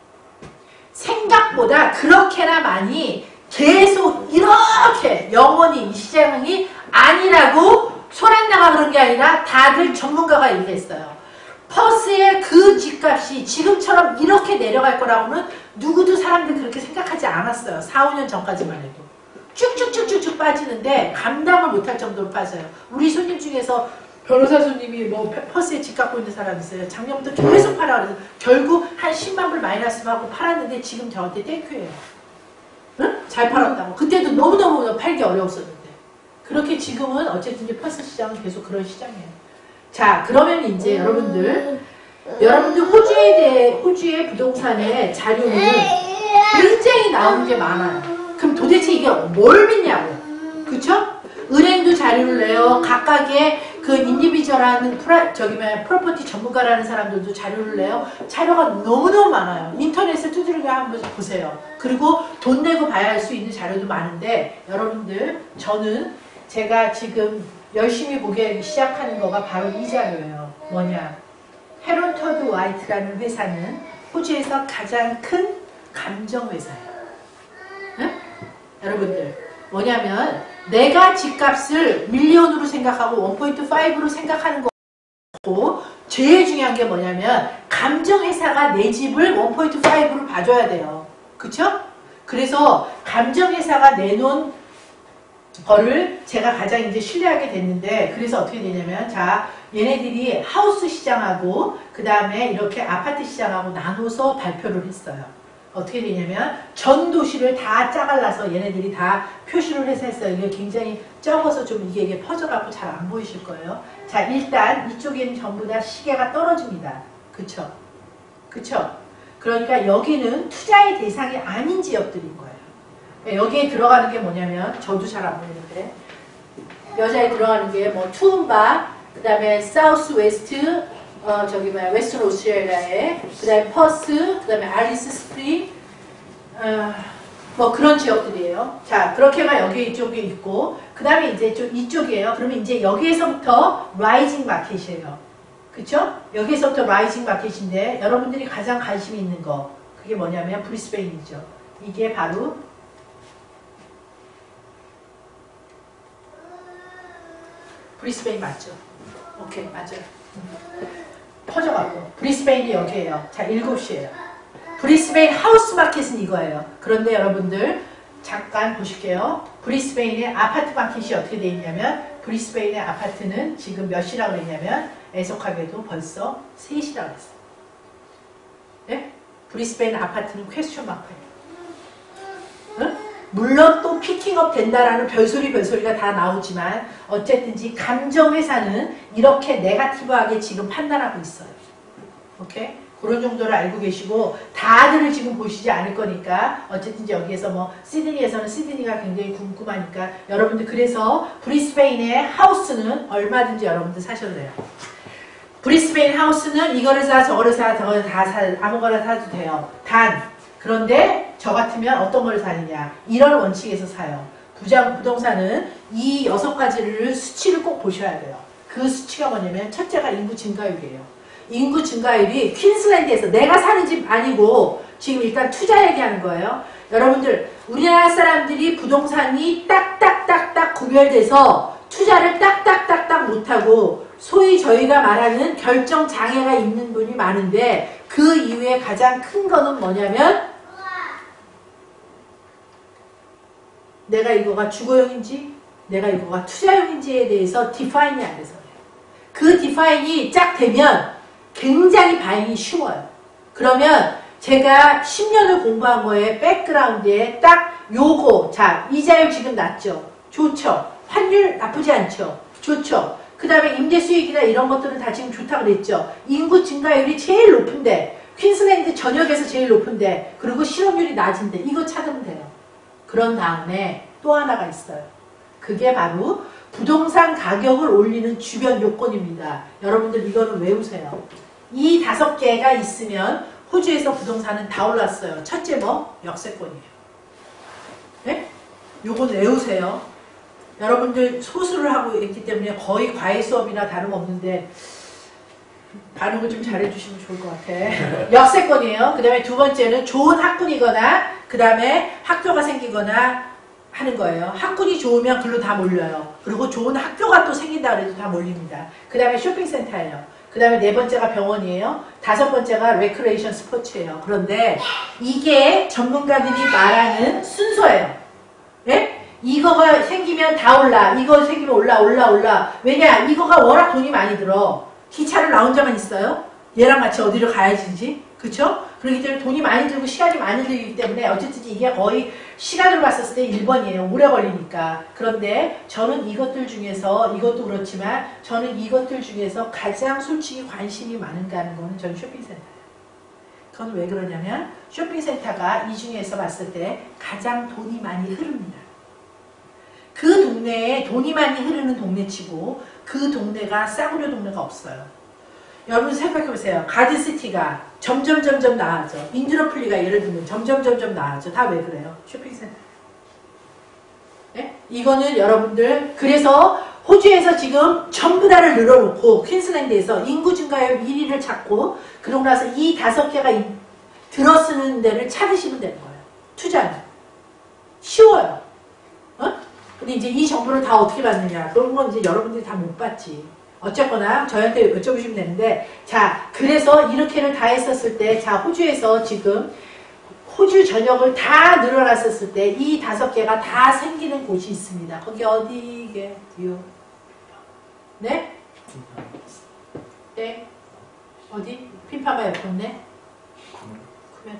생각보다 그렇게나 많이 계속 이렇게 영원히 이 시장이 아니라고 손 안 나가 그런 게 아니라 다들 전문가가 얘기했어요. 퍼스의 그 집값이 지금처럼 이렇게 내려갈 거라고는 누구도 사람들 그렇게 생각하지 않았어요. 사, 오 년 전까지만 해도. 쭉쭉쭉쭉쭉 빠지는데 감당을 못할 정도로 빠져요. 우리 손님 중에서 변호사 손님이 뭐 퍼스에 집 갖고 있는 사람 있어요. 작년부터 계속 팔아 그래서 결국 한 십만 불 마이너스 하고 팔았는데 지금 저한테 땡큐예요. 응? 잘 팔았다고. 그때도 너무너무 팔기 어려웠었는데. 그렇게 지금은 어쨌든 이제 퍼스 시장은 계속 그런 시장이에요. 자, 그러면 이제 여러분들, 여러분들 호주에 대해, 호주의 부동산의 자료는 굉장히 나오는 게 많아요. 그럼 도대체 이게 뭘 믿냐고. 그쵸? 은행도 자료를 내요. 각각의 그 인디비주얼한 프라, 저기 뭐야, 프로퍼티 전문가라는 사람들도 자료를 내요. 자료가 너무너무 많아요. 인터넷에 두드리고 한번 보세요. 그리고 돈 내고 봐야 할 수 있는 자료도 많은데, 여러분들, 저는 제가 지금 열심히 보기 시작하는 거가 바로 이 자료예요. 뭐냐. 헤론터드 와이트라는 회사는 호주에서 가장 큰 감정회사예요. 응? 여러분들. 뭐냐면 내가 집값을 밀리언으로 생각하고 원 포인트 파이브로 생각하는 거고 제일 중요한 게 뭐냐면 감정회사가 내 집을 원 포인트 파이브로 봐줘야 돼요. 그쵸? 그래서 감정회사가 내놓은 거를 제가 가장 이제 신뢰하게 됐는데 그래서 어떻게 되냐면 자 얘네들이 하우스 시장하고 그 다음에 이렇게 아파트 시장하고 나눠서 발표를 했어요. 어떻게 되냐면 전 도시를 다 짜갈라서 얘네들이 다 표시를 해서 했어요. 이게 굉장히 적어서 좀 이게, 이게 퍼져갖고 잘 안 보이실 거예요. 자 일단 이쪽에는 전부 다 시계가 떨어집니다. 그쵸? 그쵸? 그러니까 여기는 투자의 대상이 아닌 지역들인 거예요. 여기에 들어가는 게 뭐냐면 저도 잘 안 보이는데 여자에 들어가는 게 뭐 투움바 그 다음에 사우스 웨스트 어 저기 뭐야 웨스턴 오스트레일리아에 그 다음에 퍼스 그 다음에 알리스 스프링 어, 뭐 그런 지역들이에요. 자 그렇게가 여기 이쪽에 있고 그 다음에 이제 좀 이쪽이에요. 그러면 이제 여기에서부터 라이징 마켓이에요. 그쵸? 여기에서부터 라이징 마켓인데 여러분들이 가장 관심이 있는 거 그게 뭐냐면 브리스베인이죠. 이게 바로 브리스베인 맞죠? 오케이 맞아요. 퍼져가고 브리스베인이 여기에요. 자 일곱 시에요. 브리스베인 하우스 마켓은 이거예요. 그런데 여러분들 잠깐 보실게요. 브리스베인의 아파트 마켓이 어떻게 되어 있냐면 브리스베인의 아파트는 지금 몇 시라고 했냐면 애석하게도 벌써 세 시라고 했어요. 네? 브리스베인 아파트는 퀘스천 마크예요. 응? 물론 또 피킹업 된다라는 별소리 별소리가 다 나오지만 어쨌든지 감정회사는 이렇게 네거티브하게 지금 판단하고 있어요. 오케이? 그런 정도를 알고 계시고 다들을 지금 보시지 않을 거니까 어쨌든지 여기에서 뭐 시드니에서는 시드니가 굉장히 궁금하니까 여러분들 그래서 브리스베인의 하우스는 얼마든지 여러분들 사셔도 돼요. 브리스베인 하우스는 이거를 사 저거를 사 저거를 다 사 아무거나 사도 돼요. 단 그런데 저 같으면 어떤 걸 사느냐 이런 원칙에서 사요. 부장 부동산은 이 여섯 가지를 수치를 꼭 보셔야 돼요. 그 수치가 뭐냐면 첫째가 인구 증가율이에요. 인구 증가율이 퀸슬랜드에서 내가 사는 집 아니고 지금 일단 투자 얘기하는 거예요. 여러분들 우리나라 사람들이 부동산이 딱딱딱딱 구별돼서 투자를 딱딱딱딱 못하고 소위 저희가 말하는 결정 장애가 있는 분이 많은데 그 이후에 가장 큰 거는 뭐냐면 내가 이거가 주거용인지 내가 이거가 투자용인지에 대해서 디파인이 안 돼서 그 디파인이 쫙 되면 굉장히 바잉이 쉬워요. 그러면 제가 십 년을 공부한 거에 백그라운드에 딱 요거 자 이자율 지금 낮죠? 좋죠? 환율 나쁘지 않죠? 좋죠? 그 다음에 임대 수익이나 이런 것들은 다 지금 좋다고 그랬죠? 인구 증가율이 제일 높은데 퀸슬랜드 전역에서 제일 높은데 그리고 실업률이 낮은데 이거 찾으면 돼요. 그런 다음에 또 하나가 있어요. 그게 바로 부동산 가격을 올리는 주변 요건입니다. 여러분들 이거는 외우세요. 이 다섯 개가 있으면 호주에서 부동산은 다 올랐어요. 첫째 뭐? 역세권이에요. 네? 요건 외우세요. 여러분들 소수를 하고 있기 때문에 거의 과외 수업이나 다름없는데 반응을 좀 잘해주시면 좋을 것 같아. 역세권이에요. 그 다음에 두 번째는 좋은 학군이거나 그 다음에 학교가 생기거나 하는 거예요. 학군이 좋으면 글로 다 몰려요. 그리고 좋은 학교가 또 생긴다 그래도 다 몰립니다. 그 다음에 쇼핑센터예요. 그 다음에 네 번째가 병원이에요. 다섯 번째가 레크레이션 스포츠예요. 그런데 이게 전문가들이 말하는 순서예요. 예? 이거가 생기면 다 올라. 이거 생기면 올라 올라 올라. 왜냐? 이거가 워낙 돈이 많이 들어. 기차를 나 혼자만 있어요? 얘랑 같이 어디를 가야지. 그쵸? 그렇기 때문에 돈이 많이 들고 시간이 많이 들기 때문에 어쨌든 이게 거의 시간으로 봤었을 때 일 번이에요. 오래 걸리니까. 그런데 저는 이것들 중에서 이것도 그렇지만 저는 이것들 중에서 가장 솔직히 관심이 많은가 하는 거는 저는 쇼핑센터예요. 그건 왜 그러냐면 쇼핑센터가 이 중에서 봤을 때 가장 돈이 많이 흐릅니다. 그 동네에 돈이 많이 흐르는 동네치고 그 동네가 싸구려 동네가 없어요. 여러분 생각해보세요. 가든시티가 점점 점점 나아져. 인드로플리가 예를 들면 점점 점점 나아져. 다 왜 그래요? 쇼핑센터. 네? 이거는 여러분들 그래서 호주에서 지금 전부 다를 늘어놓고 퀸슬랜드에서 인구 증가율 일 위를 찾고 그러고 나서 이 다섯 개가 들어쓰는 데를 찾으시면 되는 거예요. 투자는. 쉬워요. 어? 근데 이제 이 정보를 다 어떻게 받느냐. 그런 건 이제 여러분들이 다 못 받지. 어쨌거나 저한테 여쭤보시면 되는데 자 그래서 이렇게를 다 했었을 때 자 호주에서 지금 호주 전역을 다 늘어났었을 때 이 다섯 개가 다 생기는 곳이 있습니다. 거기 어디게요? 네? 네? 어디? 핀파마 옆었네? 쿠메라.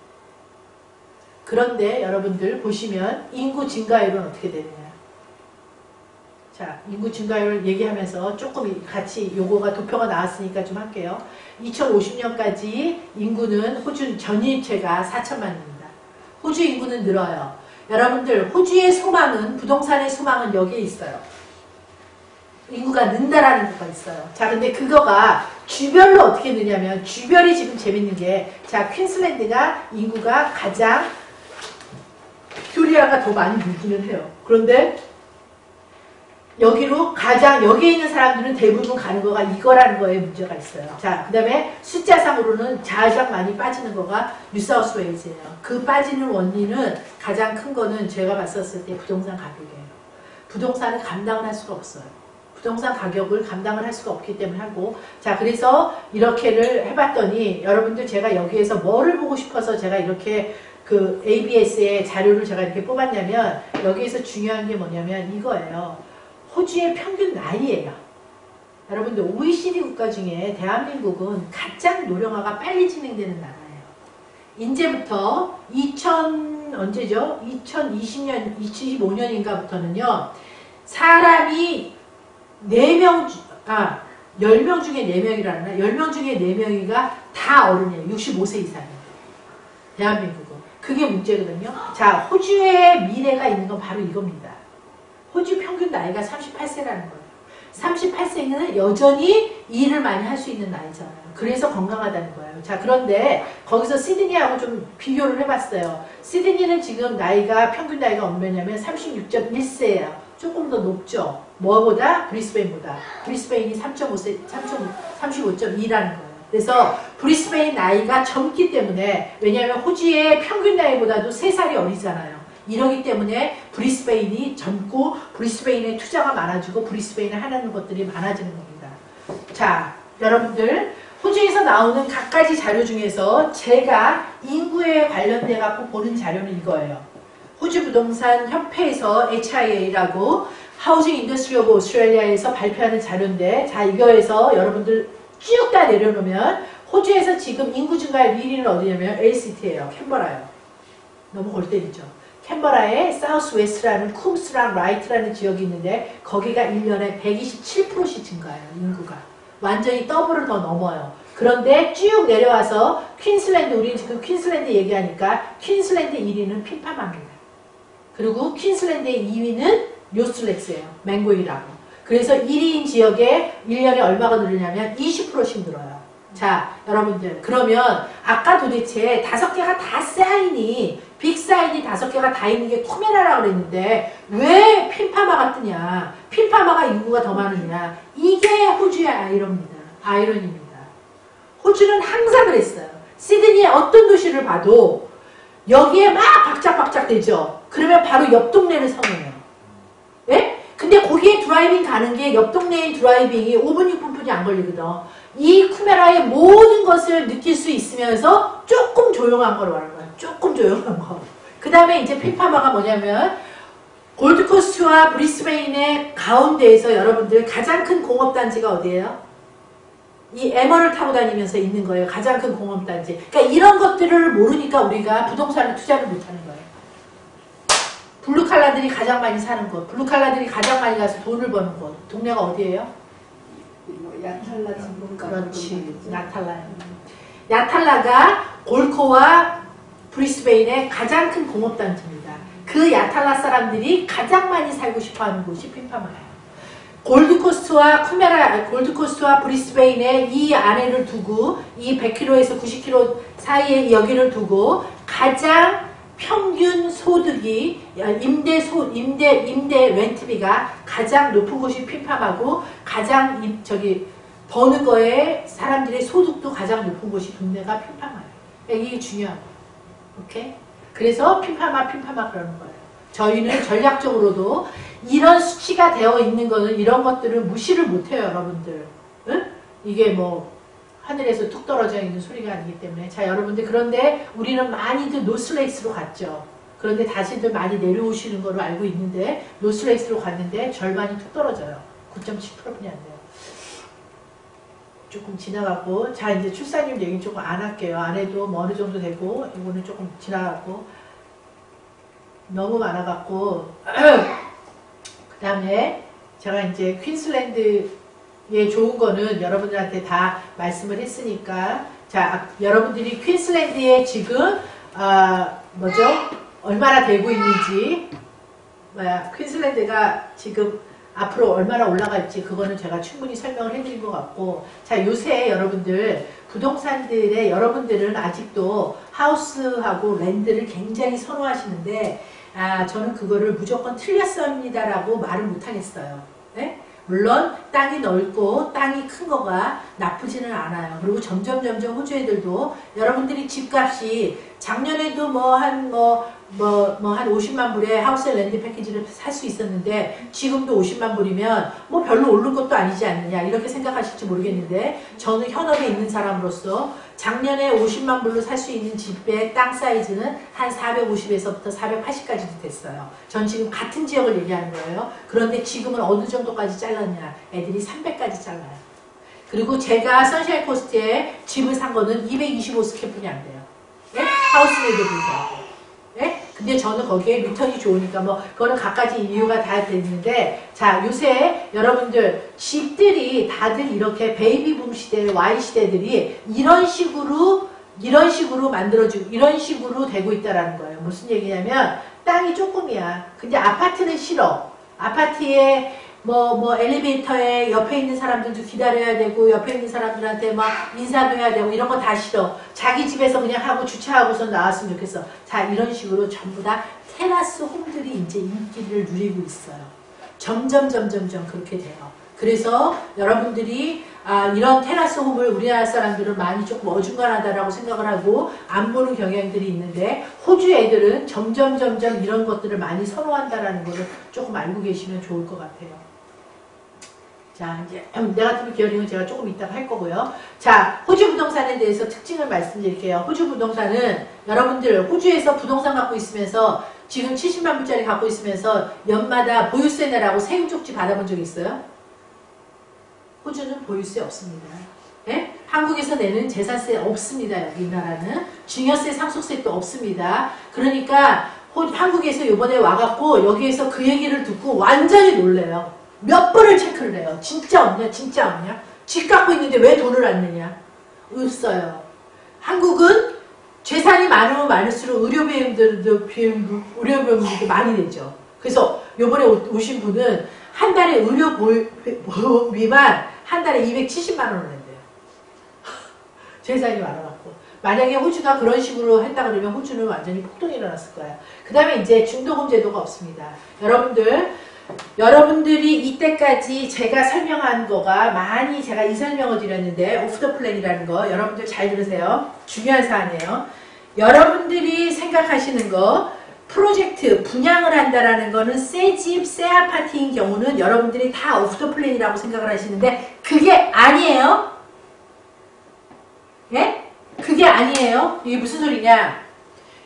그런데 여러분들 보시면 인구 증가율은 어떻게 되느냐? 자, 인구 증가율 얘기하면서 조금 같이 요거가 도표가 나왔으니까 좀 할게요. 이천오십 년까지 인구는 호주 전체가 사천만입니다. 호주 인구는 늘어요. 여러분들 호주의 소망은 부동산의 소망은 여기에 있어요. 인구가 는다라는 거가 있어요. 자, 근데 그거가 주별로 어떻게 느냐면 주별이 지금 재밌는 게 자, 퀸슬랜드가 인구가 가장 빅토리아가 더 많이 늘기는 해요. 그런데 여기로 가장 여기에 있는 사람들은 대부분 가는 거가 이거라는 거에 문제가 있어요. 자, 그 다음에 숫자상으로는 가장 많이 빠지는 거가 뉴사우스 웨일즈예요. 그 빠지는 원인은 가장 큰 거는 제가 봤었을 때 부동산 가격이에요. 부동산은 감당을 할 수가 없어요. 부동산 가격을 감당을 할 수가 없기 때문에 하고 자 그래서 이렇게를 해봤더니 여러분들 제가 여기에서 뭐를 보고 싶어서 제가 이렇게 그 에이비에스의 자료를 제가 이렇게 뽑았냐면 여기에서 중요한 게 뭐냐면 이거예요. 호주의 평균 나이예요. 여러분들 오이시디 국가 중에 대한민국은 가장 노령화가 빨리 진행되는 나라예요. 이제부터 이천 언제죠? 이천이십 년, 이천이십오 년인가부터는요. 사람이 네 명, 아, 열 명 중에 네 명이라나 열 명 중에 네 명이가 다 어른이에요. 육십오 세 이상이에요. 대한민국은. 그게 문제거든요. 자, 호주의 미래가 있는 건 바로 이겁니다. 호주 평균 나이가 삼십팔 세라는 거예요. 삼십팔 세는 여전히 일을 많이 할 수 있는 나이잖아요. 그래서 건강하다는 거예요. 자, 그런데 거기서 시드니하고 좀 비교를 해봤어요. 시드니는 지금 나이가 평균 나이가 얼마냐면 삼십육 점 일 세예요. 조금 더 높죠. 뭐보다? 브리스베인보다. 브리스베인이 삼 점 오 세, 삼십오 점 이라는 거예요. 그래서 브리스베인 나이가 젊기 때문에 왜냐하면 호주의 평균 나이보다도 세 살이 어리잖아요. 이러기 때문에 브리스베인이 젊고 브리스베인에 투자가 많아지고 브리스베인에 하는 것들이 많아지는 겁니다. 자, 여러분들 호주에서 나오는 각가지 자료 중에서 제가 인구에 관련돼 갖고 보는 자료는 이거예요. 호주 부동산 협회에서 에이치아이에이라고 하우징 인더스트리 오브 오스트레일리아에서 발표하는 자료인데 자, 이거에서 여러분들 쭉 다 내려놓으면 호주에서 지금 인구 증가율 일 위는 어디냐면 엘시티예요. 캔버라요. 너무 골 때리죠. 캔버라에 사우스 웨스트라는 쿰스랑 라이트라는 지역이 있는데 거기가 일 년에 백이십칠 퍼센트씩 증가해요. 인구가. 완전히 더블을 더 넘어요. 그런데 쭉 내려와서 퀸슬랜드, 우리는 지금 퀸슬랜드 얘기하니까 퀸슬랜드 일 위는 핀파마입니다. 그리고 퀸슬랜드의 이 위는 요스트렉스예요. 맹고이라고. 그래서 일 위인 지역에 일 년에 얼마가 늘으냐면 이십 퍼센트씩 늘어요. 자, 여러분들 그러면 아까 도대체 다섯 개가 다 사인이 빅 사인이 다섯 개가 다 있는 게 쿠메라라고 그랬는데 왜 핀파마가 뜨냐? 핀파마가 인구가 더 많으냐? 이게 호주의 아이러니입니다. 아이러니입니다. 호주는 항상 그랬어요. 시드니의 어떤 도시를 봐도 여기에 막 박짝박짝 되죠. 그러면 바로 옆 동네를 선호해요. 예? 근데 거기에 드라이빙 가는 게 옆 동네인 드라이빙이 오 분, 육 분뿐이 안 걸리거든. 이 쿠메라의 모든 것을 느낄 수 있으면서 조금 조용한 걸 말하는 거야. 조금 조용한 거. 그 다음에 이제 핀파마가 뭐냐면 골드코스트와 브리스베인의 가운데에서 여러분들 가장 큰 공업단지가 어디예요? 이 에머를 타고 다니면서 있는 거예요. 가장 큰 공업단지. 그러니까 이런 것들을 모르니까 우리가 부동산에 투자를 못하는 거예요. 블루칼라들이 가장 많이 사는 곳, 블루칼라들이 가장 많이 가서 돈을 버는 곳. 동네가 어디예요? 뭐 야탈라 전문가. 그렇지. 야탈라요. 야탈라가 골코와 브리스베인의 가장 큰 공업단지입니다. 그 야탈라 사람들이 가장 많이 살고 싶어하는 곳이 핀파마예요. 골드코스트와 쿠메라, 골드코스트와 브리스베인의 이 안에를 두고 이 백 킬로미터에서 구십 킬로미터 사이에 여기를 두고 가장 평균 소득이 임대 소 임대 임대 렌트비가 가장 높은 곳이 핀팜하고 가장 임, 저기 버는 거에 사람들의 소득도 가장 높은 곳이 동네가 핀팜하예요. 이게 중요한 거예요. 오케이? 그래서 핀파마 핀파마 그러는 거예요. 저희는 전략적으로도 이런 수치가 되어 있는 거는 이런 것들을 무시를 못해요, 여러분들. 응? 이게 뭐 하늘에서 툭 떨어져 있는 소리가 아니기 때문에. 자, 여러분들, 그런데 우리는 많이들 노스레이스로 갔죠. 그런데 다시들 많이 내려오시는 거로 알고 있는데 노스레이스로 갔는데 절반이 툭 떨어져요. 구 점 칠 퍼센트뿐이 안 돼요. 조금 지나갔고, 자, 이제 출산율 얘기 조금 안 할게요. 안 해도 뭐 어느 정도 되고, 이거는 조금 지나갔고, 너무 많아갖고, 그 다음에 제가 이제 퀸슬랜드에 좋은 거는 여러분들한테 다 말씀을 했으니까, 자, 여러분들이 퀸슬랜드에 지금, 아, 뭐죠? 얼마나 되고 있는지, 뭐야, 퀸슬랜드가 지금 앞으로 얼마나 올라갈지 그거는 제가 충분히 설명을 해드린 것 같고, 자, 요새 여러분들 부동산들의 여러분들은 아직도 하우스하고 랜드를 굉장히 선호하시는데, 아, 저는 그거를 무조건 틀렸습니다 라고 말을 못하겠어요. 네? 물론 땅이 넓고 땅이 큰 거가 나쁘지는 않아요. 그리고 점점 점점 호주 애들도 여러분들이 집값이 작년에도 뭐 한 뭐 뭐 뭐 한 오십만 불에 하우스 랜드 패키지를 살 수 있었는데 지금도 오십만 불이면 뭐 별로 오른 것도 아니지 않느냐 이렇게 생각하실지 모르겠는데, 저는 현업에 있는 사람으로서 작년에 오십만 불로 살 수 있는 집의 땅 사이즈는 한 사백오십에서부터 사백팔십까지도 됐어요. 전 지금 같은 지역을 얘기하는 거예요. 그런데 지금은 어느 정도까지 잘랐냐, 애들이 삼백까지 잘라요. 그리고 제가 선샤인 코스트에 집을 산 거는 이백이십오 스퀘어뿐이 안 돼요. 네? 하우스에도 불구하고. 네? 근데 저는 거기에 리턴이 좋으니까 뭐 그거는 각가지 이유가 다 있는데, 자, 요새 여러분들 집들이 다들 이렇게 베이비붐 시대, Y 시대들이 이런 식으로 이런 식으로 만들어지고 이런 식으로 되고 있다라는 거예요. 무슨 얘기냐면 땅이 조금이야. 근데 아파트는 싫어. 아파트에 뭐, 뭐, 엘리베이터에 옆에 있는 사람들도 기다려야 되고, 옆에 있는 사람들한테 막 인사도 해야 되고, 이런 거 다 싫어. 자기 집에서 그냥 하고 주차하고서 나왔으면 좋겠어. 자, 이런 식으로 전부 다 테라스 홈들이 이제 인기를 누리고 있어요. 점점, 점점, 점 그렇게 돼요. 그래서 여러분들이, 아, 이런 테라스 홈을 우리나라 사람들은 많이 조금 어중간하다라고 생각을 하고 안 보는 경향들이 있는데, 호주 애들은 점점, 점점 이런 것들을 많이 선호한다라는 것을 조금 알고 계시면 좋을 것 같아요. 자, 이제 네거티브 기어링은 제가 조금 이따가 할 거고요. 자, 호주 부동산에 대해서 특징을 말씀드릴게요. 호주 부동산은 여러분들 호주에서 부동산 갖고 있으면서 지금 칠십만 불짜리 갖고 있으면서 연마다 보유세 내라고 세금 쪽지 받아본 적 있어요? 호주는 보유세 없습니다. 네? 한국에서 내는 재산세 없습니다. 여기 나라는 증여세, 상속세도 없습니다. 그러니까 호, 한국에서 이번에 와갖고 여기에서 그 얘기를 듣고 완전히 놀래요. 몇 번을 체크를 해요. 진짜 없냐? 진짜 없냐? 집 갖고 있는데 왜 돈을 안 내냐? 없어요. 한국은 재산이 많으면 많을수록 의료비용들도 비용, 의료비용들도 많이 내죠. 그래서 요번에 오신 분은 한 달에 의료 보험비만 한 달에 이백칠십만 원을 낸대요. 재산이 많아갖고. 만약에 호주가 그런 식으로 했다 그러면 호주는 완전히 폭동이 일어났을 거예요. 그 다음에 이제 중도금 제도가 없습니다. 여러분들, 여러분들이 이때까지 제가 설명한 거가 많이 제가 이 설명을 드렸는데, 오프 더 플랜이라는 거 여러분들 잘 들으세요. 중요한 사안이에요. 여러분들이 생각하시는 거, 프로젝트, 분양을 한다라는 거는 새 집, 새 아파트인 경우는 여러분들이 다 오프 더 플랜이라고 생각을 하시는데 그게 아니에요. 예? 그게 아니에요. 이게 무슨 소리냐?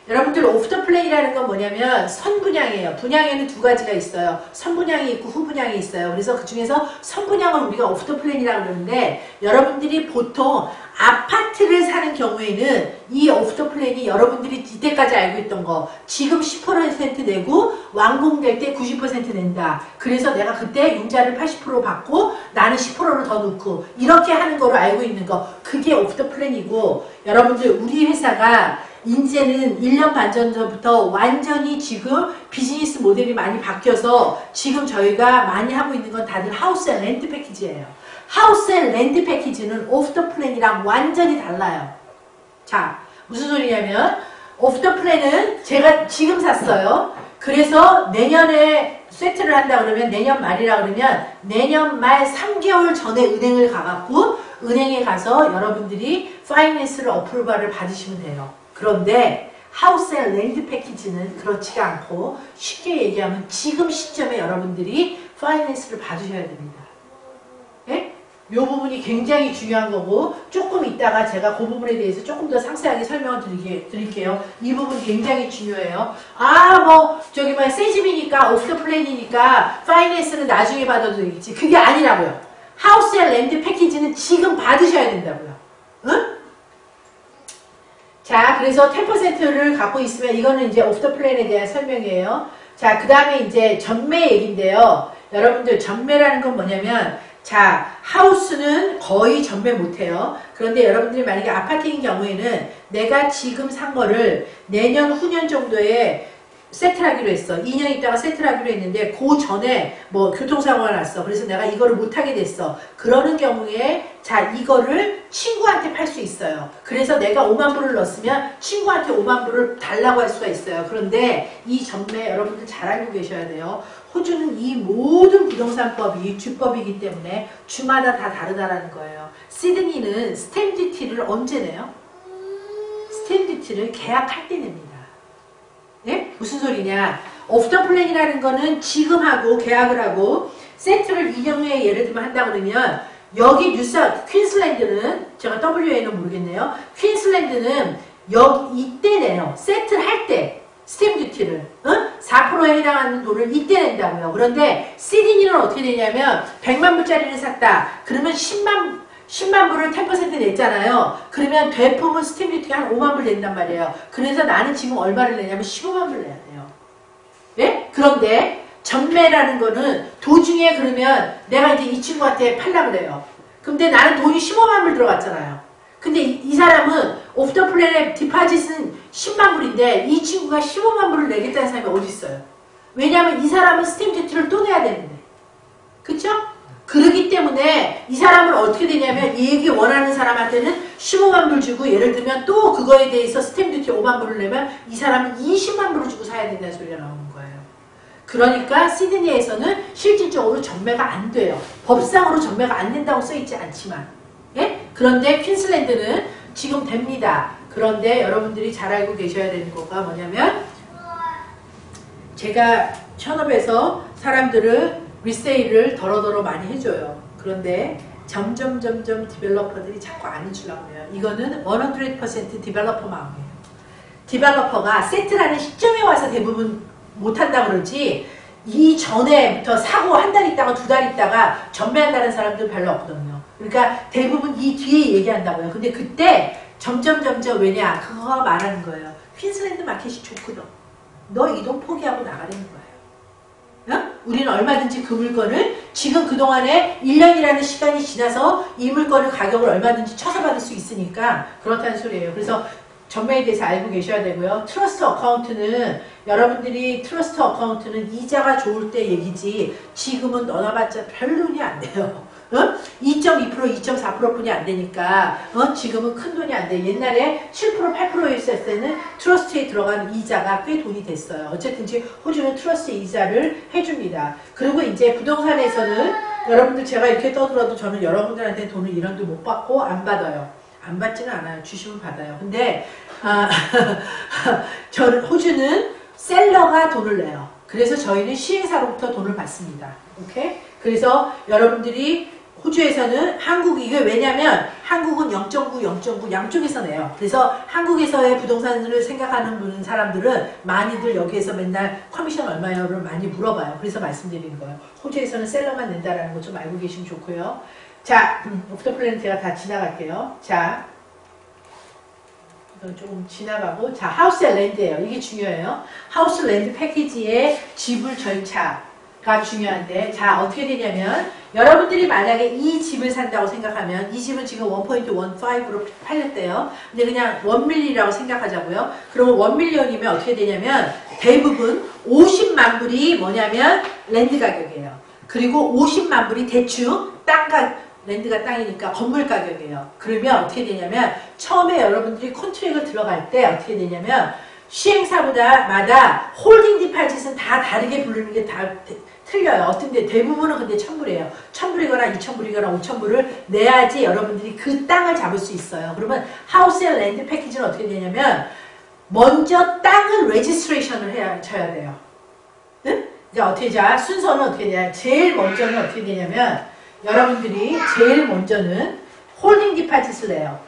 여러분들 오프더 플랜이라는 건 뭐냐면 선분양이에요. 분양에는 두 가지가 있어요. 선분양이 있고 후분양이 있어요. 그래서 그 중에서 선분양을 우리가 오프더 플랜이라고 그러는데 여러분들이 보통 아파트를 사는 경우에는 이 오프더 플랜이 여러분들이 이때까지 알고 있던 거 지금 십 퍼센트 내고 완공될 때 구십 퍼센트 낸다. 그래서 내가 그때 융자를 팔십 퍼센트 받고 나는 십 퍼센트를 더 넣고 이렇게 하는 거로 알고 있는 거 그게 오프더 플랜이고 여러분들 우리 회사가 이제는 일 년 반 전부터 완전히 지금 비즈니스 모델이 많이 바뀌어서 지금 저희가 많이 하고 있는 건 다들 하우스 앤 렌트 패키지예요. 하우스 앤 렌트 패키지는 오프 더 플랜이랑 완전히 달라요. 자, 무슨 소리냐면 오프 더 플랜은 제가 지금 샀어요. 그래서 내년에 세트를 한다 그러면 내년 말이라 그러면 내년 말 삼 개월 전에 은행을 가갖고 은행에 가서 여러분들이 파이낸스를 어플바를 받으시면 돼요. 그런데 하우스 앤 랜드 패키지는 그렇지가 않고 쉽게 얘기하면 지금 시점에 여러분들이 파이낸스를 받으셔야 됩니다. 예? 이 부분이 굉장히 중요한 거고 조금 이따가 제가 그 부분에 대해서 조금 더 상세하게 설명을 드리게, 드릴게요. 이 부분 굉장히 중요해요. 아, 뭐 저기 뭐 새 집이니까 오프 더 플랜이니까 파이낸스는 나중에 받아도 되겠지. 그게 아니라고요. 하우스 앤 랜드 패키지는 지금 받으셔야 된다고요. 응? 자, 그래서 십 퍼센트를 갖고 있으면 이거는 이제 오프 더 플랜에 대한 설명이에요. 자, 그 다음에 이제 전매 얘기인데요. 여러분들 전매라는 건 뭐냐면 자, 하우스는 거의 전매 못해요. 그런데 여러분들이 만약에 아파트인 경우에는 내가 지금 산 거를 내년 후년 정도에 세트하기로 했어. 이 년 있다가 세트하기로 했는데 그 전에 뭐 교통사고가 났어. 그래서 내가 이거를 못하게 됐어. 그러는 경우에 자 이거를 친구한테 팔 수 있어요. 그래서 내가 오만 불을 넣었으면 친구한테 오만 불을 달라고 할 수가 있어요. 그런데 이 전매 여러분들 잘 알고 계셔야 돼요. 호주는 이 모든 부동산법이 주법이기 때문에 주마다 다 다르다라는 거예요. 시드니는 스탬프 듀티를 언제 내요? 스탬프 듀티를 계약할 때 냅니다. 네? 무슨 소리냐? 오프 더 플랜이라는 거는 지금 하고 계약을 하고 세트를 이 년 후에 예를 들면 한다 그러면 여기 뉴사 퀸슬랜드는 제가 더블유에이는 모르겠네요. 퀸슬랜드는 여기 이때 내요. 세트를 할 때 스탬프 듀티를 응? 사 퍼센트에 해당하는 돈을 이때 낸다고요. 그런데 시드니는 어떻게 되냐면 백만 불짜리를 샀다. 그러면 십만 십만 불을 십 퍼센트 냈잖아요. 그러면 되품은 스탬프 듀티가 한 오만 불 낸단 말이에요. 그래서 나는 지금 얼마를 내냐면 십오만 불 내야 돼요. 네? 그런데 전매라는 거는 도중에 그러면 내가 이제 이 친구한테 팔려고 그래요. 근데 나는 돈이 십오만 불 들어갔잖아요. 근데 이, 이 사람은 오프 더 플랜의 디파짓은 십만 불인데 이 친구가 십오만 불을 내겠다는 사람이 어디 있어요? 왜냐하면 이 사람은 스탬프 듀티를 또 내야 되는데. 그쵸? 그러기 때문에 이 사람은 어떻게 되냐면 얘기 원하는 사람한테는 십오만 불 주고 예를 들면 또 그거에 대해서 스탬프 듀티 오만 불을 내면 이 사람은 이십만 불을 주고 사야 된다는 소리가 나오는 거예요. 그러니까 시드니에서는 실질적으로 전매가 안 돼요. 법상으로 전매가 안 된다고 써있지 않지만 예? 그런데 퀸슬랜드는 지금 됩니다. 그런데 여러분들이 잘 알고 계셔야 되는 거가 뭐냐면 제가 현업에서 사람들을 리세일을 더러더러 많이 해줘요. 그런데 점점 점점 디벨로퍼들이 자꾸 안 해주려고 해요. 이거는 백 퍼센트 디벨로퍼 마음이에요. 디벨로퍼가 세트라는 시점에 와서 대부분 못한다고 그러지 이전에부터 사고 한 달 있다가 두 달 있다가 전매한다는 사람들 별로 없거든요. 그러니까 대부분 이 뒤에 얘기한다고요. 근데 그때 점점 점점 왜냐 그거 말하는 거예요. 퀸슬랜드 마켓이 좋거든. 너 이동 포기하고 나가라는 거예요. 어? 우리는 얼마든지 그 물건을 지금 그동안에 일 년이라는 시간이 지나서 이 물건을 가격을 얼마든지 쳐서 받을 수 있으니까 그렇다는 소리예요. 그래서 전매에 대해서 알고 계셔야 되고요. 트러스트 어카운트는 여러분들이 트러스트 어카운트는 이자가 좋을 때 얘기지 지금은 넣어봤자 별 돈이 안 돼요. 어? 이 점 이 퍼센트, 이 점 사 퍼센트 뿐이 안 되니까 어? 지금은 큰 돈이 안 돼. 옛날에 칠 퍼센트, 팔 퍼센트였을 때는 트러스트에 들어가는 이자가 꽤 돈이 됐어요. 어쨌든 호주는 트러스트 이자를 해줍니다. 그리고 이제 부동산에서는 여러분들 제가 이렇게 떠들어도 저는 여러분들한테 돈을 일 원도 못 받고 안 받아요. 안 받지는 않아요. 주시면 받아요. 근데 아, 저는 호주는 셀러가 돈을 내요. 그래서 저희는 시행사로부터 돈을 받습니다. 오케이? 그래서 여러분들이 호주에서는 한국 이게 왜냐면 한국은 영 점 구, 영 점 구 양쪽에서 내요. 그래서 한국에서의 부동산을 생각하는 분 사람들은 많이들 여기에서 맨날 커미션 얼마요를 많이 물어봐요. 그래서 말씀드리는 거예요. 호주에서는 셀러만 낸다라는 거 좀 알고 계시면 좋고요. 자, 오프터 플랜 제가 다 지나갈게요. 자, 이건 조금 지나가고, 자, 하우스 앤 랜드예요. 이게 중요해요. 하우스 랜드 패키지의 지불 절차가 중요한데, 자, 어떻게 되냐면 여러분들이 만약에 이 집을 산다고 생각하면 이 집은 지금 원 포인트 일오로 팔렸대요. 근데 그냥 원 밀리라고 생각하자고요. 그러면 원 밀리언이면 어떻게 되냐면 대부분 오십만 불이 뭐냐면 랜드 가격이에요. 그리고 오십만 불이 대충 땅가 랜드가 땅이니까 건물 가격이에요. 그러면 어떻게 되냐면 처음에 여러분들이 컨트랙을 들어갈 때 어떻게 되냐면 시행사보다 마다 홀딩 디파짓은 다 다르게 부르는 게 다 틀려요. 어떤 데 대부분은 근데 천불이에요. 천불이거나 이천불이거나 오천불을 내야지 여러분들이 그 땅을 잡을 수 있어요. 그러면 하우스 앤 랜드 패키지는 어떻게 되냐면 먼저 땅을 레지스트레이션을 해야 쳐야 돼요. 응? 이제 어떻게 자 순서는 어떻게 되냐? 제일 먼저는 어떻게 되냐면 여러분들이 제일 먼저는 홀딩 디파짓을 내요.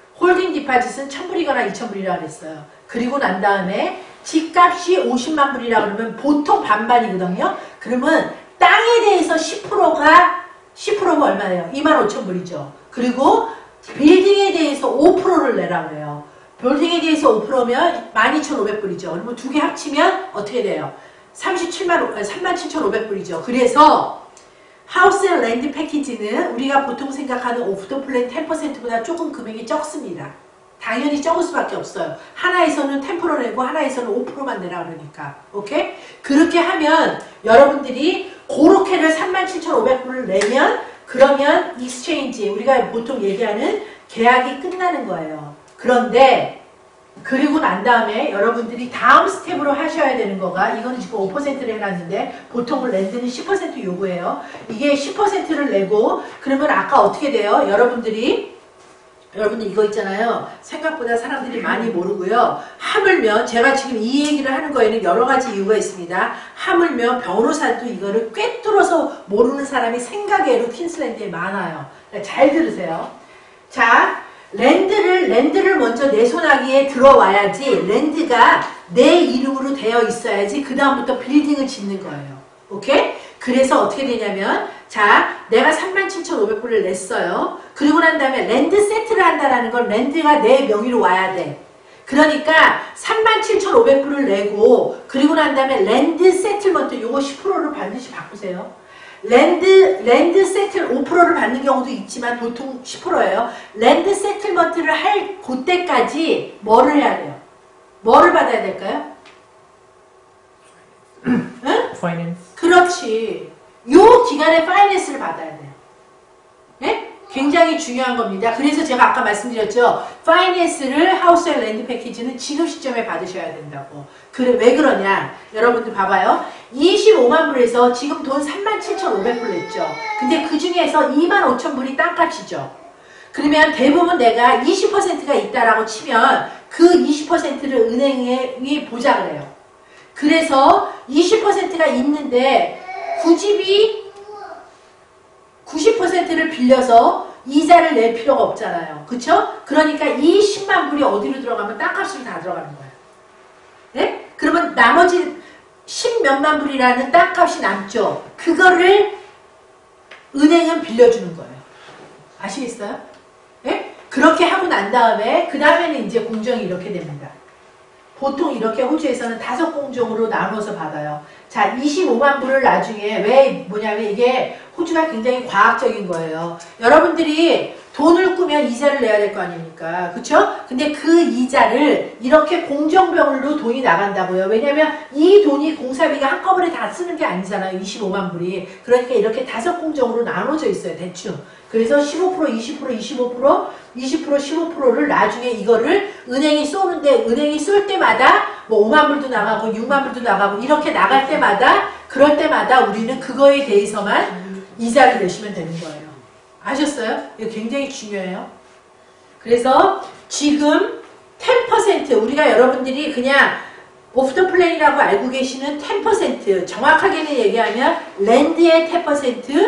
홀딩 디파짓은 천불이거나 이천불이라고 그랬어요. 그리고 난 다음에 집값이 오십만 불이라 그러면 보통 반반이거든요. 그러면 땅에 대해서 십 퍼센트가 십 퍼센트가 얼마예요? 이만 오천 불이죠. 그리고 빌딩에 대해서 오 퍼센트를 내라 그래요. 빌딩에 대해서 오 퍼센트면 만 이천오백 불이죠. 그러면 두 개 합치면 어떻게 돼요? 삼십칠만, 삼만 칠천오백 불이죠. 그래서 하우스 앤 랜드 패키지는 우리가 보통 생각하는 오프터 플랜 십 퍼센트보다 조금 금액이 적습니다. 당연히 적을 수밖에 없어요. 하나에서는 십 퍼센트 내고 하나에서는 오 퍼센트만 내라 그러니까. 오케이? 그렇게 하면 여러분들이 그렇게를 삼만 칠천오백 불을 내면 그러면 익스체인지 우리가 보통 얘기하는 계약이 끝나는 거예요. 그런데 그리고 난 다음에 여러분들이 다음 스텝으로 하셔야 되는 거가 이거는 지금 오 퍼센트를 해놨는데 보통 랜드는 십 퍼센트 요구해요. 이게 십 퍼센트를 내고 그러면 아까 어떻게 돼요? 여러분들이 여러분들 이거 있잖아요. 생각보다 사람들이 많이 모르고요. 하물며 제가 지금 이 얘기를 하는 거에는 여러 가지 이유가 있습니다. 하물며 변호사도 이거를 꿰뚫어서 모르는 사람이 생각외로 퀸슬랜드에 많아요. 잘 들으세요. 자, 랜드를 랜드를 먼저 내 손아귀에 들어와야지 랜드가 내 이름으로 되어 있어야지 그 다음부터 빌딩을 짓는 거예요. 오케이? 그래서 어떻게 되냐면 자 내가 삼만 칠천오백 불을 냈어요. 그리고 난 다음에 랜드 세트를 한다는 건 랜드가 내 명의로 와야 돼. 그러니까 삼만 칠천오백 불을 내고 그리고 난 다음에 랜드 세틀먼트 요거 십 퍼센트를 반드시 바꾸세요. 랜드, 랜드 세틀 오 퍼센트를 받는 경우도 있지만 보통 십 퍼센트예요. 랜드 세틀먼트를 할 그때까지 뭐를 해야 돼요? 뭐를 받아야 될까요? 응? 파이낸스. 그렇지. 요 기간에 파이낸스를 받아야 돼요. 네? 굉장히 중요한 겁니다. 그래서 제가 아까 말씀드렸죠. 파이낸스를 하우스 앤 랜드 패키지는 지금 시점에 받으셔야 된다고. 그래, 왜 그러냐? 여러분들 봐봐요. 이십오만 불에서 지금 돈 삼만 칠천오백 불 냈죠. 근데 그 중에서 이만 오천 불이 땅값이죠. 그러면 대부분 내가 이십 퍼센트가 있다라고 치면 그 이십 퍼센트를 은행에 보장을 해요. 그래서 이십 퍼센트가 있는데 그 집이 구십 퍼센트를 빌려서 이자를 낼 필요가 없잖아요. 그쵸? 그러니까 이 십만 불이 어디로 들어가면 땅값으로 다 들어가는 거예요. 네? 그러면 나머지 십몇만 불이라는 땅값이 남죠. 그거를 은행은 빌려주는 거예요. 아시겠어요? 네? 그렇게 하고 난 다음에 그 다음에는 이제 공정이 이렇게 됩니다. 보통 이렇게 호주에서는 다섯 공정으로 나눠서 받아요. 자, 이십오만 불을 나중에 왜 뭐냐면 이게 호주가 굉장히 과학적인 거예요. 여러분들이 돈을 꾸면 이자를 내야 될 거 아닙니까? 그쵸? 근데 그 이자를 이렇게 공정별로 돈이 나간다고요. 왜냐면 이 돈이 공사비가 한꺼번에 다 쓰는 게 아니잖아요. 이십오만 불이. 그러니까 이렇게 다섯 공정으로 나눠져 있어요. 대충. 그래서 십오 퍼센트, 이십 퍼센트, 이십오 퍼센트, 이십 퍼센트, 십오 퍼센트를 나중에 이거를 은행이 쏘는데 은행이 쏠 때마다 뭐 오만 불도 나가고 육만 불도 나가고 이렇게 나갈 때마다 그럴 때마다 우리는 그거에 대해서만 이자를 내시면 되는 거예요. 아셨어요? 이거 굉장히 중요해요. 그래서 지금 십 퍼센트 우리가 여러분들이 그냥 오프터 플랜이라고 알고 계시는 십 퍼센트 정확하게는 얘기하면 랜드의 십 퍼센트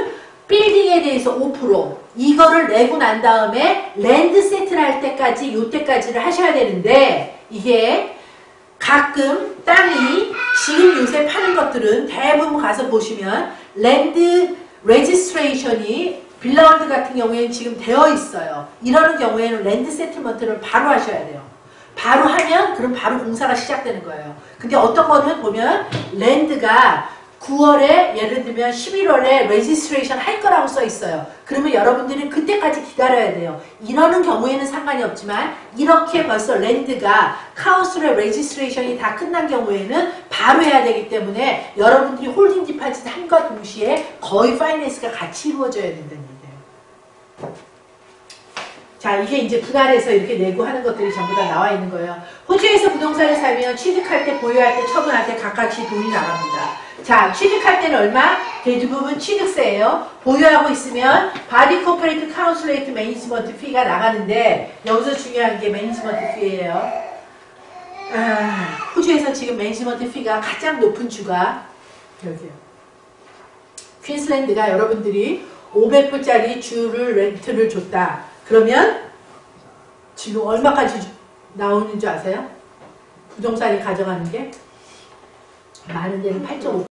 빌딩에 대해서 오 퍼센트 이거를 내고 난 다음에 랜드 세트를 할 때까지 요때까지를 하셔야 되는데 이게 가끔 땅이 지금 요새 파는 것들은 대부분 가서 보시면 랜드 레지스트레이션이 빌라운드 같은 경우에는 지금 되어 있어요. 이러는 경우에는 랜드 세틀먼트를 바로 하셔야 돼요. 바로 하면 그럼 바로 공사가 시작되는 거예요. 근데 어떤 거는 보면 랜드가 구월에 예를 들면 십일월에 레지스트레이션 할 거라고 써 있어요. 그러면 여러분들은 그때까지 기다려야 돼요. 이러는 경우에는 상관이 없지만 이렇게 벌써 랜드가 카운슬의 레지스트레이션이 다 끝난 경우에는 바로 해야 되기 때문에 여러분들이 홀딩 디파짓 한과 동시에 거의 파이낸스가 같이 이루어져야 된다는 얘기예요. 자, 이게 이제 분할해서 이렇게 내고 하는 것들이 전부 다 나와 있는 거예요. 호주에서 부동산을 사면 취득할 때, 보유할 때, 처분할 때 각각씩 돈이 나갑니다. 자, 취득할 때는 얼마? 대부분 취득세예요. 보유하고 있으면 바디 코퍼레이트 카운슬레이트 매니지먼트 피가 나가는데 여기서 중요한 게 매니지먼트 피예요. 아, 호주에서 지금 매니지먼트 피가 가장 높은 주가 여기요. 퀸슬랜드가 여러분들이 오백 불짜리 주를 렌트를 줬다. 그러면 지금 얼마까지 나오는 줄 아세요? 부동산이 가져가는 게 많은 데는 팔 점 오